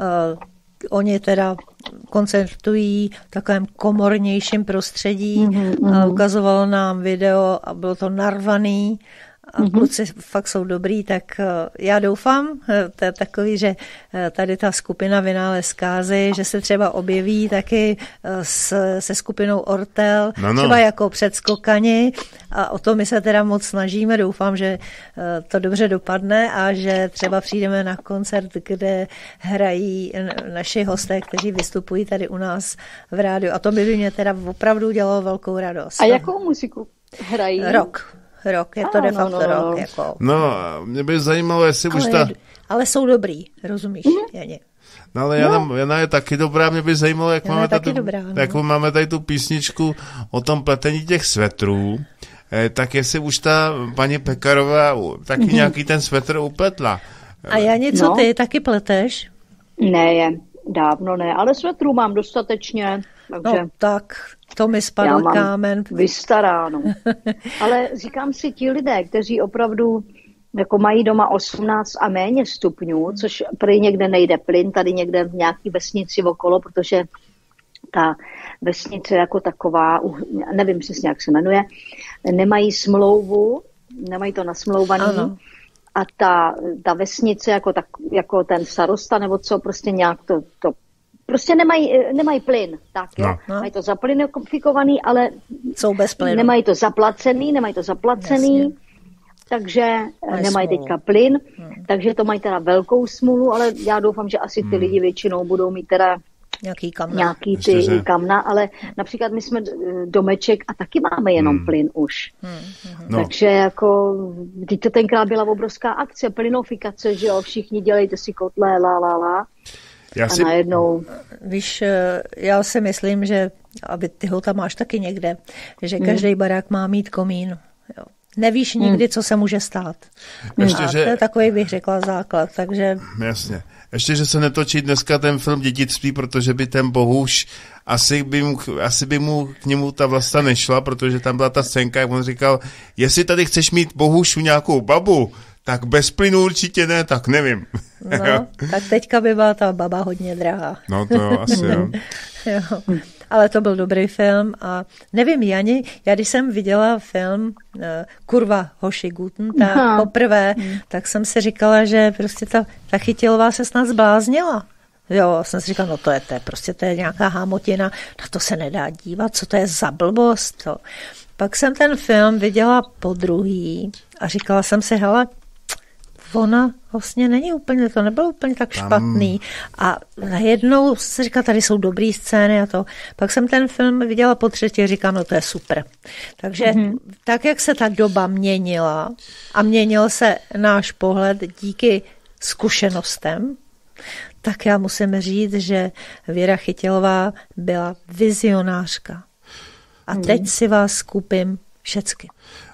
oni teda koncertují v takovém komornějším prostředí. Ukazoval nám video a bylo to narvaný a kluci fakt jsou dobrý, tak já doufám, to je takový, že tady ta skupina Vynález Kázy, že se třeba objeví taky se skupinou Ortel, třeba jako předskokani a o to my se teda moc snažíme, doufám, že to dobře dopadne a že třeba přijdeme na koncert, kde hrají naši hosté, kteří vystupují tady u nás v rádiu a to by mě teda opravdu dělalo velkou radost. A jakou muziku hrají? Rock, je to de facto rock. Jako. No, mě by zajímalo, jestli už ta... Ale jsou dobrý, rozumíš, Janě. No ale Jana je taky dobrá, mě by zajímalo, jak máme tady tu písničku o tom pletení těch svetrů, tak jestli už ta paní Pekarová taky nějaký ten svetr upletla. A Janě, co ty, taky pleteš? Ne, dávno ne, ale svetrů mám dostatečně. Takže... No tak, to mi spadl kámen. Vystaráno. Ale říkám si, ti lidé, kteří opravdu jako mají doma 18 a méně stupňů, což prý někde nejde plyn, tady někde v nějaký vesnici okolo, protože ta vesnice jako taková, nevím přesně, jak se jmenuje, nemají smlouvu nemají to nasmlouvaný. Ano. A ta vesnice jako ten starosta nebo co, prostě nějak to prostě nemají plyn, tak jo. No. Mají to zaplinifikovaný, ale jsou bez plynu. Nemají to zaplacený, jasně. Takže nemají teďka plyn, takže to mají teda velkou smůlu, ale já doufám, že asi ty lidi většinou budou mít teda nějaký ty kamna, ale například my jsme domeček a taky máme jenom plyn už. No. Takže jako, když to tenkrát byla obrovská akce, plynofikace, že jo, všichni dělejte si kotle, la. A najednou... Víš, já si myslím, že, aby ty ho tam máš taky někde, že každý barák má mít komín. Jo. Nevíš nikdy, co se může stát. Ještě, a to je takový, bych řekla, základ. Takže... Jasně. Ještě, že se netočí dneska ten film Dědictví, protože by ten Bohuš asi by mu k němu ta Vlasta nešla, protože tam byla ta scénka, jak on říkal, jestli tady chceš mít Bohušu nějakou babu, tak bez plynu určitě ne, tak nevím. No, tak teďka by byla ta baba hodně drahá. No to asi, jo. Jo. Ale to byl dobrý film a nevím, Jani, já když jsem viděla film Kurva hoši Guten, tak poprvé, tak jsem si říkala, že prostě ta Chytilová se snad zbláznila. Jo, jsem si říkala, no to je nějaká hámotina, na to se nedá dívat, co to je za blbost. To. Pak jsem ten film viděla podruhý a říkala jsem si, hele, ona vlastně to nebylo úplně tak špatný. A najednou se říká, tady jsou dobrý scény a to. Pak jsem ten film viděla po třetí a říkám, no to je super. Takže tak, jak se ta doba měnila a měnil se náš pohled díky zkušenostem, tak já musím říct, že Věra Chytilová byla vizionářka. A teď si vás koupím všecky.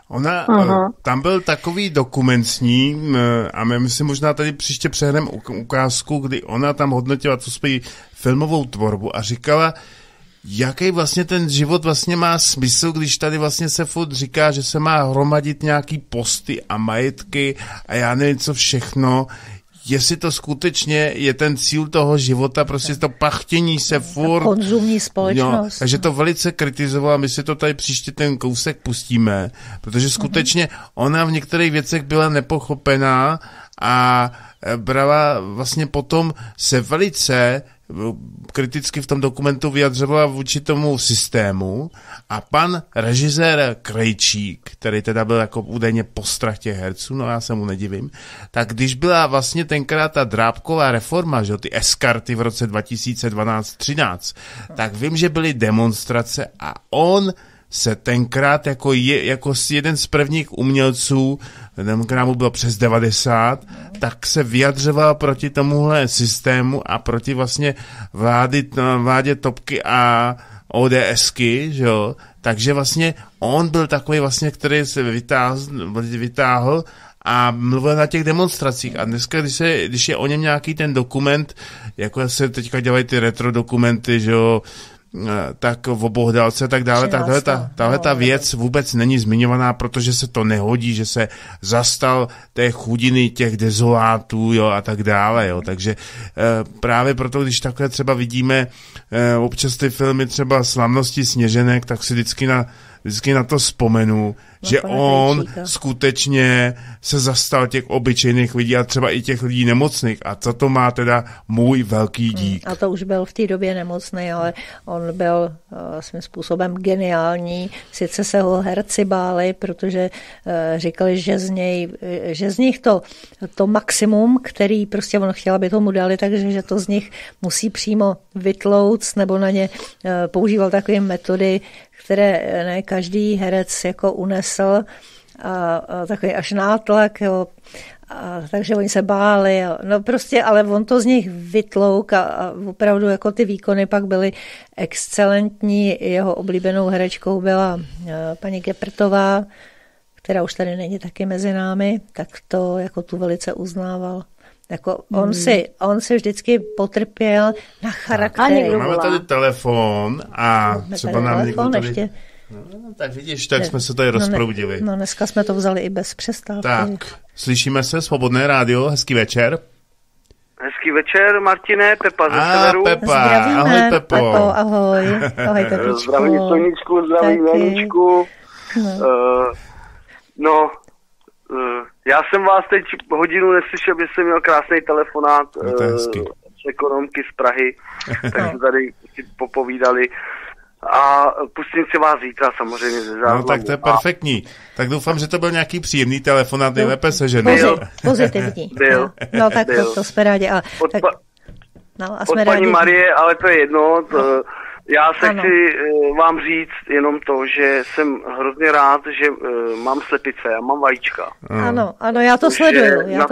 Tam byl takový dokument s ní a my si možná tady příště přehrneme ukázku, kdy ona tam hodnotila tu svoji filmovou tvorbu a říkala, jaký vlastně ten život vlastně má smysl, když tady vlastně se furt říká, že se má hromadit nějaký posty a majetky a já nevím co všechno, jestli to skutečně je ten cíl toho života, prostě to pachtění se furt. Konzumní společnost. No, takže to velice kritizovala, my si to tady příště ten kousek pustíme, protože skutečně ona v některých věcech byla nepochopená a brala vlastně potom se velice kriticky v tom dokumentu vyjadřovala vůči tomu systému a pan režisér Krejčík, který teda byl jako údajně postrach těch herců, no já se mu nedivím, tak když byla vlastně tenkrát ta Drábková reforma, že ty eskarty v roce 2012-13, tak vím, že byly demonstrace a on se tenkrát jako jeden z prvních umělců, tenkrát mu bylo přes 90, tak se vyjadřoval proti tomuhle systému a proti vlastně vládě Topky a ODSky, že jo. Takže vlastně on byl takový vlastně, který se vytáhl a mluvil na těch demonstracích. A dneska, když je o něm nějaký ten dokument, jako se teďka dělají ty retro dokumenty, že jo, tak v Bohdálce a tak dále, tahle ta věc vůbec není zmiňovaná, protože se to nehodí, že se zastal té chudiny těch dezolátů, jo, a tak dále, jo, takže právě proto, když takhle třeba vidíme občas ty filmy třeba Slavnosti sněženek, tak si vždycky na to vzpomenu, že on skutečně se zastal těch obyčejných lidí a třeba i těch lidí nemocných a za to má teda můj velký dík. A to už byl v té době nemocný, ale on byl svým způsobem geniální. Sice se ho herci báli, protože říkali, že z nich to maximum, který prostě on chtěl, aby tomu dali, takže že to z nich musí přímo vytlouct, nebo na ně používal takové metody, které ne každý herec jako unesl a takový až nátlak, jo. Takže oni se báli, no prostě, ale on to z nich vytlouk a opravdu jako ty výkony pak byly excelentní. Jeho oblíbenou herečkou byla paní Gepertová, která už tady není taky mezi námi, tak to jako tu velice uznával. Jako on si vždycky potrpěl na charaktery. Máme tady telefon a třeba nám někdo tady... Ještě. No, tak vidíš, tak jsme se tady rozproudili. No dneska jsme to vzali i bez přestávky. Tak, slyšíme se, Svobodné rádio, hezký večer. Hezký večer, Martine, Pepa ze severu. Pepa, zdravíme, ahoj Pepo. Ahoj Pepičko. Zdravím Soničku, zdravím Janičku. No, Já jsem vás teď hodinu neslyšel, že jsem měl krásný telefonát z ekonomky z Prahy, takže tady si popovídali. A pustím si vás zítra samozřejmě ze záznamu. No tak to je perfektní. Tak doufám, že to byl nějaký příjemný telefonát, nejlépe sežený. Pozitivní. Byl. No tak to jsme rádi. A od paní Marie, ale to je jedno. Já se chci vám říct jenom to, že jsem hrozně rád, že mám slepice, já mám vajíčka. Ano, já to sleduju. Já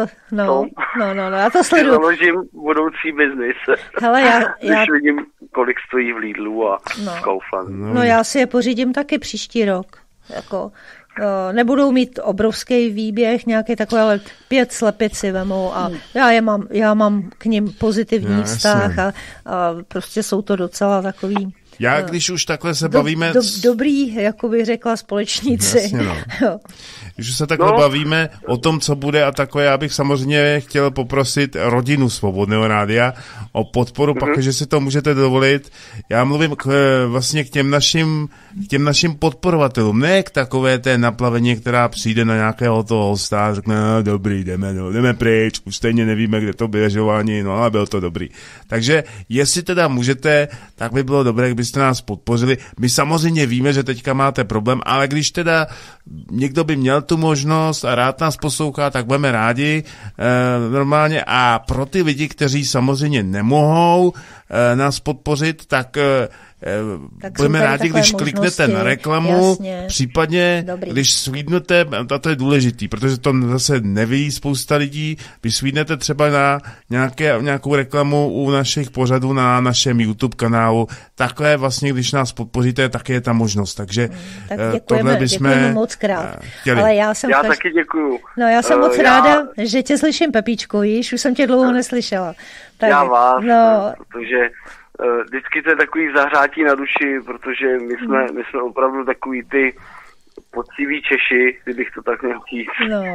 to sleduju. Založím budoucí biznis. Hele, když vidím, kolik stojí v Lidlu a v Kauflandu. No já si je pořídím taky příští rok. Jako, nebudou mít obrovský výběh, nějaký takový, ale 5 slepic si vemou a já mám k nim pozitivní vztah a prostě jsou to docela takový... Když už takhle se bavíme... Dobrý, jako bych řekla, společníci. Jasně, no. Když se takhle bavíme o tom, co bude a takové, já bych samozřejmě chtěl poprosit rodinu Svobodného rádia o podporu, pak, že si to můžete dovolit. Já mluvím vlastně k těm našim podporovatelům, ne k takové té naplaveně, která přijde na nějakého toho hosta a řekne, no, dobrý, jdeme pryč, už stejně nevíme, kde to běžování, no ale byl to dobrý. Takže jestli teda můžete, tak by bylo dobré, kdybyste nás podpořili. My samozřejmě víme, že teďka máte problém, ale když teda někdo by měl tu možnost a rád nás poslouchá, tak budeme rádi normálně. A pro ty lidi, kteří samozřejmě nemohou nás podpořit, tak budeme rádi, když kliknete na reklamu, případně když svídnete, a to je důležitý, protože to zase neví spousta lidí, když svídnete třeba na nějakou reklamu u našich pořadů na našem YouTube kanálu, takhle vlastně, když nás podpoříte, tak je ta možnost. Takže tak děkujeme moc krát. Chtěli. Ale já taky děkuju. No já jsem moc ráda, že tě slyším, Pepíčku, už jsem tě dlouho neslyšela. Tak, já vás, protože vždycky to je takový zahřátí na duši, protože my jsme opravdu takový ty poctiví Češi, kdybych to tak měl říct,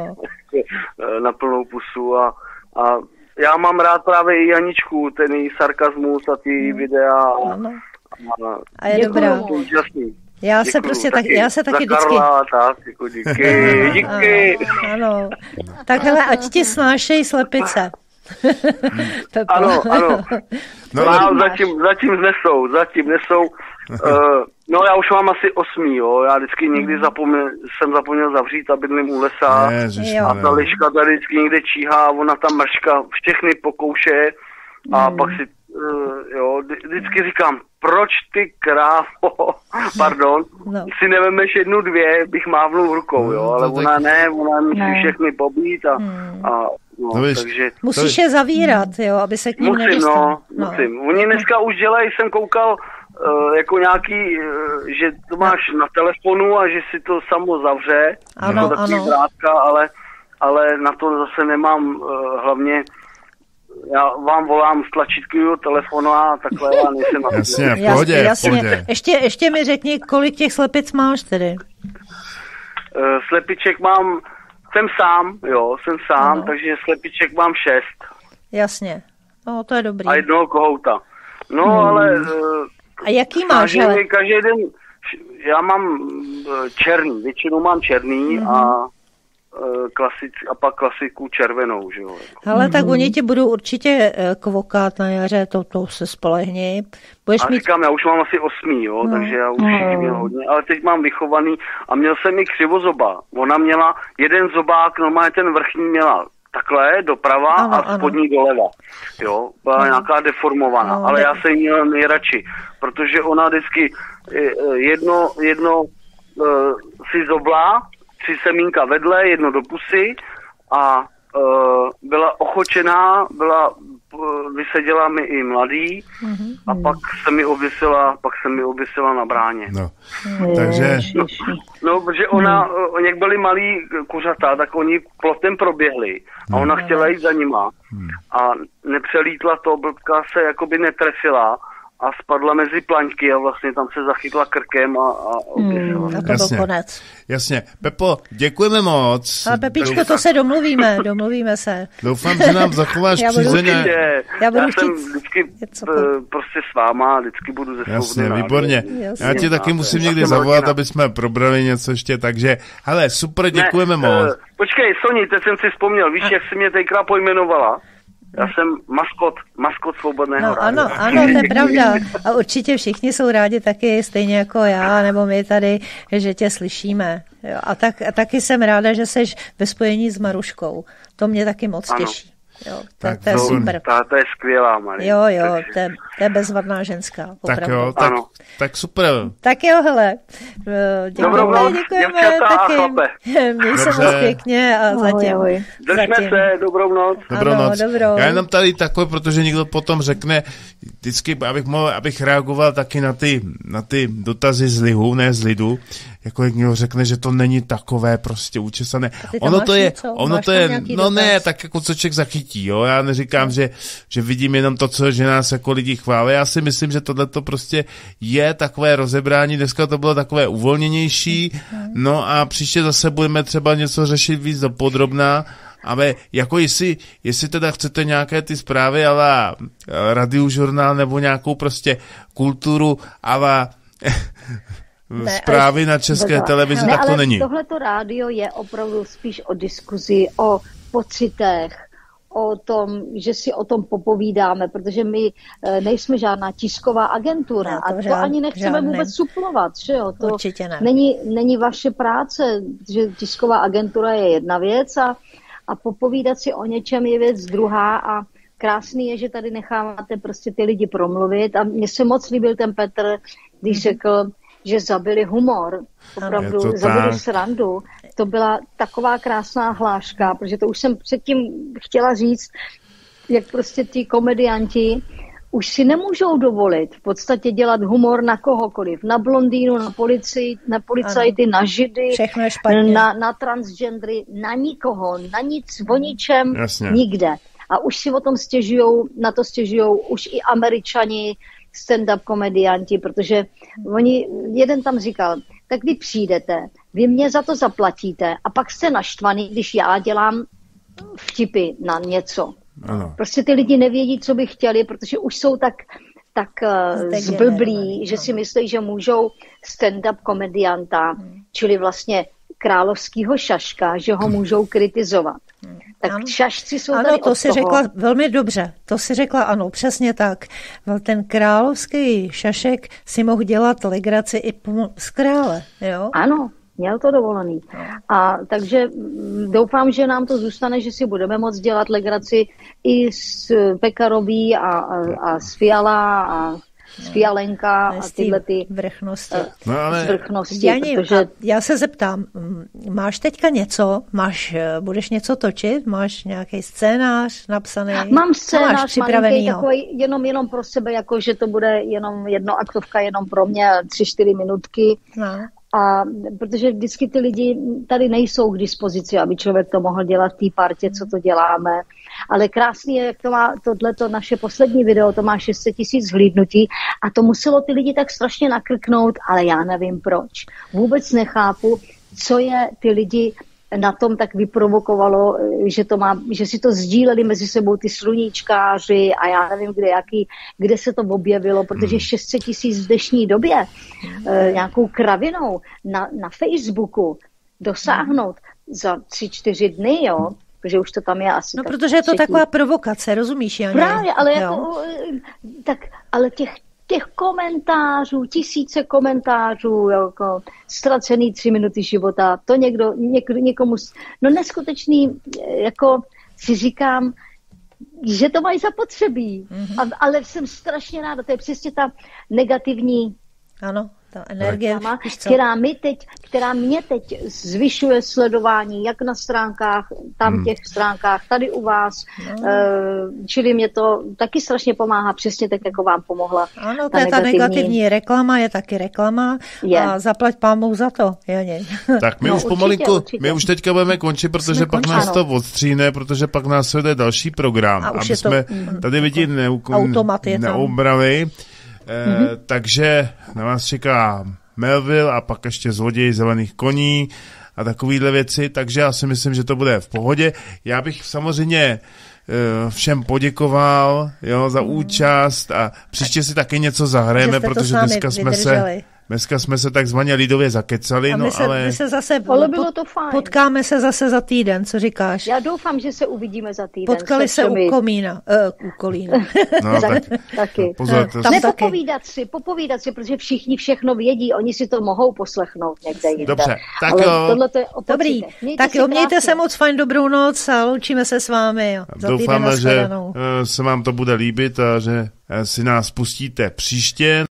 na plnou pusu a já mám rád právě i Janičku, ten její sarkazmus a ty videa a je dobrá. Já se taky vždycky... Karla, tak, jako díky. Ano. Tak hele, ať ti snášej slepice. Ano. Zatím nesou. No já už mám asi 8, jo. Já vždycky někdy jsem zapomněl zavřít a bydlím u lesa. A ta liška tady vždycky někde číhá, ona tam mrška všechny pokouše a pak si, vždycky říkám, proč ty krávo, si nevemeš 1, 2, bych mávnul rukou, jo, ale ona musí všechny pobít a takže... Musíš je zavírat, jo, aby se k ním nedostal. Musím. Oni dneska už dělají, jsem koukal, jako nějaký, že to máš na telefonu a že si to samo zavře, jako takový vrátka, ale na to zase nemám hlavně. Já vám volám z tlačítkového telefonu a takhle já nejsem na to. Jasně, v pohodě. Ještě mi řekni, kolik těch slepic máš tedy? Slepiček mám, jsem sám, takže slepiček mám 6. Jasně, no to je dobrý. A 1 kohouta. No ale... A jaký máš? Každý den, já mám černý, většinou mám černý a pak klasiku červenou, že jo. Hele, tak oni ti budou určitě kvokat na jaře, to se spolehni. Říkám, já už mám asi 8, jo, takže já už měl hodně, ale teď mám vychovaný a měl jsem i křivozoba. Ona měla jeden zobák, normálně ten vrchní měla takhle doprava a spodní doleva. Jo, byla nějaká deformovaná, ale já jsem ji měl nejradši, protože ona vždycky jedno si zobla, 3 semínka vedle, 1 do pusy a byla ochočená, vyseděla mi i mladý a pak se mi oběsila na bráně. No, takže... No, protože jak byli malí kuřata, tak oni plotem proběhli a ona chtěla jít za nima a nepřelítla to, blbka se jakoby netrefila a spadla mezi plaňky a vlastně tam se zachytla krkem a oběsila. A to byl konec. Jasně. Pepo, děkujeme moc. A Pepičko, to se domluvíme se. Doufám, že nám zachováš přízeň. Já jsem vždycky prostě s váma, vždycky budu ze Jasně, výborně. Já ti taky musím někdy zavolat, aby jsme probrali něco ještě, takže, hele, super, děkujeme moc. Počkej, Soni, teď jsem si vzpomněl, víš, jak jsi mě tenkrát pojmenovala? Já jsem maskot Svobodného rádia. Ano, to je pravda. A určitě všichni jsou rádi taky, stejně jako já, nebo my tady, že tě slyšíme. Jo, a taky jsem ráda, že seš ve spojení s Maruškou. To mě taky moc těší. Jo, to je super. To je skvělá, Marie. Jo, to je bezvadná ženská. Opravdu. Tak jo, tak super. Tak jo, hele. Děkujeme taky. Měj se moc pěkně a zatím. Držme se, dobrou noc. Dobrou noc. Já jenom tady takové, protože někdo potom řekne, vždycky, abych reagoval taky na ty dotazy z lihu, ne z lidu, jako někdo řekne, že to není takové prostě učesané. Ono to je, no ne, tak jako co člověk zachytí, jo. Já neříkám, že vidím jenom to, že nás jako lidi chválí. Já si myslím, že tohle to prostě je takové rozebrání. Dneska to bylo takové uvolněnější. No a příště zase budeme třeba něco řešit víc dopodrobná. Ale jako jestli teda chcete nějaké ty zprávy ale radiožurnál nebo nějakou prostě kulturu ale zprávy na České televizi, tak to není. Tohleto rádio je opravdu spíš o diskuzi, o pocitech, o tom, že si o tom popovídáme, protože my nejsme žádná tisková agentura a to ani nechceme vůbec suplovat, že jo? To určitě ne. Není vaše práce, že tisková agentura je jedna věc a popovídat si o něčem je věc druhá a krásný je, že tady necháváte prostě ty lidi promluvit a mně se moc líbil ten Petr, když řekl, že zabili humor, opravdu zabili srandu. To byla taková krásná hláška, protože to už jsem předtím chtěla říct, jak prostě ty komedianti už si nemůžou dovolit v podstatě dělat humor na kohokoliv. Na blondýnu, na policajty, na židy, na transgendry, na nikoho, na nic, o ničem, nikde. A už si o tom stěžujou už i Američani, stand-up komedianti, protože jeden tam říkal, tak vy přijdete, vy mě za to zaplatíte a pak jste naštvaný, když já dělám vtipy na něco. Ano. Prostě ty lidi nevědí, co by chtěli, protože už jsou tak zblblí, že si myslí, že můžou stand-up komedianta, čili vlastně královskýho šaška, že ho můžou kritizovat. Tak šašci jsou tady to si řekla velmi dobře. To si řekla, ano, přesně tak. Ten královský šašek si mohl dělat legraci i z krále, jo? Ano, měl to dovolený. A takže doufám, že nám to zůstane, že si budeme moct dělat legraci i z Pekarový a z Fiala a z Fialenka a tyhle ty vrchnosti. Vrchnosti, protože... Já se zeptám, máš teďka něco? Budeš něco točit? Máš nějaký scénář napsaný? Mám scénář malinký, takový jenom pro sebe, jako že to bude jenom jednoaktovka, jenom pro mě 3-4 minutky. No. A protože vždycky ty lidi tady nejsou k dispozici, aby člověk to mohl dělat v té partě, co to děláme. Ale krásný je, jak to má tohleto naše poslední video, to má 600 000 zhlídnutí a to muselo ty lidi tak strašně nakrknout, ale já nevím proč. Vůbec nechápu, co je ty lidi na tom tak vyprovokovalo, že si to sdíleli mezi sebou ty sluníčkáři a já nevím, kde se to objevilo, protože 600 000 v dnešní době nějakou kravinou na Facebooku dosáhnout za 3-4 dny, jo, protože už to tam je asi. No, protože je to taková provokace, rozumíš, Janě? Právě, ale těch komentářů, tisíce komentářů, jako ztracený 3 minuty života, to někomu, no neskutečný, jako si říkám, že to mají zapotřebí, ale jsem strašně ráda, to je přesně ta negativní ta energie, která mě teď zvyšuje sledování, jak na stránkách, tam těch stránkách, tady u vás, čili mě to taky strašně pomáhá, přesně tak, jako vám pomohla. Ano, to je ta negativní reklama, je taky reklama a zaplať pámu za to, Janě. Tak my už pomalinku, my už teďka budeme končit, protože pak nás to odstříne, protože pak nás jde další program, aby jsme tady lidi neobrali. Takže na vás čeká Melville a pak ještě Zloděj zelených koní a takovýhle věci, takže já si myslím, že to bude v pohodě. Já bych samozřejmě všem poděkoval, jo, za účast a příště si taky něco zahrajeme, protože dneska jsme se takzvaně lidově zakecali. A my se zase bylo to fajn. Potkáme se zase za týden, co říkáš? Já doufám, že se uvidíme za týden. Potkali se u Kolína. No, taky. Pozor, popovídat si, protože všichni všechno vědí, oni si to mohou poslechnout někde jinde. Dobře, tak ale jo. Tohle to je dobrý, tak jo, mějte se moc fajn, dobrou noc a loučíme se s vámi. Jo. Doufáme, že se vám to bude líbit a že si nás pustíte příště.